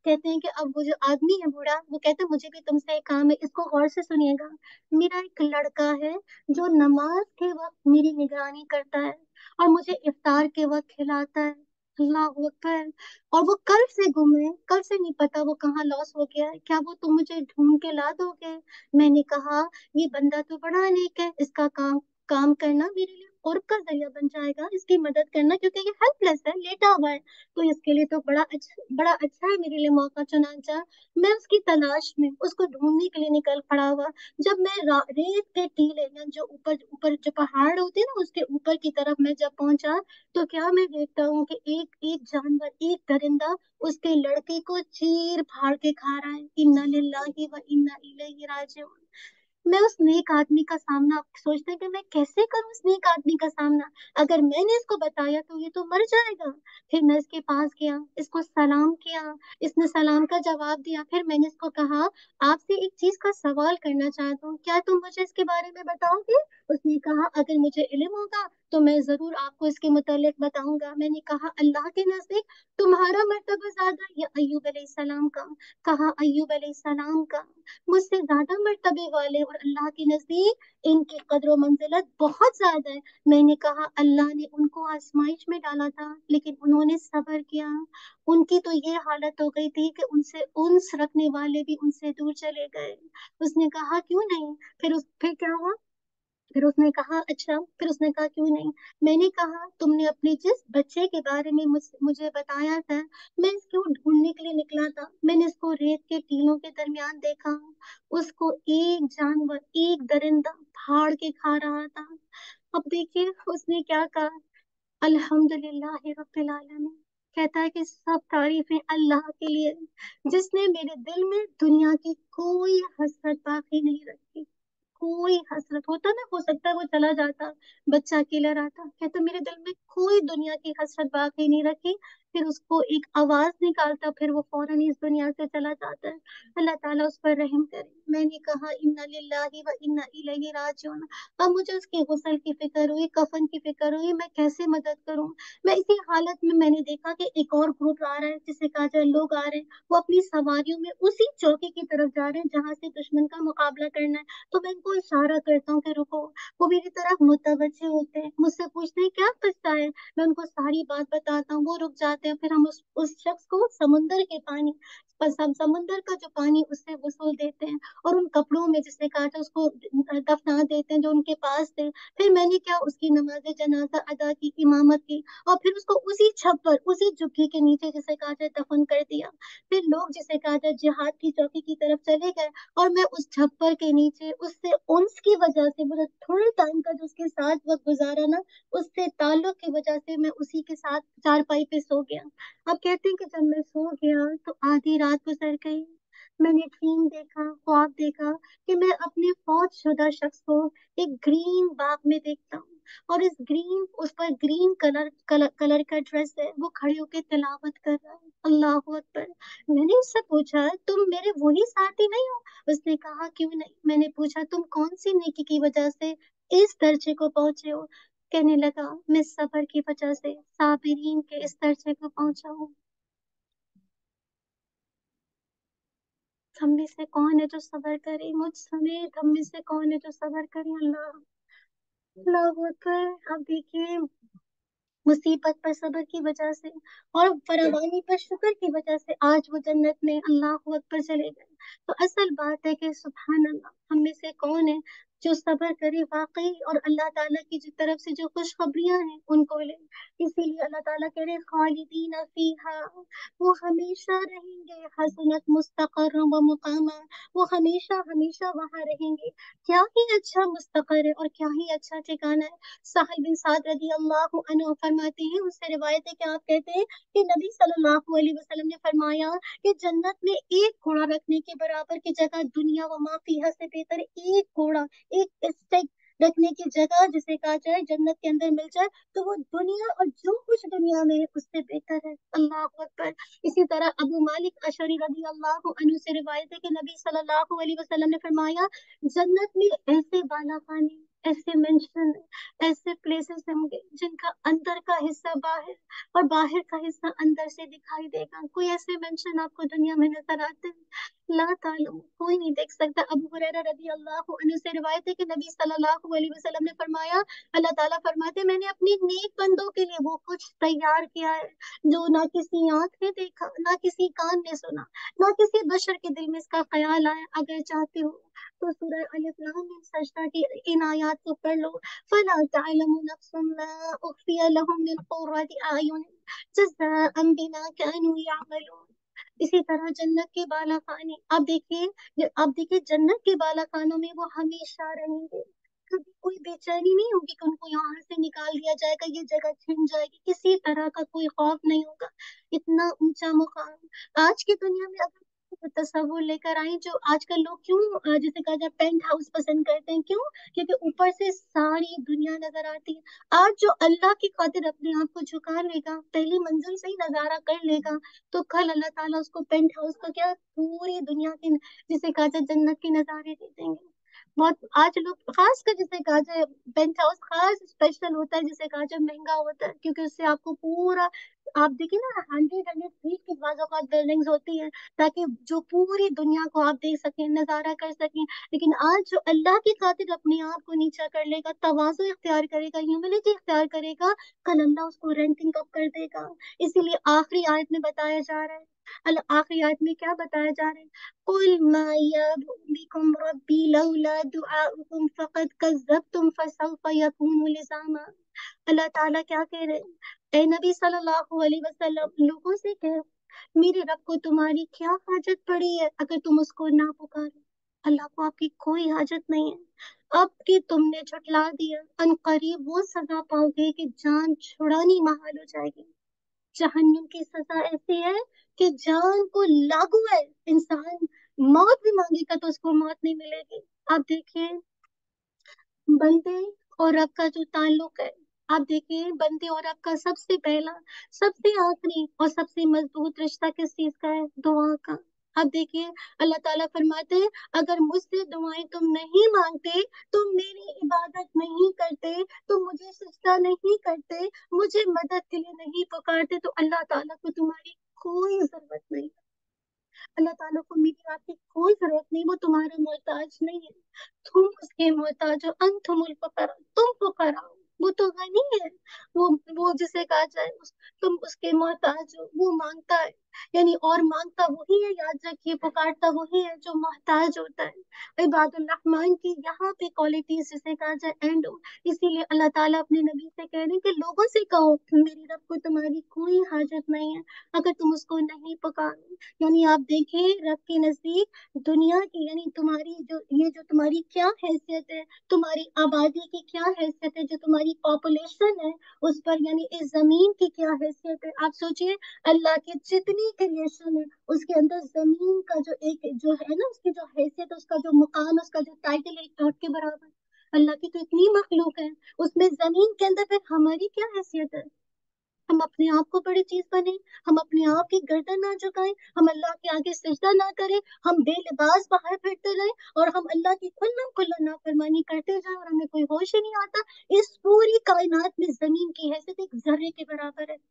कहते हैं कि अब वो जो आदमी है बूढ़ा, वो कहता है मुझे भी तुमसे एक काम है, इसको गौर से सुनिएगा। मेरा एक लड़का है जो नमाज के वक्त मेरी निगरानी करता है और मुझे इफ्तार के वक्त खिलाता है। अल्लाह अकबर। और वो कल से गुम है, कल से नहीं पता वो कहाँ लॉस हो गया है, क्या वो तुम मुझे ढूंढ के ला दोगे? मैंने कहा ये बंदा तो बड़ा नेक है, इसका काम काम करना मेरे लिए कुर्ब का जरिया बन जाएगा, इसकी मदद करना, क्योंकि ये हेल्पलेस है, लेटा हुआ है, तो इसके लिए तो बड़ा अच्छा, बड़ा अच्छा है मेरे लिए मौका। चुनांचा मैं उसकी तलाश में, उसको ढूंढने के लिए निकल पड़ा हुआ। जब मैं रा- रेत के टीले या जो ऊपर ऊपर जो पहाड़ होते हैं ना, उसके ऊपर की तरफ मैं जब पहुंचा, तो क्या मैं देखता हूँ कि एक एक जानवर, एक दरिंदा उसके लड़के को चीर फाड़ के खा रहा है। इन्ना लिल्लाहि व इन्ना इलैहि राजिऊन। मैं उस नेक आदमी का सामना सोचते हैं कि मैं कैसे करूं उस नेक आदमी का सामना। अगर मैंने इसको बताया तो ये तो मर जाएगा। फिर मैं इसके पास गया, इसको सलाम किया, इसने सलाम का जवाब दिया। फिर मैंने इसको कहा आपसे एक चीज का सवाल करना चाहता हूँ, क्या तुम मुझे इसके बारे में बताओगे? उसने कहा अगर मुझे इल्म होगा तो मैं जरूर आपको इसके मुतालिक बताऊंगा। मैंने कहा अल्लाह के नजदीक तुम्हारा मर्तबा ज्यादा या अय्यूब अलैहिस्सलाम का? कहा अय्यूब अलैहिस्सलाम का मुझसे ज्यादा मर्तबे वाले, और अल्लाह के नजदीक इनकी कद्र मंजिलत बहुत ज्यादा है। मैंने कहा अल्लाह ने उनको आजमाइश में डाला था, लेकिन उन्होंने सब्र किया। उनकी तो ये हालत हो गई थी कि उनसे उन्स रखने वाले भी उनसे दूर चले गए। उसने कहा क्यों नहीं? फिर उस फिर क्या हुआ? फिर उसने कहा अच्छा, फिर उसने कहा क्यों नहीं? मैंने कहा तुमने अपने जिस बच्चे के बारे में मुझ, मुझे बताया था, मैं इसको ढूंढने के लिए निकला था, मैंने इसको रेत के टीलों के दरमियान देखा, उसको एक जानवर, एक दरिंदा फाड़ के खा रहा था। अब देखिए उसने क्या कहा, अल्हम्दुलिल्लाह रब्बिल आलमीन। कहता है कि सब तारीफें अल्लाह के लिए, जिसने मेरे दिल में दुनिया की कोई हसरत बाकी नहीं रखी। कोई हसरत होता ना, हो सकता है वो चला जाता, बच्चा अकेला रहता, कहता मेरे दिल में कोई दुनिया की हसरत बाकी नहीं रखी। फिर उसको एक आवाज निकालता, फिर वो फौरन इस दुनिया से चला जाता है। अल्लाह ताला उस पर रहम करे। मैंने कहा इन्ना लिल्लाहि व इन्ना इलैहि राजिऊन। अब मुझे उसके गुस्ल की फिक्र हुई, कफन की फिक्र हुई, मैं कैसे मदद करूं? मैं इसी हालत में मैंने देखा कि एक और ग्रुप आ रहा है, जिसे कहा जाए लोग आ रहे हैं, वो अपनी सवारियों में उसी चौकी की तरफ जा रहे हैं जहां से दुश्मन का मुकाबला करना है। तो मैं इनको इशारा करता हूँ कि रुको। वो मेरी तरफ मुतवज्जे होते हैं, मुझसे पूछते हैं क्या किस्सा है, मैं उनको सारी बात बताता हूँ, वो रुक जाते हैं। फिर हम उस उस शख्स को समुंदर के पानी, बस हम समुंदर का जो पानी उससे वसूल देते हैं, और उन कपड़ों में जिसने काटा उसको दफना देते हैं जो उनके पास थे। फिर मैंने क्या, उसकी नमाज जनाजा अदा की, इमामत की, और फिर उसको उसी छप्पर, उसी झुग्गी के नीचे जिसे कहा जाए दफन कर दिया। फिर लोग जिसे कहा जाए जिहाद की चौकी की तरफ चले गए, और मैं उस छप्पर के नीचे उससे उन्स की वजह से, मतलब थोड़े टाइम का जो उसके साथ वक्त गुजारा ना, उससे ताल्लुक की वजह से मैं उसी के साथ चारपाई पे सो गया। अब कहते हैं कि जब मैं सो गया तो आधी रात गुजर गई। मैंने ड्रीम देखा, ख्वाब देखा कि मैं अपने फौत शुदा शख्स को एक ग्रीन बाग में देखता हूँ, और इस ग्रीन, उस पर ग्रीन कलर कलर कलर का ड्रेस है, वो खड़े होकर तिलावत कर रहा है, अल्लाह अकबर। मैंने उससे पूछा तुम मेरे वही साथी नहीं हो? उसने कहा क्यों नहीं? मैंने पूछा तुम कौन सी नेकी की वजह से इस दर्जे को पहुंचे हो? कहने लगा मैं सबर की वजह से साबिरीन के इस दर्जे को पहुंचा हूँ। हम में से कौन है जो सबर करे, मुझ समेत हम में से कौन है जो सबर करे? अल्लाह, अल्लाह अकबर। अब देखिए मुसीबत पर सब्र की वजह से और फरवानी पर शुक्र की वजह से आज वो जन्नत में अल्लाह अकबर चले गए। तो असल बात है कि सुभान अल्लाह, हम में से कौन है जो सब्र करे वाकई, और अल्लाह ताला की जो तरफ से जो खुशखबरियां हैं उनको ले। इसीलिए अल्लाह ताला कह रहे खालिदीन फीहा, वो हमेशा रहेंगे, हसनत मुस्तकर व मुकामा, वो हमेशा हमेशा वहां रहेंगे। क्या ही अच्छा मुस्तकर है और क्या ही अच्छा ठिकाना है। साहिल बिन साद रदी अल्लाह अन्हु फरमाते हैं, उससे रिवायत है कि आप कहते हैं कि नबी सल्लल्लाहु अलैहि वसल्लम ने फरमाया कि जन्नत में एक घोड़ा रखने के बराबर की जगह दुनिया व मा फीहा से बेहतर है। एक घोड़ा, एक स्टेक रखने की जगह जिसे कहा जाए जन्नत के अंदर मिल जाए, तो वो दुनिया और जो कुछ दुनिया में है उससे बेहतर है। अल्लाह अकबर। इसी तरह अबू मालिक अशरी रदी अल्लाह अन्हु से रिवायत है कि नबी सल्लल्लाहु अलैहि वसल्लम ने फरमाया जन्नत में ऐसे बाला खाने, ऐसे मेंशन, ऐसे प्लेसेस होंगे जिनका अंदर का हिस्सा बाहर, और बाहर का हिस्सा अंदर से दिखाई देगा। कोई ऐसे मेंशन आपको दुनिया में नजर आते हैं? ला तालम, कोई नहीं देख सकता। अबू हुरैरा रजी अल्लाह अन्हु से रिवायत है कि नबी सल्लल्लाहु अलैहि वसल्लम ने फरमाया, अल्लाह ताला फरमाते हैं, मैंने अपने नेक बंदों के लिए वो कुछ तैयार किया है जो ना किसी आंख ने देखा, ना किसी कान ने सुना, ना किसी बशर के दिल में इसका ख्याल आया। अगर चाहते हो तो सूरह अलिफ लाम मीम सजदा की इन आयत को पढ़ लो। फला तअलमु नफ्सुम मा उख्फिय लहुम मिन कुर्रति अयुन जज़ाअन बिमा कानू यअमलून। इसी तरह जन्नत के बाला खाने, आप देखिए, आप देखिए जन्नत के बाला खानों में वो हमेशा रहेंगे। कभी कोई बेचैनी नहीं होगी कि उनको यहाँ से निकाल दिया जाएगा, ये जगह छिन जाएगी, किसी तरह का कोई खौफ नहीं होगा। इतना ऊंचा मुकाम। आज की दुनिया में अगर तस्वुर लेकर आए, जो आजकल लोग क्यों अ, जैसे कहा जाए पेंट हाउस पसंद करते हैं, क्यों? क्योंकि ऊपर से सारी दुनिया नजर आती है। आज जो अल्लाह की खातिर अपने आप को झुका लेगा, पहली मंजिल से ही नजारा कर लेगा, तो कल अल्लाह ताला उसको पेंट हाउस को क्या, पूरी दुनिया के, जिसे कहा जाए जन्नत के नजारे दे देंगे। बहुत आज लोग खास कर जिसे कहा जाए पेंट हाउस खास स्पेशल होता है, जिसे कहा जाए महंगा होता है, क्योंकि उससे आपको पूरा, आप देखिए ना, हंड्रेड हंड्रेड फीट की बाज़ बिल्डिंग्स होती है, ताकि जो पूरी दुनिया को आप देख सकें, नजारा कर सकें। लेकिन आज जो अल्लाह की खातिर अपने आप को नीचा कर लेगा, तवाज़ु इख्तियार करेगा, ह्यूमिलिटी इख्तियार करेगा, कल अल्लाह उसको रैंकिंग अप कर देगा। इसीलिए आखिरी आयत में बताया जा रहा है, अल्लाह आखिरी आयत में क्या बताया जा रहा है, कुल मा यअबु बिकुम रब्बी लौला दुआउकुम फक़द कज़्ज़बतुम फसौफ़ यकूनु लिज़ामा। अल्लाह ताला क्या कह रहे हैं, ए नबी सल्लल्लाहु अलैहि वसल्लम, लोगों से कह, मेरे रब को तुम्हारी क्या हाजत पड़ी है अगर तुम उसको ना पुकारो? अल्लाह को आपकी कोई हाजत नहीं है। अब कि तुमने झुठला दिया, अनकरीब वो सजा पाओगे कि जान छुड़ानी महाल हो जाएगी। जहन्नुम की सजा ऐसी है कि जान को लागू है, इंसान मौत भी मांगेगा तो उसको मौत नहीं मिलेगी। आप देखिए बंदे और रब का जो ताल्लुक है, आप देखिए बंदे और रब का सबसे पहला, सबसे आखिरी और सबसे मजबूत रिश्ता किस चीज का है? दुआ का। आप देखिए अल्लाह ताला फरमाते हैं, अगर मुझसे दुआएं तुम नहीं मांगते, तुम मेरी इबादत नहीं करते, तुम मुझे सजदा नहीं करते, मुझे मदद के लिए नहीं पुकारते, तो अल्लाह ताला को तुम्हारी कोई जरूरत नहीं। अल्लाह ताला को मेरी आपकी कोई जरूरत नहीं, वो तुम्हारा मोहताज नहीं है, तुम उसके मोहताज हो। अंतुमुल फकरा, तुम फकरा हो, वो तो गनी है। वो वो जिसे कहा जाए उस, तुम उसके मोहताज हो, वो मांगता है, यानी और मांगता वही है, याद रखिए, पुकारता वही है जो मोहताज होता है। इबादुल रहमान की यहाँ पे क्वालिटीज जिसे कहा जाए एंड हो। इसीलिए अल्लाह ताला अपने नबी से कह रहे हैं कि लोगों से कहो मेरी रब को तुम्हारी कोई हाजत नहीं है अगर तुम उसको नहीं पुकारो। यानी आप देखिए रब के नजदीक दुनिया की, यानी तुम्हारी जो, ये जो तुम्हारी क्या हैसियत है, तुम्हारी आबादी की क्या हैसियत है, जो तुम्हारी पॉपुलेशन है उस पर, यानी इस जमीन की क्या हैसियत है। आप सोचिए अल्लाह की जितनी क्रिएशन है उसके अंदर जमीन का जो एक जो है ना, उसकी जो हैसियत है, उसका जो मुकाम, उसका जो टाइटल है, एक डॉट के बराबर। अल्लाह की तो इतनी मखलूक है, उसमें जमीन के अंदर फिर हमारी क्या हैसियत है? हम अपने आप को बड़ी चीज बने, हम अपने आप की गर्दन ना झुकाएं, हम अल्लाह के आगे सजदा ना करें, हम बेलिबास बाहर फिरते रहे और हम अल्लाह की खुल्लम खुल्ला नाफरमानी करते जाए और हमें कोई होश ही नहीं आता। इस पूरी कायनात में जमीन की हैसियत एक जर्रे के बराबर है।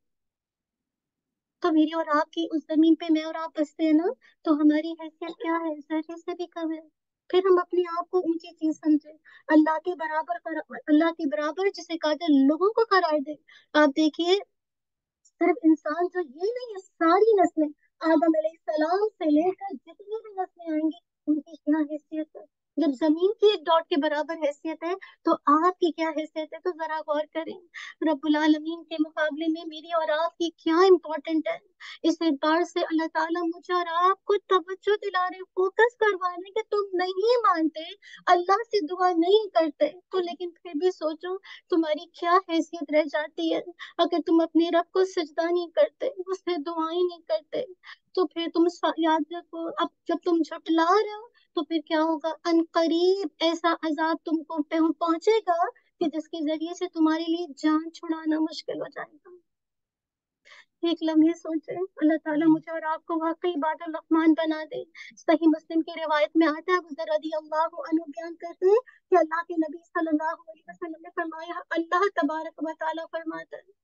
तो मेरी और आपकी उस जमीन पे मैं और आप बसते हैं ना, तो हमारी हैसियत क्या है? जर्रे से भी कम है। फिर हम अपने आप को ऊंची चीज समझे, अल्लाह के बराबर कर, अल्लाह के बराबर जिसे कहा जाए लोगों को करार दे। आप देखिए सिर्फ इंसान जो, ये नहीं है, सारी नस्लें, आदम सलाम से लेकर जितनी भी नस्लें आएंगी उनकी क्या हैसियत है? जब जमीन की एक डॉट के बराबर हैसियत है, तो आपकी क्या हैसियत है? तो जरा गौर करें, रब्बुल आलमीन के मुकाबले में मेरी और आपकी क्या इम्पोर्टेंट है। इस एतबार से अल्लाह ताला मुझे और आपको तवज्जो दिला रहे, फोकस करवा रहे कि तुम नहीं मानते, अल्लाह से दुआ नहीं करते, तो लेकिन फिर भी सोचो तुम्हारी क्या हैसियत रह जाती है अगर तुम अपने रब को सजदा नहीं करते, उससे दुआएं नहीं करते। तो फिर तुम सा- याद रखो, अब जब तुम झुठला रहे हो तो फिर क्या होगा, अनकरीब ऐसा अजाब तुमको पहुं- पहुंचेगा कि जिसके जरिए से तुम्हारे लिए जान छुड़ाना मुश्किल हो जाएगा। एक लम्हे सोचे, अल्लाह ताला मुझे और आपको वाकई इबादुर रहमान बना दे। सही मुस्लिम की रिवायत में आता है, अबू ज़र रज़ी अल्लाह अन्हु बयान करते हैं कि अल्लाह के नबी सल्लल्लाहु अलैहि वसल्लम ने फरमाया, अल्लाह तबारक व तआला फरमाता है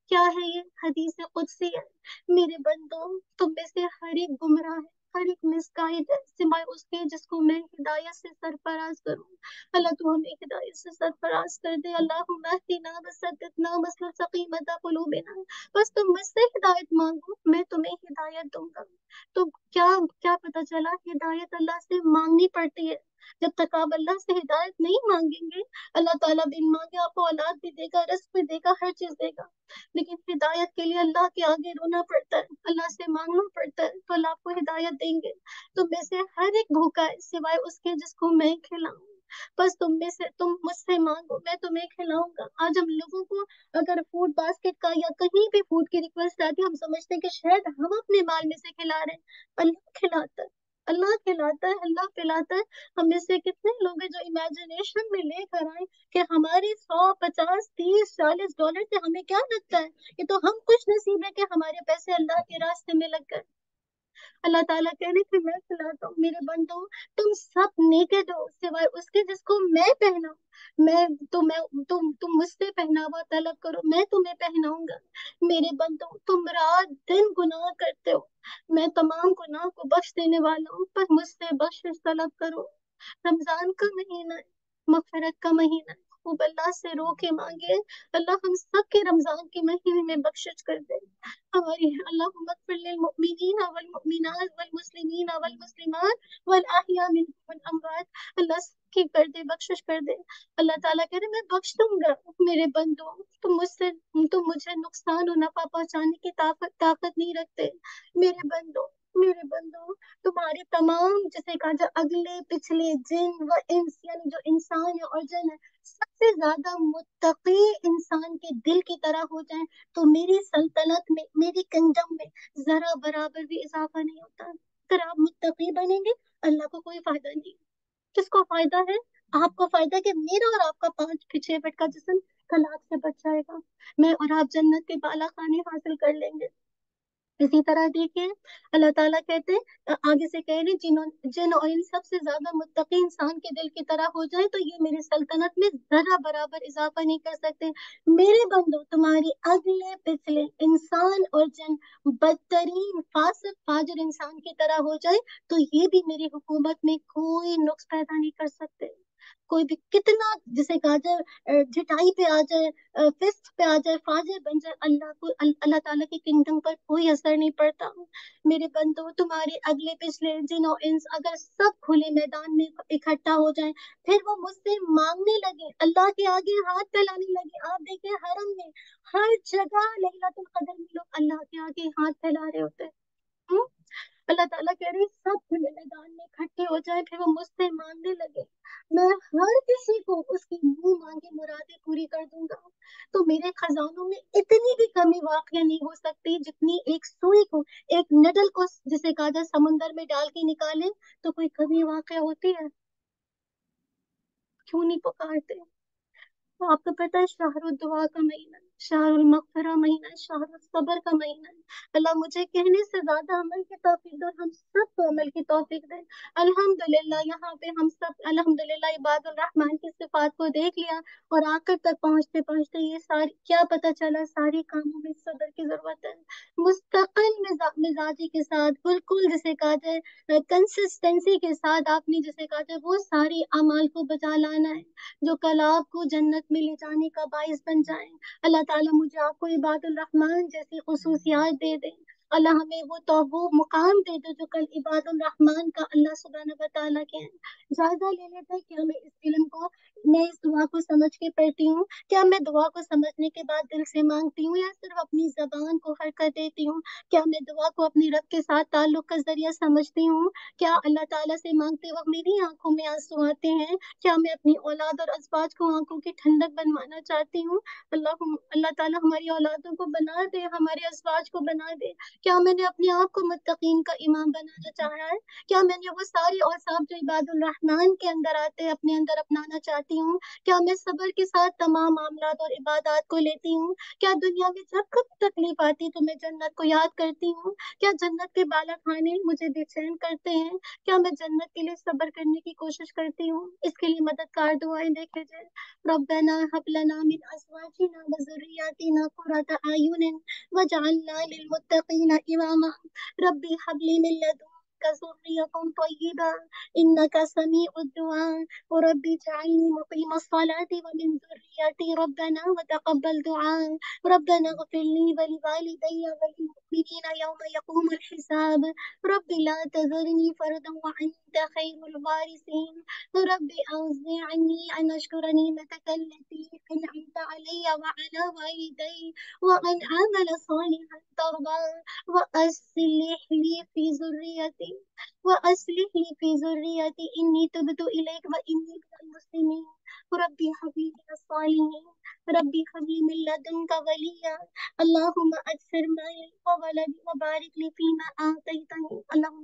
क्या है ये? हदीस कुदसी है, मेरे बंदो तुम में से हर एक गुमराह है, हर एक मिसगाइड है, सिवाय उसके जिसको मैं हिदायत से सरफराज करूं। अल्लाह तू हमें हिदायत से सरफराज कर दे। अल्लाहुम्मा हदिना वसद्दिदना वस्लुल सकीमता कुलूबिना। बस तुम मुझसे हिदायत मांगो, मैं तुम्हें हिदायत दूंगा। तो क्या क्या पता चला, हिदायत अल्लाह से मांगनी पड़ती है। जब तक आप अल्लाह से हिदायत नहीं मांगेंगे, अल्लाह ताला बिन मांगे आपको औलाद भी देगा, रिस्क भी देगा, हर चीज देगा। लेकिन हिदायत के लिए अल्लाह के आगे रोना पड़ता है, अल्लाह से मांगना पड़ता है, तो अल्लाह आपको हिदायत देंगे। तो में से हर एक भूखा है, सिवाय उसके जिसको मैं खिलाऊं। बस तुम में से तुम मुझसे मांगो, मैं तुम्हें खिलाऊंगा। आज हम लोगों को अगर फूड बास्केट का या कहीं भी फूड की रिक्वेस्ट आती है, हम समझते हैं कि शायद हम अपने माल में से खिला रहे हैं। अल्लाह खिलाता है, अल्लाह खिलाता है, अल्लाह पिलाता है। हम में से कितने लोग हैं जो इमेजिनेशन में लेकर आए कि हमारे सौ पचास तीस चालीस डॉलर से हमें क्या लगता है, ये तो हम खुश नसीब है कि हमारे पैसे अल्लाह के रास्ते में लग गए। अल्लाह ताला कह रहे कि मैं खिलाता हूँ मेरे बंदो, तुम सब नेकेड हो, सिवाय उसके जिसको मैं पहनाऊं। मैं तो मैं तुम तुम मुझसे पहनावा तलब करो, मैं तुम्हें पहनाऊंगा। मेरे बंदो तुम रात दिन गुनाह करते हो, मैं तमाम गुनाह को बख्श देने वाला हूँ, पर मुझसे बख्शिश तलब करो। रमजान का महीना है, मगफिरत का महीना है, खूब अल्लाह से रो के मांगे, अल्लाह हम सब के रमजान के महीने में बख्शिश कर दे। हमारी अल्लाहुम्मा मगफिर लिल मुमिनीन वल मुमिनात वल मुस्लिमीन वल मुस्लिमात वल अहया मिनहुम वल अमवात। अल्लाह की कर दे, बख्शिश कर दे। अल्लाह ताला कह रहे मैं बख्श दूंगा मेरे बंदो, तुम मुझसे तुम मुझे नुकसान और नफा पहुंचाने की ताकत ताकत नहीं रखते। मेरे बंदो मेरे बंदो तुम्हारे तमाम जैसे कहा जाए अगले पिछले जिन व इंस, यानी जो इंसान है और जिन है, सबसे ज्यादा मुत्तकी इंसान के दिल की तरह हो जाए, तो मेरी सल्तनत में, मेरी किंगडम में जरा बराबर भी इजाफा नहीं होता। अगर आप मुत्तकी बनेंगे, अल्लाह को कोई फायदा नहीं। किसको फायदा है? आपको फायदा है कि मेरा और आपका पांच छह फीट का जिस्म कलाक से बच जाएगा, मैं और आप जन्नत के बाला खाने हासिल कर लेंगे। इसी तरह देखिए, अल्लाह ताला कहते हैं, अ, आगे से कह रहे हैं, जिन्हों जिन और इन सबसे ज्यादा मुत्तकी इंसान के दिल की तरह हो जाए, तो ये मेरी सल्तनत में जरा बराबर इजाफा नहीं कर सकते। मेरे बंदो तुम्हारी अगले पिछले इंसान और जिन बदतरीन फासिक फाजिर इंसान की तरह हो जाए, तो ये भी मेरी हुकूमत में कोई नुक्स पैदा नहीं कर सकते। कोई भी कितना जिसे कहा जाए अ, झिटाई पे आ जाए, फिस्ट पे आ जाए, फाजिर बन जाए, अल्लाह को अल, अल्लाह ताला के किंगडम पर कोई असर नहीं पड़ता। मेरे बंदो तुम्हारे अगले पिछले जिनो इंस अगर सब खुले मैदान में इकट्ठा हो जाएं, फिर वो मुझसे मांगने लगे, अल्लाह के आगे हाथ फैलाने लगे। आप देखिए हरम में हर जगह लैलतुल कदर में लोग अल्लाह के आगे हाथ फैला रहे होते हैं। हम्म? अल्लाह ताला कह रहे सब खुले मैदान में इकट्ठे हो जाए, फिर वो मुझसे मांगने लगे, मैं हर किसी को उसकी मुंह मांगी मुरादें पूरी कर दूंगा। तो मेरे खजानों में इतनी भी कमी वाकई नहीं हो सकती, जितनी एक सुई को, एक निडल को जिसे कहा जाए समुंदर में डाल के निकाले, तो कोई कमी वाकई होती है? क्यों नहीं पुकारते? तो आपको पता है शहरुल दुआ का महीना है, शहरुल मगफिरा महीना है, शहरुल सबर का महीना है। अल्लाह मुझे कहने से ज्यादा अमल की तौफीक दे और हम सबको अमल की तौफीक दे। अल्हम्दुलिल्लाह यहाँ पे हम सब अल्हम्दुलिल्लाह इबादुर रहमान की सिफात को देख लिया, और आखिर तक पहुंचते पहुंचते ये सारी क्या पता चला, सारी कामों में सबर की जरूरत है। मुस्तकिल मिजा, मिजाजी के साथ, बिल्कुल जिसे कहा जाए कंसिस्टेंसी के साथ आपने जिसे कहा जाए वो सारी अमाल को बजा लाना है, जो कल आपको जन्नत में ले जाने का बाइस बन जाए। अल्लाह ताला मुझे आपको इबादुल रहमान जैसी खुसूसियात दे दे। अल्लाह हमें वो तो वो मुकाम दे दे जो कल इबादुल रहमान का अल्लाह सुब्हानहू व तआला के हैं। जायजा ले लेते हैं कि हमें इस इल्म को, मैं इस दुआ को समझ के पढ़ती हूँ, क्या मैं दुआ को समझने के बाद दिल से मांगती हूँ, या सिर्फ अपनी जबान को हरकत देती हूँ? क्या मैं दुआ को अपने रब के साथ ताल्लुक का जरिया समझती हूँ? क्या अल्लाह ताला से मांगते वक्त मेरी आंखों में आंसू आते हैं? क्या मैं अपनी औलाद और अज़वाज को आंखों की ठंडक बनवाना चाहती हूँ? अल्लाह अल्लाह ताला हमारी औलादों को बना दे, हमारे अज़वाज को बना दे। क्या मैंने अपने आप को मुत्तकीन का इमाम बनाना चाहा है? क्या मैंने वो सारे औसाफ जो इबादुल रहमान के अंदर आते हैं अपने अंदर अपनाना चाहती کرتی ہوں؟ کیا میں صبر کے ساتھ تمام معاملات اور عبادات کو لیتی ہوں؟ کیا دنیا میں جب کبھی تکلیف آتی تو میں جنت کو یاد کرتی ہوں؟ کیا جنت کے بالا کھانے مجھے بے چین کرتے ہیں؟ کیا میں جنت کے لیے صبر کرنے کی کوشش کرتی ہوں؟ اس کے لیے مددگار دعائیں دیکھے جائے. ربنا هب لنا من ازواجنا وذرياتنا قرة اعين وجعلنا للمتقين اماما. ربي هب لي من لدنك ذرية طيبة انك سميع الدعاء وربي اجعلني مقيم الصلاة ومن ذريتي ربنا وتقبل دعاء. ربنا اغفر لي ولوالدي وللمؤمنين يوم يقوم الحساب. ربي لا تذرني فردا وأنت خير الوارثين. ربي أوزعني أن أشكر نعمتك التي أنعمت علي وعلى والدي وأن أعمل صالحا ترضاه وأصلح لي في ذريتي وأصلح لي في ذريتي إني تبت إليك وإني من المسلمين. ربي هب لي من الصالحين. ربي هب لي من لدنك وليا. اللهم أكثر مالي وولدي وبارك لي فيما آتيتني. اللهم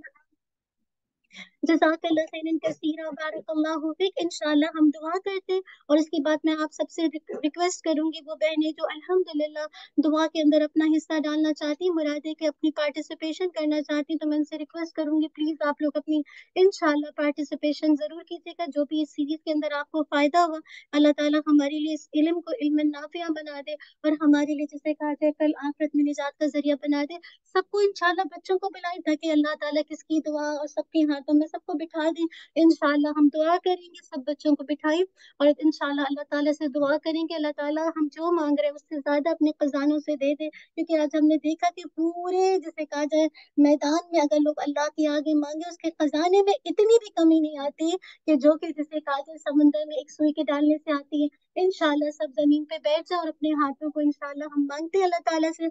جزاک اللہ خیرن کثیرا بارک اللہ فیک. انشاءاللہ ہم دعا کرتے ہیں اور اس کے بعد میں آپ سب سے ریکویسٹ کروں گی وہ بہنیں جو الحمدللہ دعا کے اندر اپنا حصہ ڈالنا چاہتی ہیں، مرادے کے اپنی پارٹیسپیشن کرنا چاہتی ہیں، تو میں ان سے ریکویسٹ کروں گی پلیز آپ لوگ اپنی انشاءاللہ پارٹیسپیشن ضرور کیجیے گا. جو بھی اس سیریز کے اندر آپ کو فائدہ ہوا اللہ تعالیٰ ہمارے لیے اس علم کو علم نافع بنا دے اور ہمارے لیے جسے کہا جائے کل آخرت میں نجات کا ذریعہ بنا دے. سب کو انشاءاللہ بچوں کو بلائیں تاکہ اللہ تعالیٰ کس کی دعا اور سب کے ہاتھوں میں سب کو بٹھا دیں. انشاءاللہ ہم دعا کریں گے، سب بچوں کو بٹھائیں اور انشاءاللہ اللہ تعالیٰ سے دعا کریں گے اللہ تعالیٰ ہم جو مانگ رہے ہیں اس سے زیادہ اپنے خزانوں سے دے دے. کیونکہ آج ہم نے دیکھا کہ پورے جسے کہا جائے میدان میں اگر لوگ اللہ کے آگے مانگے اس کے خزانے میں اتنی بھی کمی نہیں آتی کہ جو کہ جسے کہا جائے سمندر میں ایک سوئی کے ڈالنے سے آتی ہے. انشاءاللہ سب زمین پہ بیٹھ جائیں اور اپنے ہاتھوں کو انشاءاللہ ہم مانگتے ہیں اللہ تعالیٰ سے.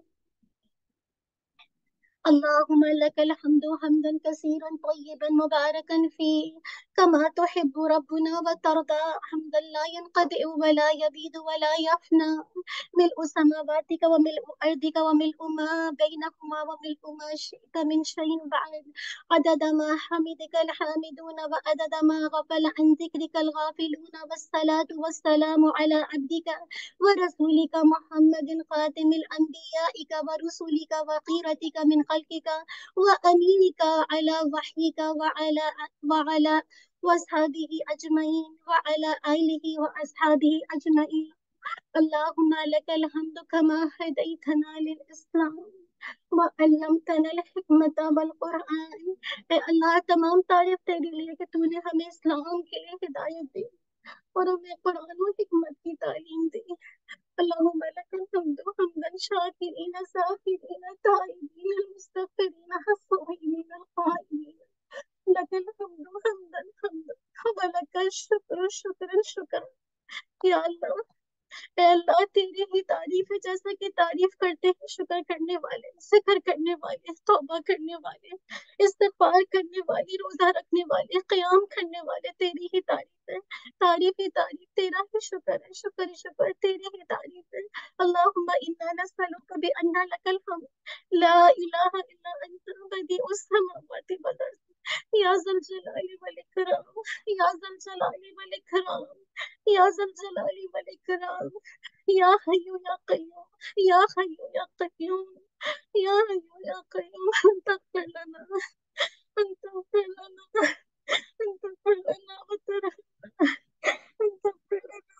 اللهم لك الحمد حمدا كثيرا طيبا مباركا فيه كما تحب ربنا وترضى حمدا لا ينقطع ولا يبيد ولا يفنى ملء سماواتك وملء أرضك وملء ما بينهما وملء ما شئت من شيء بعد عدد ما حمدك الحامدون وعدد ما غفل عن ذكرك الغافلون. والصلاة والسلام على عبدك ورسولك محمد خاتم الأنبياء ورسولك وخيرتك من خلقك وأمينك على وحيك وعلى وعلى وأصحابه أجمعين وعلى آله وأصحابه أجمعين. اللهم لك الحمد كما هديتنا للإسلام وعلمتنا الحکمت والقرآن. اے اللہ تمام تعریف تیرے لیے کہ تو نے ہمیں اسلام کے لیے ہدایت دی اور ہمیں قرآن و حکمت کی تعلیم دی. اللهم لك الحمد حمدا شاكرين ساكرين تائبين المستغفرين الصابرين القائمين. لك الحمد حمدا حمدا ولك الشكر شكرا شكرا. یا اللہ اے اللہ تیری ہی تعریف ہے جیسا کہ تعریف کرتے ہیں شکر کرنے والے، ذکر کرنے والے، توبہ کرنے والے، استغفار کرنے والے، روزہ رکھنے والے، قیام کرنے والے. تیری ہی تعریف ہے، تعریف ہی تعریف، تیرا ہی شکر ہے، شکر ہی شکر، تیری ہی تعریف ہے. اللہم انا نسألک بان لک الحمد لا الہ الا انت بدیع السماوات والارض یا ذا الجلال والاکرام یا ذا الجلال والاکرام یا ذا الجلال والاکرام. یا حی یا قیوم یا حی یا قیوم یا حی یا قیوم. انت اغفر لنا انت اغفر لنا انت اغفر لنا وترحمنا انت اغفر لنا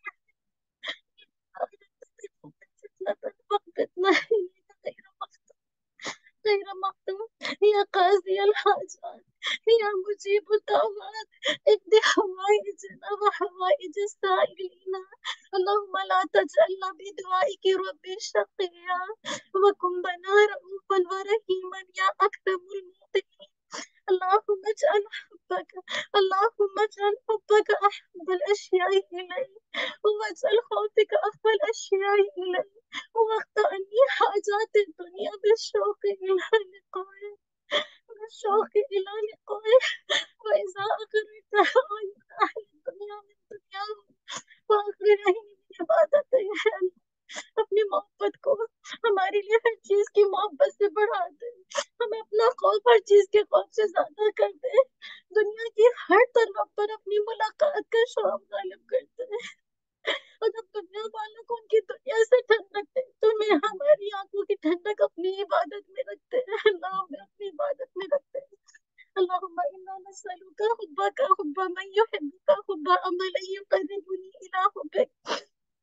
وقتنا غير مختوم غير مختوم. يا قاضي الحاجات يا مجيب الدعوات اقض حوائجنا وحوائج السائلين. اللهم لا تجعلنا بدعائك رب شقيا وكن بنا رؤوفا ورحيما يا أكرم المنتقين. اللهم اجعل حبك اللهم اجعل حبك أحب الأشياء إلي واجعل خوفك أخفى الأشياء إلي واقطع عني حاجات الدنيا بالشوق إلى لقائك بالشوق إلى لقائك. وإذا أخرجت أهل الدنيا من دنياهم وآخرهم من عبادتك اپنی محبت کو ہمارے لیے ہر چیز کی محبت سے بڑھا دے، ہمیں اپنا خوف ہر چیز کے خوف سے زیادہ کر دے. دنیا کی ہر طرف پر اپنی ملاقات کا شوق غالب کرتے ہیں، اور جب دنیا والوں کو ان کی دنیا سے ٹھنڈک دے تو میں ہماری آنکھوں کی ٹھنڈک اپنی عبادت میں رکھتے ہیں، اللہ ہمیں اپنی عبادت میں رکھتے ہیں۔ اللهم إنا نسألك حبك حب من يحبك حب عمل يقربني إلى حبك،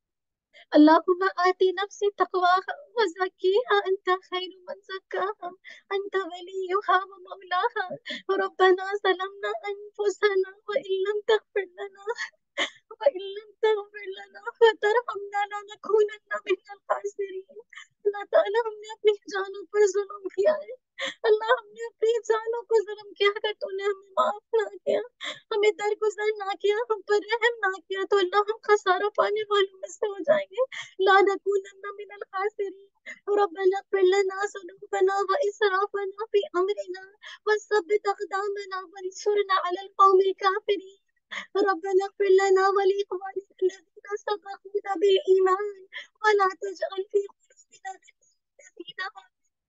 اللهم آت نفسي تقواها وزكيها أنت خير من زكاها أنت وليها ومولاها، ربنا ظلمنا أنفسنا وإن لم تغفر لنا وإن لم تغفر لنا وترحمنا لنكونن من الخاسرين۔ اللہ تعالیٰ ہم نے اپنی جانوں پر ظلم کیا ہے، اللہ ہم نے اپنی جانوں کو ظلم کیا، اگر تو نے ہمیں معاف نہ کیا، ہمیں درگزر نہ کیا، ہم پر رحم نہ کیا، تو اللہ ہم خسارہ پانے والوں میں سے ہو جائیں گے، لا نکونن من الخاسرین۔ ربنا اغفر لنا ذنوبنا واسرافنا في امرنا وثبت اقدامنا وانصرنا على القوم الكافرين، ربنا اغفر لنا ولاخواننا الذين سبقونا بالايمان ولا تجعل في قلوبنا غلا للذين آمنوا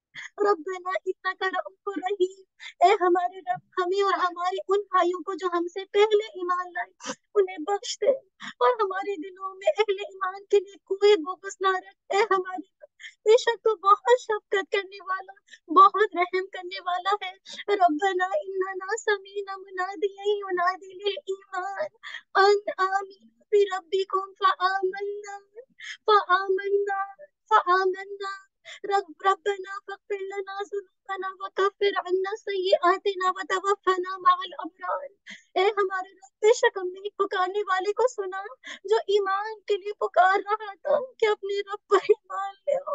ربنا انك رؤوف رحیم۔ اے ہمارے رب، ہمیں اور ہمارے ان بھائیوں کو جو ہم سے پہلے ایمان لائے انہیں بخش دے، اور ہمارے دلوں میں اہل ایمان کے لیے کوئی بغض نہ رکھ۔ اے ہمارے رب، بے شک تو بہت شفقت کرنے والا، بہت رحم کرنے والا ہے۔ ربنا اننا سمعنا منادیا ینادی للایمان ان آمنوا بربکم فآمنا فآمنا فآمنا رب ربنا فاغفر لنا ذنوبنا وكفر عنا سيئاتنا وتوفنا مع الابرار۔ اے ہمارے رب، بے شک ہم نے ایک پکارنے والے کو سنا جو ایمان کے لیے پکار رہا تھا کہ اپنے رب پر ایمان لے آؤ،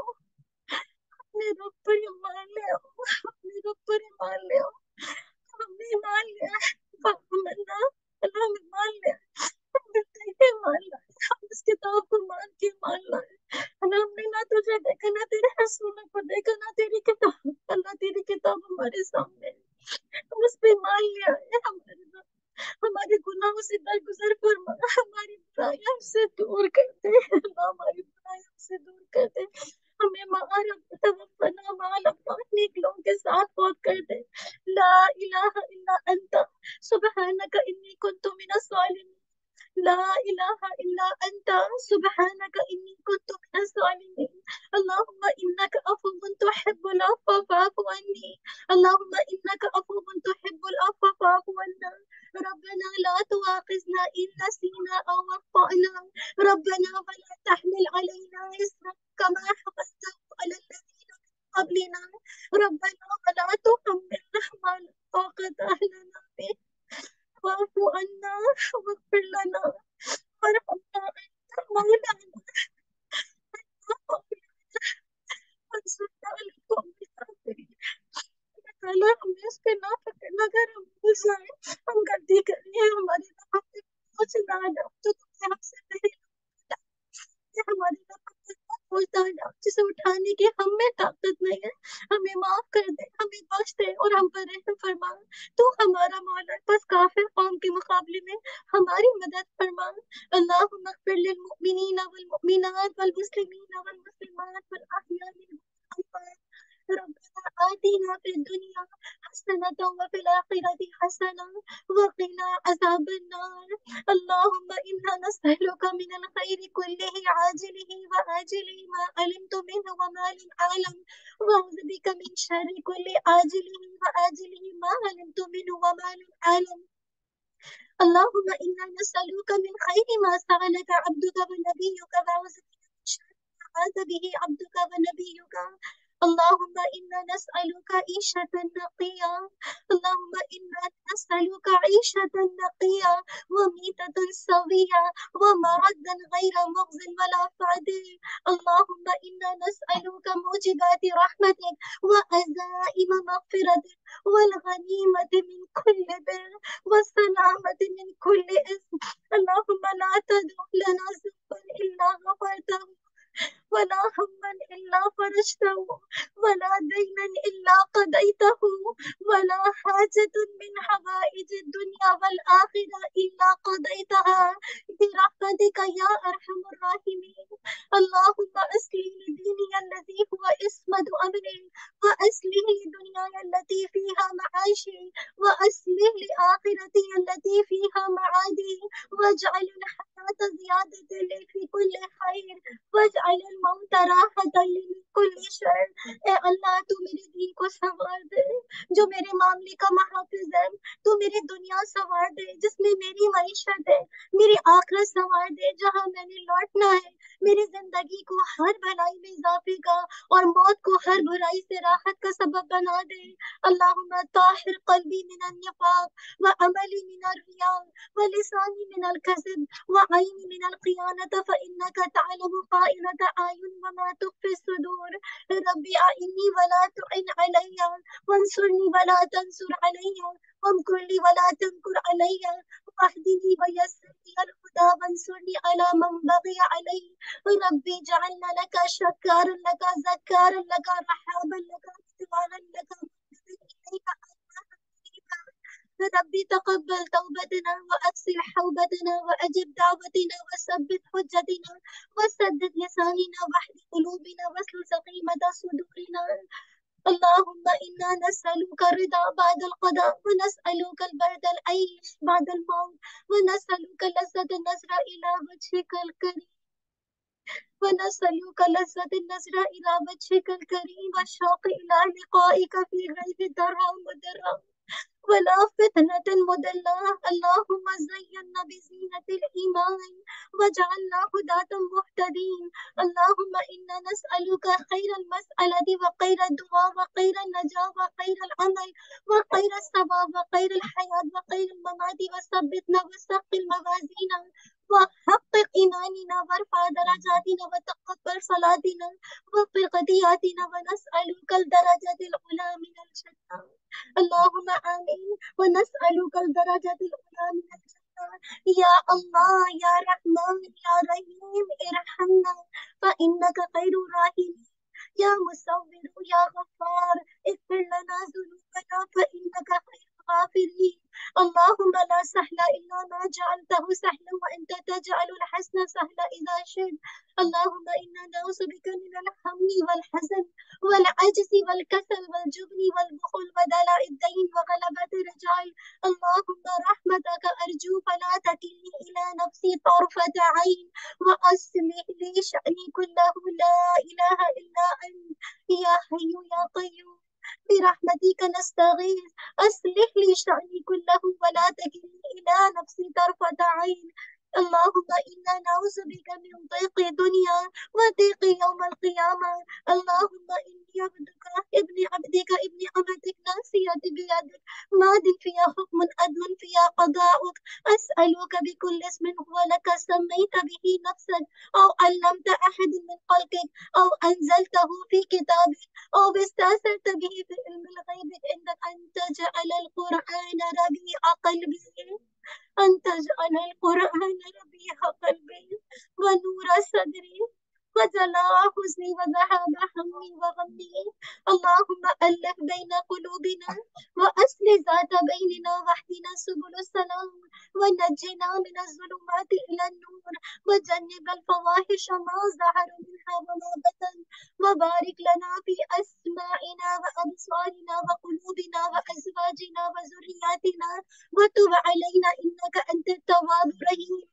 اپنے رب پر ایمان لے آؤ، اپنے رب پر ایمان لے آؤ۔ ہم نے ایمان لیا ہے، فآمنا، اللہ ہم ایمان لیا ہے، ہم نے تیرے ایمان لائے، ہم اس کتاب کو مان کے ایمان لائے۔ اللہ ہم نے نہ تجھے دیکھا، نہ تیرے رسولوں کو دیکھا، نہ تیری کتاب، اللہ تیری کتاب ہمارے سامنے ہے، ہم اس پہ مان لیا ہے۔ ہمارے رب، ہمارے گناہوں سے درگزر فرما، ہماری برائیاں ہم سے دور کر دے، اللہ ہماری برائیاں ہم سے دور کر دے، ہمیں معرف توفنا مع الابرار، نیک لوگوں کے ساتھ فوت کر دے۔ لا الہ الا انت سبحانک انی کنت من الظالمین، لا الہ الا انت سبحانک انی کنت من الظالمین۔ اللهم انك عفو تحب العفو فاعف عني، اللهم انك عفو تحب العفو فاعف عنا، ربنا لا تؤاخذنا ان نسينا او اخطأنا، ربنا ولا تحمل علينا اصرا كما حملته على الذين من قبلنا، ربنا ولا تحملنا ما لا طاقة لنا به واعف عنا واغفر لنا وارحمنا انت مولانا وانصرنا على القوم الكافرين۔ اللہ تعالیٰ ہمیں اس پہ نہ پکڑنا، اگر ہم بھول جائیں، ہم غلطی کریں، ہمارے رب ہم نے بوجھ نہ ڈال تو تم نے ہم سے نہیں ڈالا، ہمارے رب ہم سے بہت بوجھ نہ ڈال جسے اٹھانے کی ہم میں طاقت نہیں ہے، ہمیں معاف کر دے، ہمیں بخش دے اور ہم پر رحم فرما، تو ہمارا مولا ہے، بس کافر قوم کے مقابلے میں ہماری مدد فرما۔ اللہم اغفر للمؤمنین والمؤمنات والمسلمین والمسلمات والاحیاء منهم والاموات، ربنا آتنا في الدنيا حسنة وفي الآخرة حسنة وقنا عذاب النار۔ اللهم إنا نسألك من الخير كله عاجله وآجله ما علمت منه وما لم أعلم، وأعوذ بك من شر كل عاجله وآجله ما علمت منه وما لم أعلم۔ اللهم إنا نسألك من خير ما سألك عبدك ونبيك، وأعوذ بك من شر ما عاذ به عبدك ونبيك۔ اللهم إنا نسألك عيشة نقية، اللهم إنا نسألك عيشة نقية وميتة سوية ومردا غير مخز ولا فادح، اللهم إنا نسألك موجبات رحمتك وعزائم مغفرتك والغنيمة من كل بر والسلامة من كل إثم، اللهم لا تدع لنا ذنبا إلا غفرته ولا هما إلا فرجته ولا دينا إلا قضيته ولا حاجة من حوائج الدنيا والآخرة إلا قضيتها برحمتك يا أرحم الراحمين. اللهم أصلح لي ديني الذي هو عصمة أمري وأصلح لي دنياي التي فيها معاشي وأصلح لي آخرتي التي فيها معادي واجعل الحياة زيادة لي في كل خير واجعل الموت راحة لي من كل شر. اے اللہ تو میرے دین کو سنوار دے جو میرے معاملے کا محافظ ہے. تو میری دنیا سنوار دے جس میں میری معیشت ہے. میری آخرت سنوار دے جہاں میں نے لوٹنا ہے. میری زندگی کو ہر بھلائی میں اضافے کا اور موت کو ہر برائی سے راحت کا سبب بنا دے. اللہم طاہر قلبی من النفاق وعملی من الریاء ولسانی من الکذب وعینی من الخیانة فإنك تعلم خائنة أعین وما تخفي الصدور. ربی أعنی ولا تعن علی وانصرنی ولا تنصر علی وامکر لی ولا تمکر علی واهدنی ویسر لی الهدى وانصرنی على من بغي علی. ربی جعلنا لك شکارا لك ذکارا لك رحابا لك مطواعا لك إليك ربي تقبل توبتنا وأغسل حوبتنا وأجب دعوتنا وثبت حجتنا وسدد لساننا واهد قلوبنا واسلل سقيمة صدورنا. اللهم إنا نسألك الرضا بعد القضاء ونسألك البرد العيش بعد الموت ونسألك لذة النظر إلى وجهك الكريم ونسألك لذة النظر إلى وجهك الكريم والشوق إلى لقائك في غير ضراء مضرة ولا فتنة مضلة. اللهم زينا بزينة الإيمان وجعلنا هداة مهتدين. اللهم إنا نسألك خير المسألة وخير الدعاء وخير النجاة وخير العمل وخير الثواب وخير الحياة وخير الممات وثبتنا وثقل موازينا وحقق إيماننا وارفع درجاتنا وتقبل صلاتنا واغفر خطيئاتنا ونسألك الدرجات العلى من الجنة. اللهم آمين ونسألك الدرجات العلى من الجنة. يا الله يا رحمن يا رحيم ارحمنا فإنك خير الراحمين. يا مصور يا غفار اغفر لنا ذنوبنا فإنك خير الغافرين. اللهم لا سهل إلا ما جعلته سهلا وأنت تجعل الحزن سهلا إذا شئت. اللهم إنا نعوذ بك من الهم والحزن والعجز والكسل والجبن والبخل ودلاء الدين وغلبة الرجال. اللهم رحمتك أرجو فلا تكلني إلى نفسي طرفة عين وأصلح لي شأني كله لا إله إلا أنت يا حي يا قيوم برحمتك نستغيث. أصلح لي شأني كله ولا تكلني إلى نفسي طرفة عين. اللهم إنا نعوذ بك من ضيق الدنيا وضيق يوم القيامة. اللهم إني عبدك ابن عبدك ابن أمتك ناصيتي بيدك ماض فيها حكم عدل فيها قضاؤك. أسألك بكل اسم هو لك سميت به نفسك أو علمت أحد من خلقك أو أنزلته في كتابك أو استأثرت به في علم الغيب عندك أن تجعل القرآن ربيع قلبي أن تجعل القرآن ربيع قلبي ونور صدري وجلاء حزني وذهاب همي وغمي. اللهم ألف بين قلوبنا وأصلح ذات بيننا واهدنا سبل السلام ونجنا من الظلمات إلى النور وجنب الفواحش ما ظهر منها وما بطن وبارك لنا في أسماعنا وأبصارنا وقلوبنا وأزواجنا وذرياتنا وتب علينا إنك أنت التواب الرحيم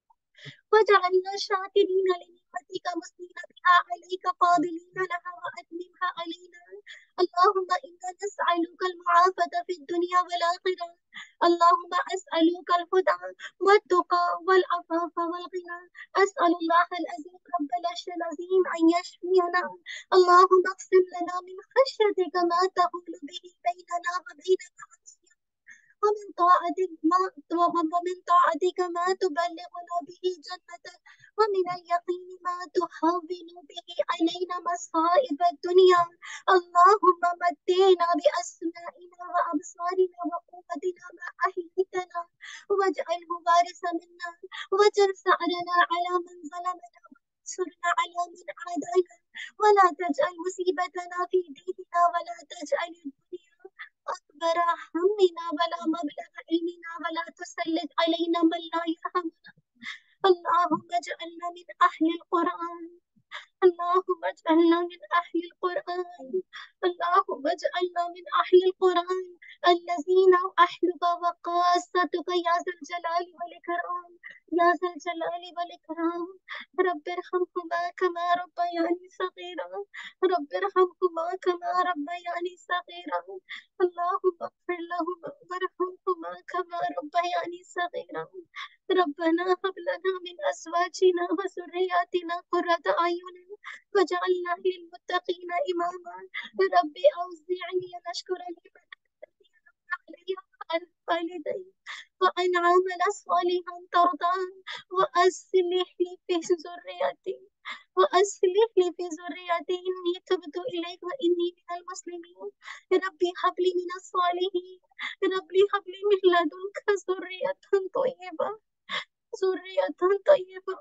وجعلنا شاكرين لنعمتك مثنين بها عليك قابلين لها وأتممها علينا. اللهم إنا نسألك المعافاة في الدنيا والآخرة. اللهم أسألك الهدى والتقى والعفاف والغنى. أسأل الله العظيم رب العرش العظيم أن يشفينا. اللهم اقسم لنا من خشيتك ما تحول به بيننا وبين معصيتك ومن طاعتك ما ومن طاعتك ما تبلغنا به جنتك ومن اليقين ما تهون به علينا مصائب الدنيا. اللهم متعنا بأسمائنا وأبصارنا وقوتنا ما أحييتنا واجعله وارثا منا واجعل ثأرنا على من ظلمنا وانصرنا على من عادانا ولا تجعل مصيبتنا في ديننا ولا تجعل الدنيا أكبر همنا ولا مبلغ علمنا ولا تسلط علينا من لا يرحمنا. اللهم اجعلنا من أهل القرآن. اللهم اجعلنا من أهل القرآن. اللهم اجعلنا من أهل القرآن الذين أهلك وقاستك يا ذا الجلال والإكرام. يا ذا الجلال والإكرام. رب ارحمهما كما ربياني صغيرا. رب ارحمهما كما ربياني صغيرا. اللهم اغفر لهما وارحمهما كما ربياني صغيرا. ربنا هب لنا من أزواجنا وذرياتنا قرة أعين وجعلنا للمتقين إماما. ربي أوزعني أن أشكر نعمتك التي أنعمت علي وعلى والدي وأن أعمل صالحا ترضاه وأصلح لي في ذريتي وأصلح لي في ذريتي إني تبت إليك وإني من المسلمين. ربي هب لي من الصالحين. ربي هب لي من لدنك ذرية طيبة ذرية طيبة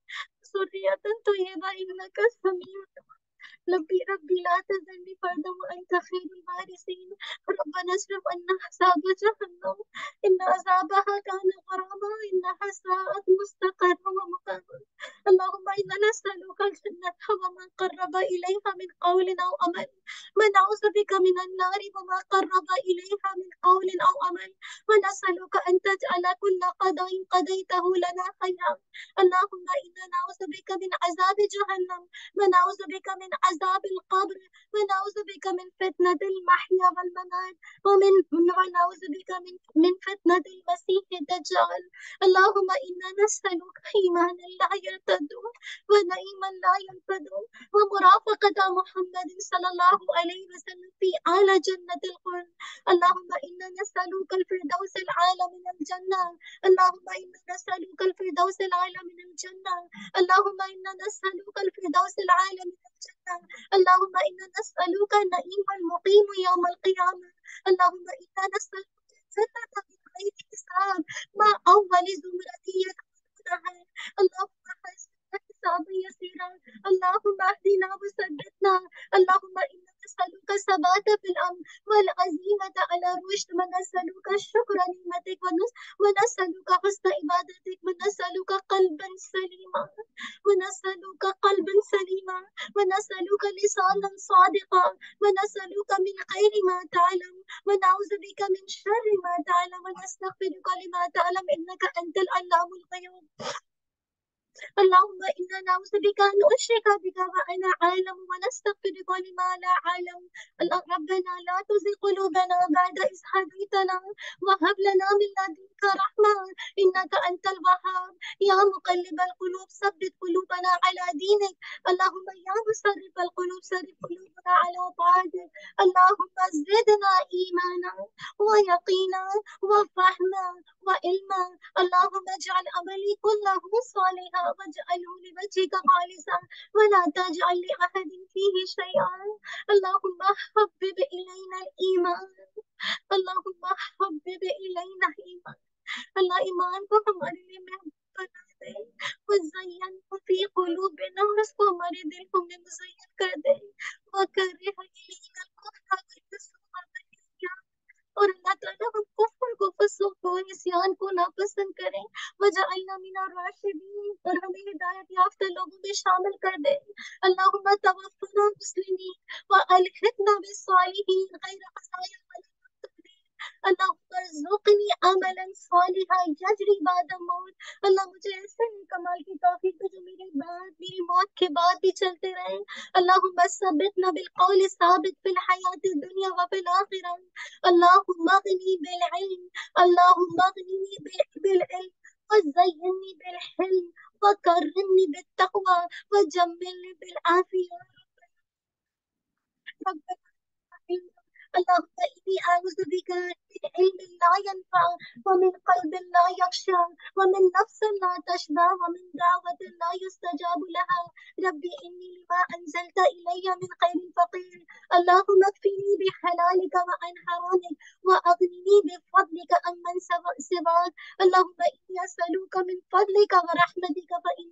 ذرية طيبة إنك سميع. ربي ربي لا تذرني فردا وأنت خير الوارثين. ربنا اصرف عنا عذاب جهنم إن عذابها كان غراما إنها ساءت مستقرا ومقاما. اللهم إنا نسألك الجنة وما قرب إليها من قول أو عمل ونعوذ بك من النار وما قرب إليها من قول أو عمل ونسألك أن تجعل كل قضاء قضيته لنا خيرا. اللهم إنا نعوذ بك من عذاب جهنم ونعوذ بك من عذاب القبر ونعوذ بك من فتنة المحيا والممات ومن ونعوذ بك من من فتنة المسيح الدجال. اللهم إنا نسألك إيمانا لا يرتد ونعيما لا ينفد ومرافقة محمد صلى الله عليه وسلم في أعلى جنة الخلد. اللهم إنا نسألك الفردوس الأعلى من الجنة. اللهم إنا نسألك الفردوس الأعلى من الجنة. اللهم إنا نسألك الفردوس الأعلى من الجنة. اللهم إنا نسألك النعيم المقيم يوم القيامة. اللهم إنا نسألك الجنة بغير حساب مع أول زمرة يدخلونها. اللهم حسبنا حسابا يسيرا. اللهم اهدنا وسددنا. اللهم إنا نسألك الثبات في الأمر والعزيمة على الرشد ونسألك شكر نعمتك ونس ونسألك حسن عبادتك ونسألك قلبا سليما ونسألك قلبا سليما ونسألك لسانا صادقا ونسألك من خير ما تعلم ونعوذ بك من شر ما تعلم ونستغفرك لما تعلم إنك أنت العلام الغيوب. اللهم إنا نعوذ بك أن نشرك بك وأنا أعلم ونستغفرك لما لا أعلم. ربنا لا تزغ قلوبنا بعد إذ هديتنا وهب لنا من لدنك رحمة إنك أنت الوهاب. يا مقلب القلوب ثبت قلوبنا على دينك. اللهم يا مصرف القلوب صرف قلوبنا على طاعتك. اللهم زدنا إيمانا ويقينا وفهما وعلما. اللهم اجعل عملي كله صالحا واجعله لوجهك خالصا ولا تجعل لأحد فيه شيئا. اللهم حبب إلينا الإيمان. اللهم حبب إلينا الإيمان. اللہ ایمان کو ہمارے لیے محبوب بنا دے وزین فی قلوبنا اور اس کو ہمارے دلوں میں مزین کر دے وکرہ الینا الکفر والفسوق والعصیان. اور اللہ تعالیٰ ہم کفر کو فسوق کو عصیان کو ناپسند کریں وجعلنا من الراشدین اور ہمیں ہدایت یافتہ لوگوں میں شامل کر دے. اللہم توفنا مسلمین والحقنا بالصالحین غیر خزایا ولا مفتونین. اللہم ارزقنی عملا صالحا یجری بعد الموت. اللہ مجھے ایسے ہی کمال کی توفیق دے جو میری بعد میری موت کے بعد بھی چلتے رہیں. اللہم ثبتنا بالقول الثابت فی الحیات الدنیا وفی الآخرہ. اللہم اغنی بالعلم. اللہم اغنی بالعلم وزینی بالحلم وکرمنی بالتقوی وجملنی بالعافیہ. ربنا اللهم إني أعوذ بك من علم لا ينفع ومن قلب لا يخشع ومن نفس لا تشبع ومن دعوة لا يستجاب لها. ربي إني لما أنزلت إلي من خير فقير. اللهم اكفني بحلالك وعن حرامك وأغنني بفضلك عمن سواك. اللهم إني أسألك من فضلك ورحمتك فإنه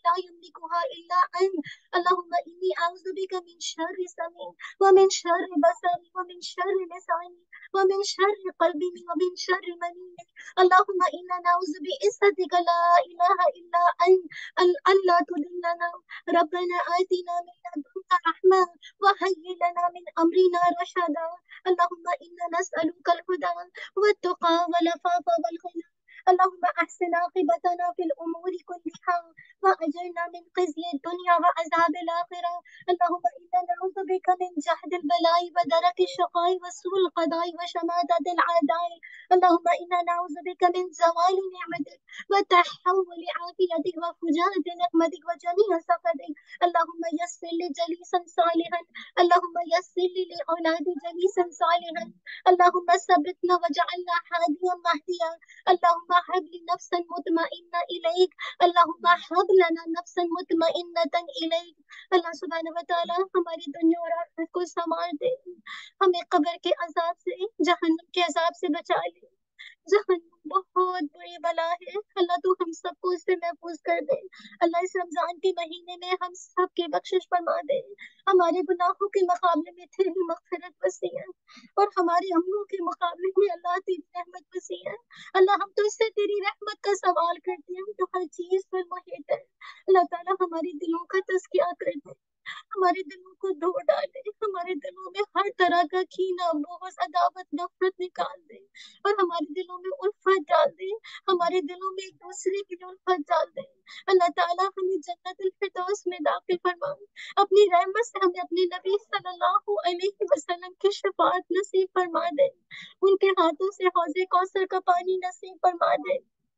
لا يملكها إلا أنت اللهم إني أعوذ بك من شر سمعي ومن شر بصري ومن شر لساني ومن شر قلبي ومن شر مني اللهم إنا نعوذ بعزتك لا إله إلا أنت أن ألا تضلنا ربنا آتنا من لدنك رحمة وهيئ لنا من أمرنا رشدا اللهم إنا نسألك الهدى والتقى والعفاف والغنى اللهم أحسن عاقبتنا في الأمور كلها وأجرنا من خزي الدنيا وعذاب الآخرة اللهم إنا نعوذ بك من جهد البلاء ودرك الشقاء وسوء القضاء وشماتة الأعداء اللهم إنا نعوذ بك من زوال نعمتك وتحول عافيتك وفجاءة نقمتك وجميع سخطك اللهم يسر لي جليسا صالحا اللهم يسر لي لأولادي جليسا صالحا اللهم ثبتنا وجعلنا هاديا مهديا اللهم هب لي نفسا مطمئنة إليك اللهم هب لنا نفسا مطمئنة إليك اللہ سبحانہ وتعالی ہماری دنیا اور آخرت کو سنوار دے ہمیں قبر کے عذاب سے جہنم کے عذاب سے بچا لے جہنم بہت بری بلا ہے اللہ تو ہم سب کو اس سے محفوظ کر دے اللہ اس رمضان کے مہینے میں ہم سب کی بخشش فرما دے ہمارے گناہوں کے مقابلے میں تیری مغفرت وسیع ہے اور ہمارے عملوں کے مقابلے میں اللہ تیری رحمت وسیع ہے اللہ ہم تو اس سے تیری رحمت کا سوال کرتے ہیں جو ہر چیز پر محیط ہے اللہ تعالیٰ ہمارے دلوں کا تزکیہ کر دے ہمارے دلوں کو دھو ڈالے ہمارے دلوں میں ہر طرح کا کینہ بغض عداوت نفرت نکال دے اور ہمارے دلوں میں الفت ڈال دے ہمارے دلوں میں ایک دوسرے کی الفت ڈال دے اللہ تعالیٰ ہمیں جنت الفردوس میں داخل فرما اپنی رحمت سے ہمیں اپنے نبی صلی اللہ علیہ وسلم کی شفاعت نصیب فرما دے ان کے ہاتھوں سے حوض کوثر کا پانی نصیب فرما دے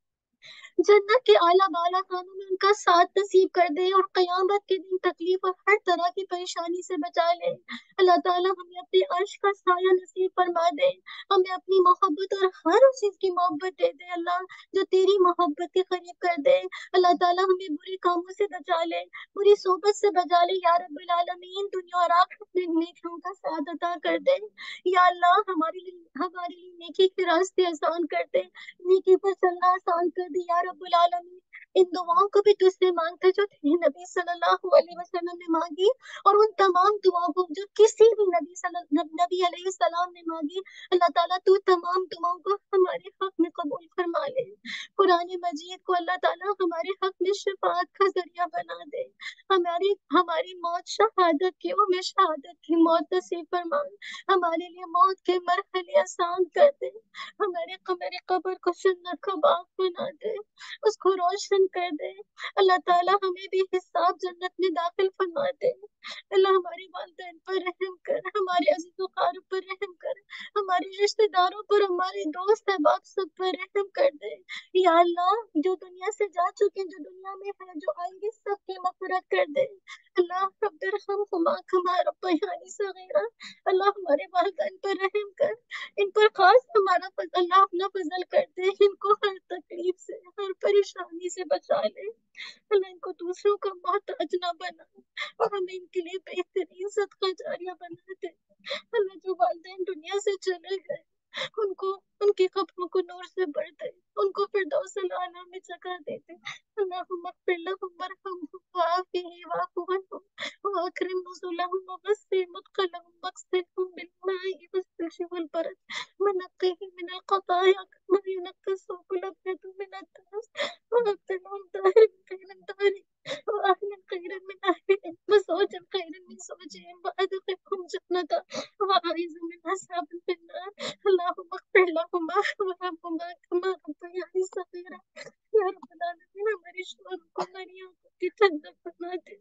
جنت کے اعلیٰ بالا خانوں میں ان کا ساتھ نصیب کر دے اور قیامت کے دن تکلیف اور ہر طرح کی پریشانی سے بچا لے اللہ تعالیٰ ہمیں اپنے عرش کا سایہ نصیب فرما دے ہمیں اپنی محبت اور ہر اس چیز کی محبت دے دے اللہ جو تیری محبت کے قریب کر دے اللہ تعالیٰ ہمیں برے کاموں سے بچا لے بری صحبت سے بچا لے یا رب العالمین دنیا اور آخرت میں نیکیوں کا ساتھ عطا کر دے یا اللہ ہمارے لیے ہمارے لیے نیکی کے راستے آسان کر دے نیکی پر چلنا آسان کر دے یا رب العالمین ان دعاؤں کو بھی تجھ سے مانگتے جو تیرے نبی صلی اللہ علیہ وسلم نے مانگی اور ان تمام دعاؤں کو جو کسی بھی نبی صلی نبی علیہ السلام نے مانگی اللہ تعالیٰ تو تمام دعاؤں کو ہمارے حق میں قبول فرما لے قرآن مجید کو اللہ تعالیٰ ہمارے حق میں شفاعت کا ذریعہ بنا دے ہماری ہماری موت شہادت کی وہ میں شہادت کی موت نصیب فرما ہمارے لیے موت کے مرحلے آسان کر دے ہمارے ہمارے قبر کو جنت کا باغ بنا دے اس کو روشن کر دے اللہ تعالیٰ ہمیں بھی حساب جنت میں داخل فرما دے اللہ ہمارے والدین پر رحم کر ہمارے عزیز و اقارب پر رحم کر ہمارے رشتہ داروں پر ہمارے دوست احباب سب پر رحم کر دے یا اللہ جو دنیا سے جا چکے جو دنیا میں ہے جو آئیں گے سب کی مغفرت کر دے اللہ رب ارحمہما کما ربیانی صغیرا اللہ ہمارے والدین پر رحم کر ان پر خاص ہمارا فضل اللہ اپنا فضل کر دے ان کو ہر تکلیف سے ہر پریشانی سے بچا لے اللہ ان کو دوسروں کا محتاج نہ بنا اور ہمیں ان کے لیے بہترین صدقہ جاریہ بنا دے اللہ جو والدین دنیا سے چلے گئے ان کو ان کی قبروں کو نور سے بھر دے ان کو فردوس الاعلیٰ میں جگہ دے دے اللہم اغفر لهم وارحمهم وعافهم واعف عنهم واکرم نزلهم ووسع مدخلهم واغسلهم بالماء والثلج والبرد ونقهم من الخطايا كما ينقى الثوب الابيض من الدنس وابدلهم دارا خيرا من دارهم واهلا خيرا من اهلهم وزوجا خيرا من زوجهم وادخلهم جنة واعوذ من عذاب في النار اللهم اغفر لهما وارحمهما كما ربياني صغيرا یا رب العالمین ہماری شوہر کو ہماری آنکھوں کی ٹھنڈک بنا دے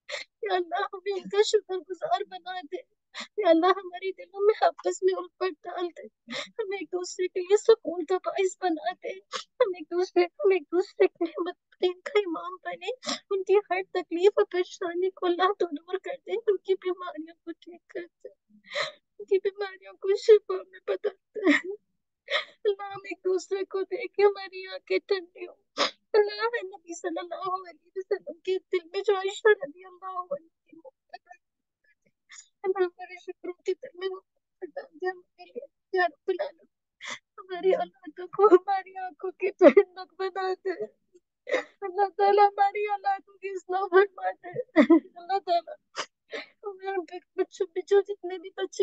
یا اللہ ہمیں ان کا شکر گزار بنا دے یا اللہ ہمارے دلوں میں آپس میں الفت ڈال دے ہم ایک دوسرے کے لیے سکون کا باعث بنا دے ہم ایک دوسرے ہم ایک دوسرے کے لیے متقین کا امام بنے ان کی ہر تکلیف اور پریشانی کو اللہ تو دور کر دے ان کی بیماریوں کو ٹھیک کر دے ان کی بیماریوں کو شفا میں بدل دے اللہ ہم ایک دوسرے کو دیکھ ہماری آنکھیں ٹھنڈی ہوں اللہ ہے نبی صلی اللہ علیہ وسلم کے دل میں جو عائشہ رضی اللہ عنہ کی محبت ہے اللہ ہمارے شکروں کے دل میں محبت ڈال دے ہمارے لیے یا رب العالمین ہماری اولادوں کو ہماری آنکھوں کی ٹھنڈک بنا دے اللہ تعالیٰ ہماری اولادوں کی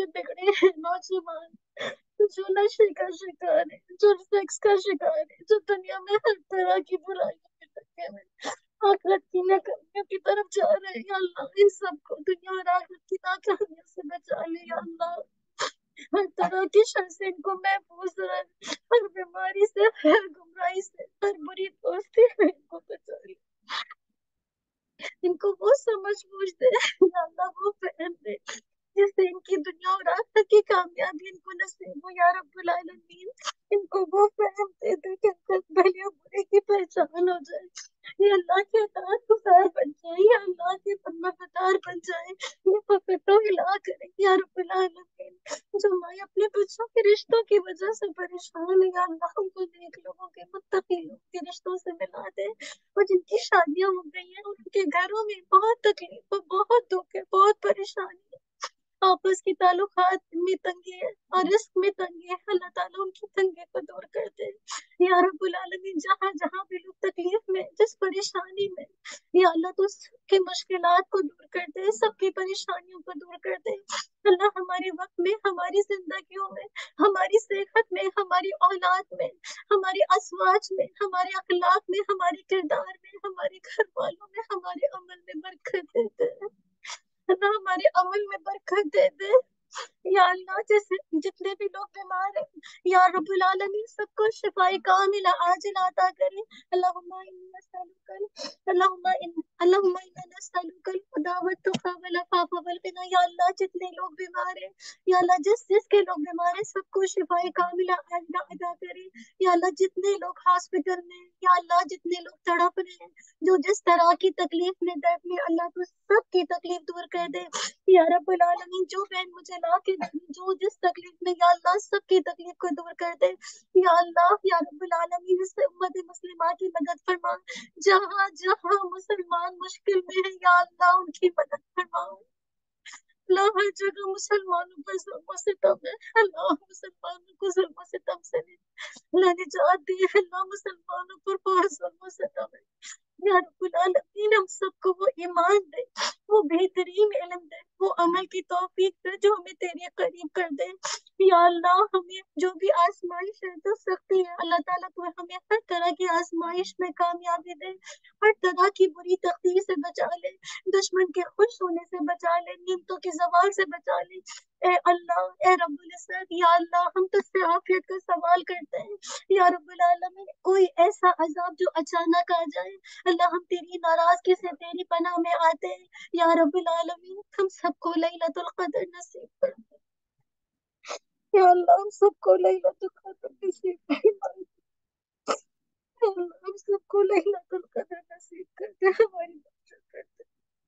بگڑے ہیں نوجوان جو نشے کا شکار ہے، جو سیکس کا شکار ہے، جو دنیا میں ہر طرح کی برائیوں میں لگے ہوئے آخرت کی ناکامیوں کی طرف جا رہے ہیں، یا اللہ ان سب کو دنیا اور آخرت کی ناکامیوں سے بچا لے یا اللہ، ہر طرح کی شر سے ان کو محفوظ رکھ، ہر بیماری سے، ہر گمراہی سے، ہر بری دوستی سے ان کو بچا لے، ان کو وہ سمجھ بوجھ دے یا اللہ، وہ فہم دے جس سے ان کی دنیا اور آخرت کی کامیابی ان کو نصیب ہو یا رب العالمین، ان کو وہ فہم دے دے کہ ان کو بھلے اور برے کی پہچان ہو جائے، یہ اللہ کے اطاعت گزار بن جائے، یا اللہ کے فرما بردار بن جائے، یہ فقط و ہلا کرے یا رب العالمین، جو مائیں اپنے بچوں کے رشتوں کی وجہ سے پریشان ہے یا اللہ، ہم کو نیک لوگوں کے متقی لوگوں کے رشتوں سے ملا دے، اور جن کی شادیاں ہو گئی ہیں اور ان کے گھروں میں بہت تکلیف ہے، بہت دکھ ہے، بہت پریشانی ہے، آپس کی تعلقات میں تنگی ہے اور رزق میں تنگی ہے، اللہ تعالیٰ ان کی تنگی کو دور کر دے یا رب العالمین، جہاں جہاں بھی لوگ تکلیف میں، جس پریشانی میں، یا اللہ تو سب کی مشکلات کو دور کر دے، سب کی پریشانیوں کو دور کر دے، اللہ ہمارے وقت میں، ہماری زندگیوں میں، ہماری صحت میں، ہماری اولاد میں، ہماری ازواج میں، ہمارے اخلاق میں، ہمارے کردار میں، ہمارے گھر والوں میں، ہمارے عمل میں برکت دے دے، اللہ ہمارے عمل میں برکت دے دے یا اللہ، جیسے جتنے بھی لوگ بیمار ہیں یا رب العالمین سب کو شفائی کاملہ عاجلہ عطا کرے، اللہم انی نسألک اللہم ان اللہم انا نسألک الہدی والتقی والعفاف والغنی، یا اللہ جتنے لوگ بیمار ہیں یا اللہ، جس جس کے لوگ بیمار ہیں سب کو شفائی کاملہ عاجلہ عطا کرے یا اللہ، جتنے لوگ ہاسپٹل میں یا اللہ، جتنے لوگ تڑپ رہے ہیں، جو جس طرح کی تکلیف میں، درد میں، اللہ تو سب کی تکلیف دور کر دے یا رب العالمین، جو بہن مجھے لا کے دے، جو جس تکلیف میں یا اللہ سب کی تکلیف کو دور کر دے یا اللہ، یا رب العالمین اس امت مسلمہ کی مدد فرما، جہاں جہاں مسلمان مشکل میں ہے یا اللہ ان کی مدد فرما، اللہ ہر جگہ مسلمانوں پر ظلم و ستم ہے، اللہ مسلمانوں کو ظلم و ستم سے اللہ نجات دی، اللہ مسلمانوں پر بہت ظلم و ستم ہے یا رب العالمین، ہم سب کو وہ ایمان دے، وہ بہترین علم دے، وہ عمل کی توفیق دے جو ہمیں تیرے قریب کر دے یا اللہ، ہمیں جو بھی آزمائش ہے جو سختی ہے اللہ تعالیٰ کو ہمیں ہر طرح کی آزمائش میں کامیابی دے، ہر طرح کی بری تقدیر سے بچا لے، دشمن کے خوش ہونے سے بچا لے، نعمتوں کی زوال سے بچا لے، اے اللہ، اے رب العزت یا اللہ، ہم تجھ سے عافیت کا سوال کرتے ہیں یا رب العالمین، کوئی ایسا عذاب جو اچانک آ جائے اللہ، ہم تیری ناراضگی سے تیری پناہ میں آتے ہیں یا رب العالمین، ہم سب کو لیلۃ القدر نصیب کر دے یا اللہ، ہم سب کو لیلۃ القدر نصیب کر دے یا اللہ، ہم سب کو لیلۃ القدر نصیب کر دے، ہماری مدد کر دے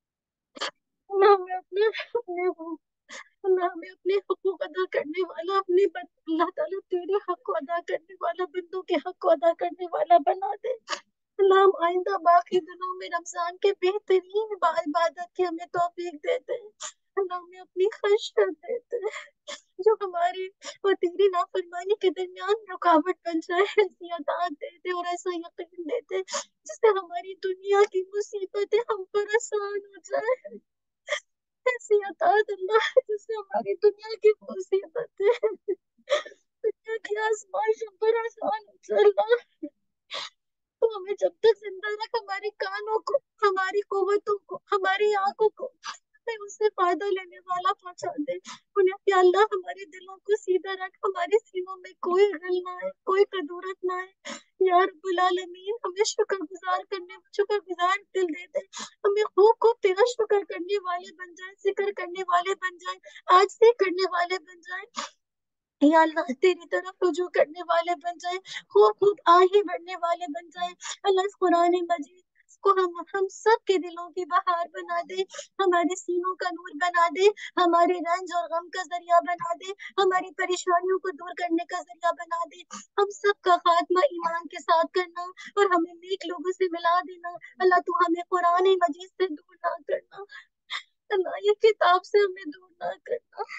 اللہ، ہمیں اپنے اپنے اللہ ہمیں اپنے حقوق ادا کرنے والا، اپنے بن- اللہ تعالیٰ تیرے حق کو ادا کرنے والا، بندوں کے حق کو ادا کرنے والا بنا دے اللہ، ہم آئندہ باقی دنوں میں رمضان کے بہترین با- عبادت کی ہمیں توفیق دیتے ہیں اللہ، ہمیں اپنی خشیت دیتے ہیں جو ہماری اور تیری نافرمانی کے درمیان رکاوٹ بن جائے، ایسی عطا دے دے اور ایسا یقین دے دے جس سے ہماری دنیا کی مصیبتیں ہم پر آسان ہو جائے، ایسی عطا دے اللہ جس سے ہماری دنیا کی مصیبتیں، دنیا کی آزمائش ہم پر آسان ہو جائے اللہ، تو ہمیں جب تک زندہ رکھ، ہمارے کانوں کو، ہماری قوتوں کو، ہماری آنکھوں کو ہمیں اس سے فائدہ لینے والا پہنچا دے انہیں، یا اللہ ہمارے دلوں کو سیدھا رکھ، ہمارے سینوں میں کوئی غل نہ آئے، کوئی کدورت نہ آئے یا رب العالمین، ہمیں شکر گزار کرنے شکر گزار دل دے دے، ہمیں خوب خوب تیرا شکر کرنے والے بن جائیں، ذکر کرنے والے بن جائیں، آج سے کرنے والے بن جائیں یا اللہ، تیری طرف رجوع کرنے والے بن جائیں، خوب خوب آگے بڑھنے والے بن جائیں اللہ، اس قرآن مجید کو ہم ہم سب کے دلوں کی بہار بنا دے، ہمارے سینوں کا نور بنا دے، ہمارے رنج اور غم کا ذریعہ بنا دے، ہماری پریشانیوں کو دور کرنے کا ذریعہ بنا دے، ہم سب کا خاتمہ ایمان کے ساتھ کرنا اور ہمیں نیک لوگوں سے ملا دینا اللہ، تو ہمیں قرآن مجید سے دور نہ کرنا اللہ، یہ کتاب سے ہمیں دور نہ کرنا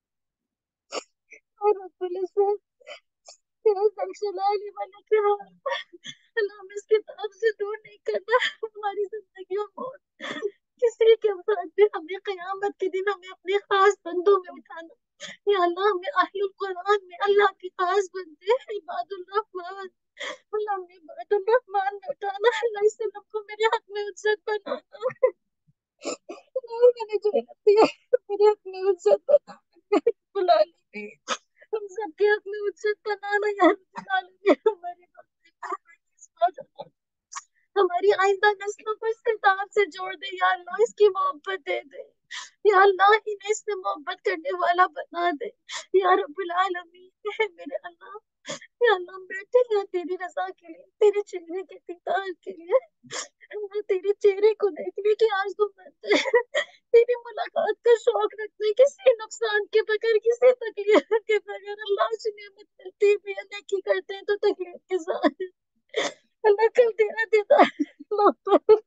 اور رب العزت تیرا نقش لانے والے کے ہاتھ اللہ، ہمیں اس کتاب سے دور نہیں کرنا، ہماری زندگی اور موت کسی کے ساتھ بھی ہمیں قیامت کے دن ہمیں اپنے خاص بندوں میں اٹھانا یا اللہ ہمیں اہل القرآن میں اللہ کی خاص بندے عباد الرحمان، اللہ ہمیں عباد الرحمان میں اٹھانا، اللہ اس سلم کو میرے حق میں عزت بنانا، اللہ میں نے جو غلطی ہے میرے حق میں عزت بنانا، بلا لیں ہم سب کے حق میں عزت بنانا یا رب العالمین، ہمارے بات ہماری آئندہ نسلوں کو اس کتاب سے جوڑ دے یا اللہ، اس کی محبت دے دے یا اللہ، انہیں اس سے محبت کرنے والا بنا دے یا رب العالمین، میرے اللہ، یا اللہ ہم بیٹھے ہیں تیری رضا کے لیے، تیرے چہرے کے دیدار کے لیے، اللہ تیرے چہرے کو دیکھنے کی آرزو کرتے ہیں، تیری ملاقات کا شوق رکھتے ہیں، کسی نقصان کے بغیر، کسی تکلیف کے بغیر، اللہ سے نعمت ملتی بھی ہے، نیکی کرتے ہیں تو تکلیف کے ساتھ، اللہ کل تیرا دیدار اللہ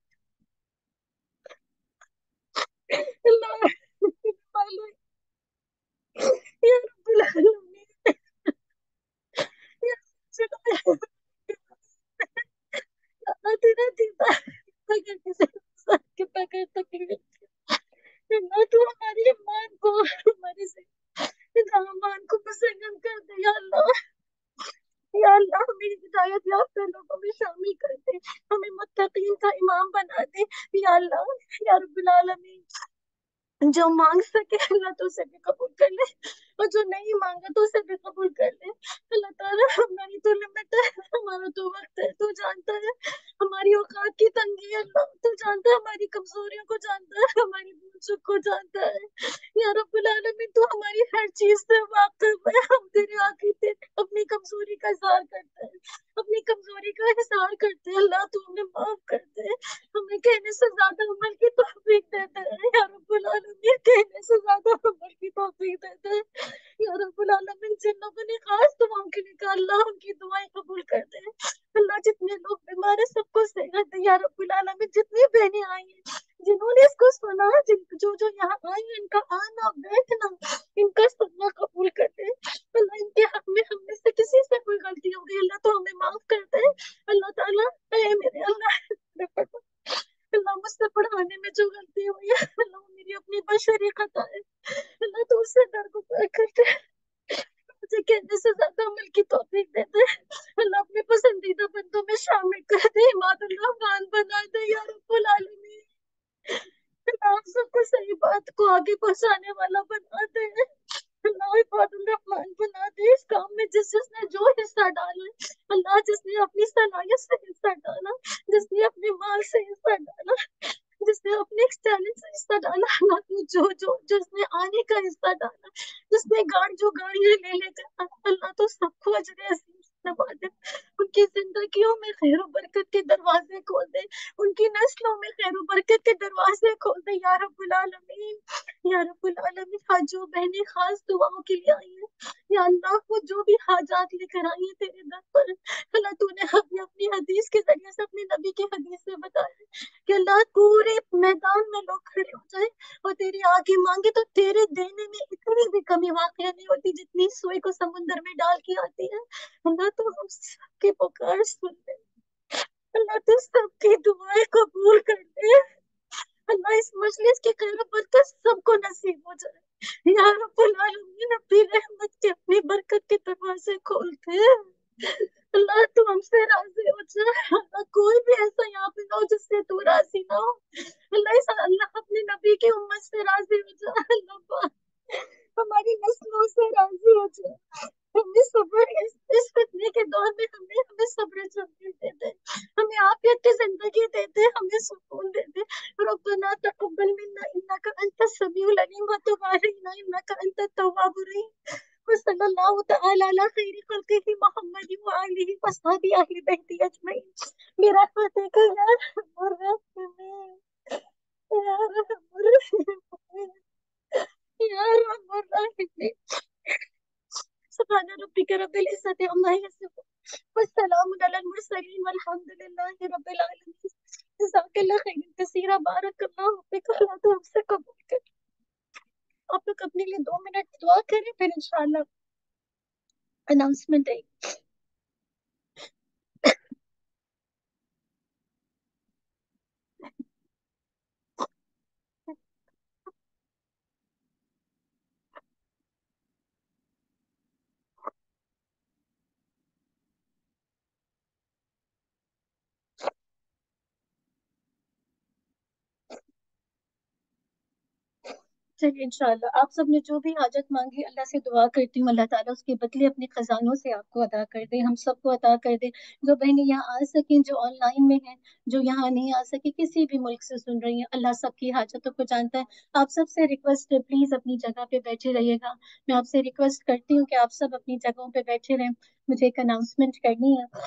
اللہ یا رب العالمین، یا رب اللہ تیرا دیدار بغیر کسی نقصان کے بغیر تکلیف کے، اللہ تو ہماری ایمان کو، ہماری ایمان کو مسلم کر دے یا اللہ، یا اللہ ہمیں ہدایت یافتہ لوگوں میں شامل کر دے، ہمیں متقین کا امام بنا دے یا اللہ، یا رب العالمین، جو مانگ سکے اللہ تو اسے بھی قبول کر لے، اور جو نہیں مانگا تو اسے بھی قبول کر لے، اللہ تعالیٰ ہماری تو لمٹ ہے، ہمارا تو وقت ہے، تو جانتا ہے ہماری اوقات کی تنگی ہے، اللہ تو جانتا ہے ہماری کمزوریوں کو، جانتا ہے ہماری بھول چک کو، جانتا ہے یا رب العالمین، تو ہماری ہر چیز سے واقف ہے، ہم تیرے آگے تھے اپنی کمزوری کا اظہار کرتے ہیں، اپنی کمزوری کا اظہار کرتے ہیں، اللہ تو ہمیں معاف کر دے، ہمیں کہنے سے زیادہ عمل کی توفیق دیتے ہیں یا رب العالمین، کہنے سے زیادہ عمل کی توفیق دیتے ہیں یا رب العالمین، جن لوگوں نے خاص دعاؤں کے لیے کہا اللہ ان کی دعائیں قبول کر دے، اللہ جتنے لوگ بیمار ہیں سب کو صحت دے یا رب العالمین، جتنی بہنیں آئی ہیں جنہوں نے اس کو سنا، جن جو جو یہاں آئی ہیں ان کا آنا بیٹھنا ان کا سننا قبول کر دے، اللہ ان کے حق میں ہم میں سے کسی سے کوئی غلطی ہو گئی اللہ تو ہمیں معاف کر دے، اللہ تعالیٰ اے میرے اللہ، اللہ مجھ سے پڑھانے میں جو غلطی ہوئی ہے اللہ وہ میری اپنی بشری خطا ہے، اللہ تو اس سے درگزر کرتے مجھے کہنے سے زیادہ عمل کی توفیق دے دے، اللہ اپنے پسندیدہ بندوں میں شامل کر دے، عماد الرحمان بنا دے یا رب العالمین، اللہ آپ سب کو صحیح بات کو آگے پہنچانے والا بنا دے، اللہ عباد الرحمان بنا دے، اس کام میں جس جس نے جو حصہ ڈالا ہے اللہ، جس نے اپنی صلاحیت سے حصہ ڈالا، جس نے اپنے مال سے حصہ ڈالا، جس نے اپنے چیلنج سے حصہ ڈالا، اللہ تو جو جو جس نے آنے کا حصہ ڈالا، جس نے گاڑ جو گاڑیاں لے لے کر اللہ تو سب کو اجر عظیم سے نوازے، ان کی زندگیوں میں خیر و برکت کے دروازے کھول دے، ان کی نسلوں میں خیر و برکت کے دروازے کھول دے یا رب العالمین، یا رب العالمین، ہاں جو بہنیں خاص دعاؤں کے لیے آئی ہیں یا اللہ وہ جو بھی حاجات لے کر آئی ہیں تیرے در پر، اللہ تو نے ہمیں اپنی حدیث کے ذریعے سے اپنے نبی کی حدیث سے بتایا کہ اللہ پورے میدان میں لوگ کھڑے ہو جائیں اور تیرے آگے مانگے تو تیرے دینے میں اتنی بھی کمی واقع نہیں ہوتی جتنی سوئی کو سمندر میں ڈال کے آتی ہے، اللہ تو ہم سب کی پکار سن لے، اللہ تو سب کی دعائیں قبول کر لے، اللہ اس مجلس کی خیر و برکت سب کو نصیب ہو جائے یا رب العالمین، اپنی رحمت کے اپنی برکت کے دروازے کھولتے ہیں، اللہ تو ہم سے راضی ہو جائے، اللہ کوئی بھی ایسا یہاں پہ نہ ہو جس سے تو راضی نہ ہو، اللہ اس اللہ اپنے نبی کی امت سے راضی ہو جائے، اللہ پاک ہماری نسلوں سے راضی ہو جائے، ہمیں صبر اس اس فتنے کے دور میں ہمیں ہمیں صبر جمعی دے دے، ہمیں عافیت کی زندگی دے دے، ہمیں سکون دے دے، ربنا تقبل منا انك انت السميع العليم وتب علينا انك انت التواب الرحيم، وصلی اللہ تعالی علی خیر خلقہ محمد وآلہ وصحبہ اہل بیت اجمعین برحمتک یا ارحم الراحمین یا ارحم الراحمین یا ارحم الراحمین، سبحان ربک رب العزة عما یصفون والسلام علی المرسلین والحمد للہ رب العالمین، جزاک اللہ خیر کثیرا، بارک اللہ فیک، اللہ تو ہم سے قبول کر، آپ لوگ اپنے لیے دو منٹ دعا کریں پھر انشاءاللہ اناؤنسمنٹ ہے۔ چلیے انشاءاللہ آپ سب نے جو بھی حاجت مانگی اللہ سے دعا کرتی ہوں اللہ تعالیٰ اس کے بدلے اپنے خزانوں سے آپ کو عطا کر دے، ہم سب کو عطا کر دے۔ جو بہنیں یہاں آ سکیں، جو آن لائن میں ہیں، جو یہاں نہیں آ سکی، کسی بھی ملک سے سن رہی ہیں، اللہ سب کی حاجتوں کو جانتا ہے۔ آپ سب سے ریکویسٹ ہے پلیز اپنی جگہ پہ بیٹھے رہیے گا۔ میں آپ سے ریکویسٹ کرتی ہوں کہ آپ سب اپنی جگہوں پہ بیٹھے رہیں، مجھے ایک اناؤنسمنٹ کرنی ہے۔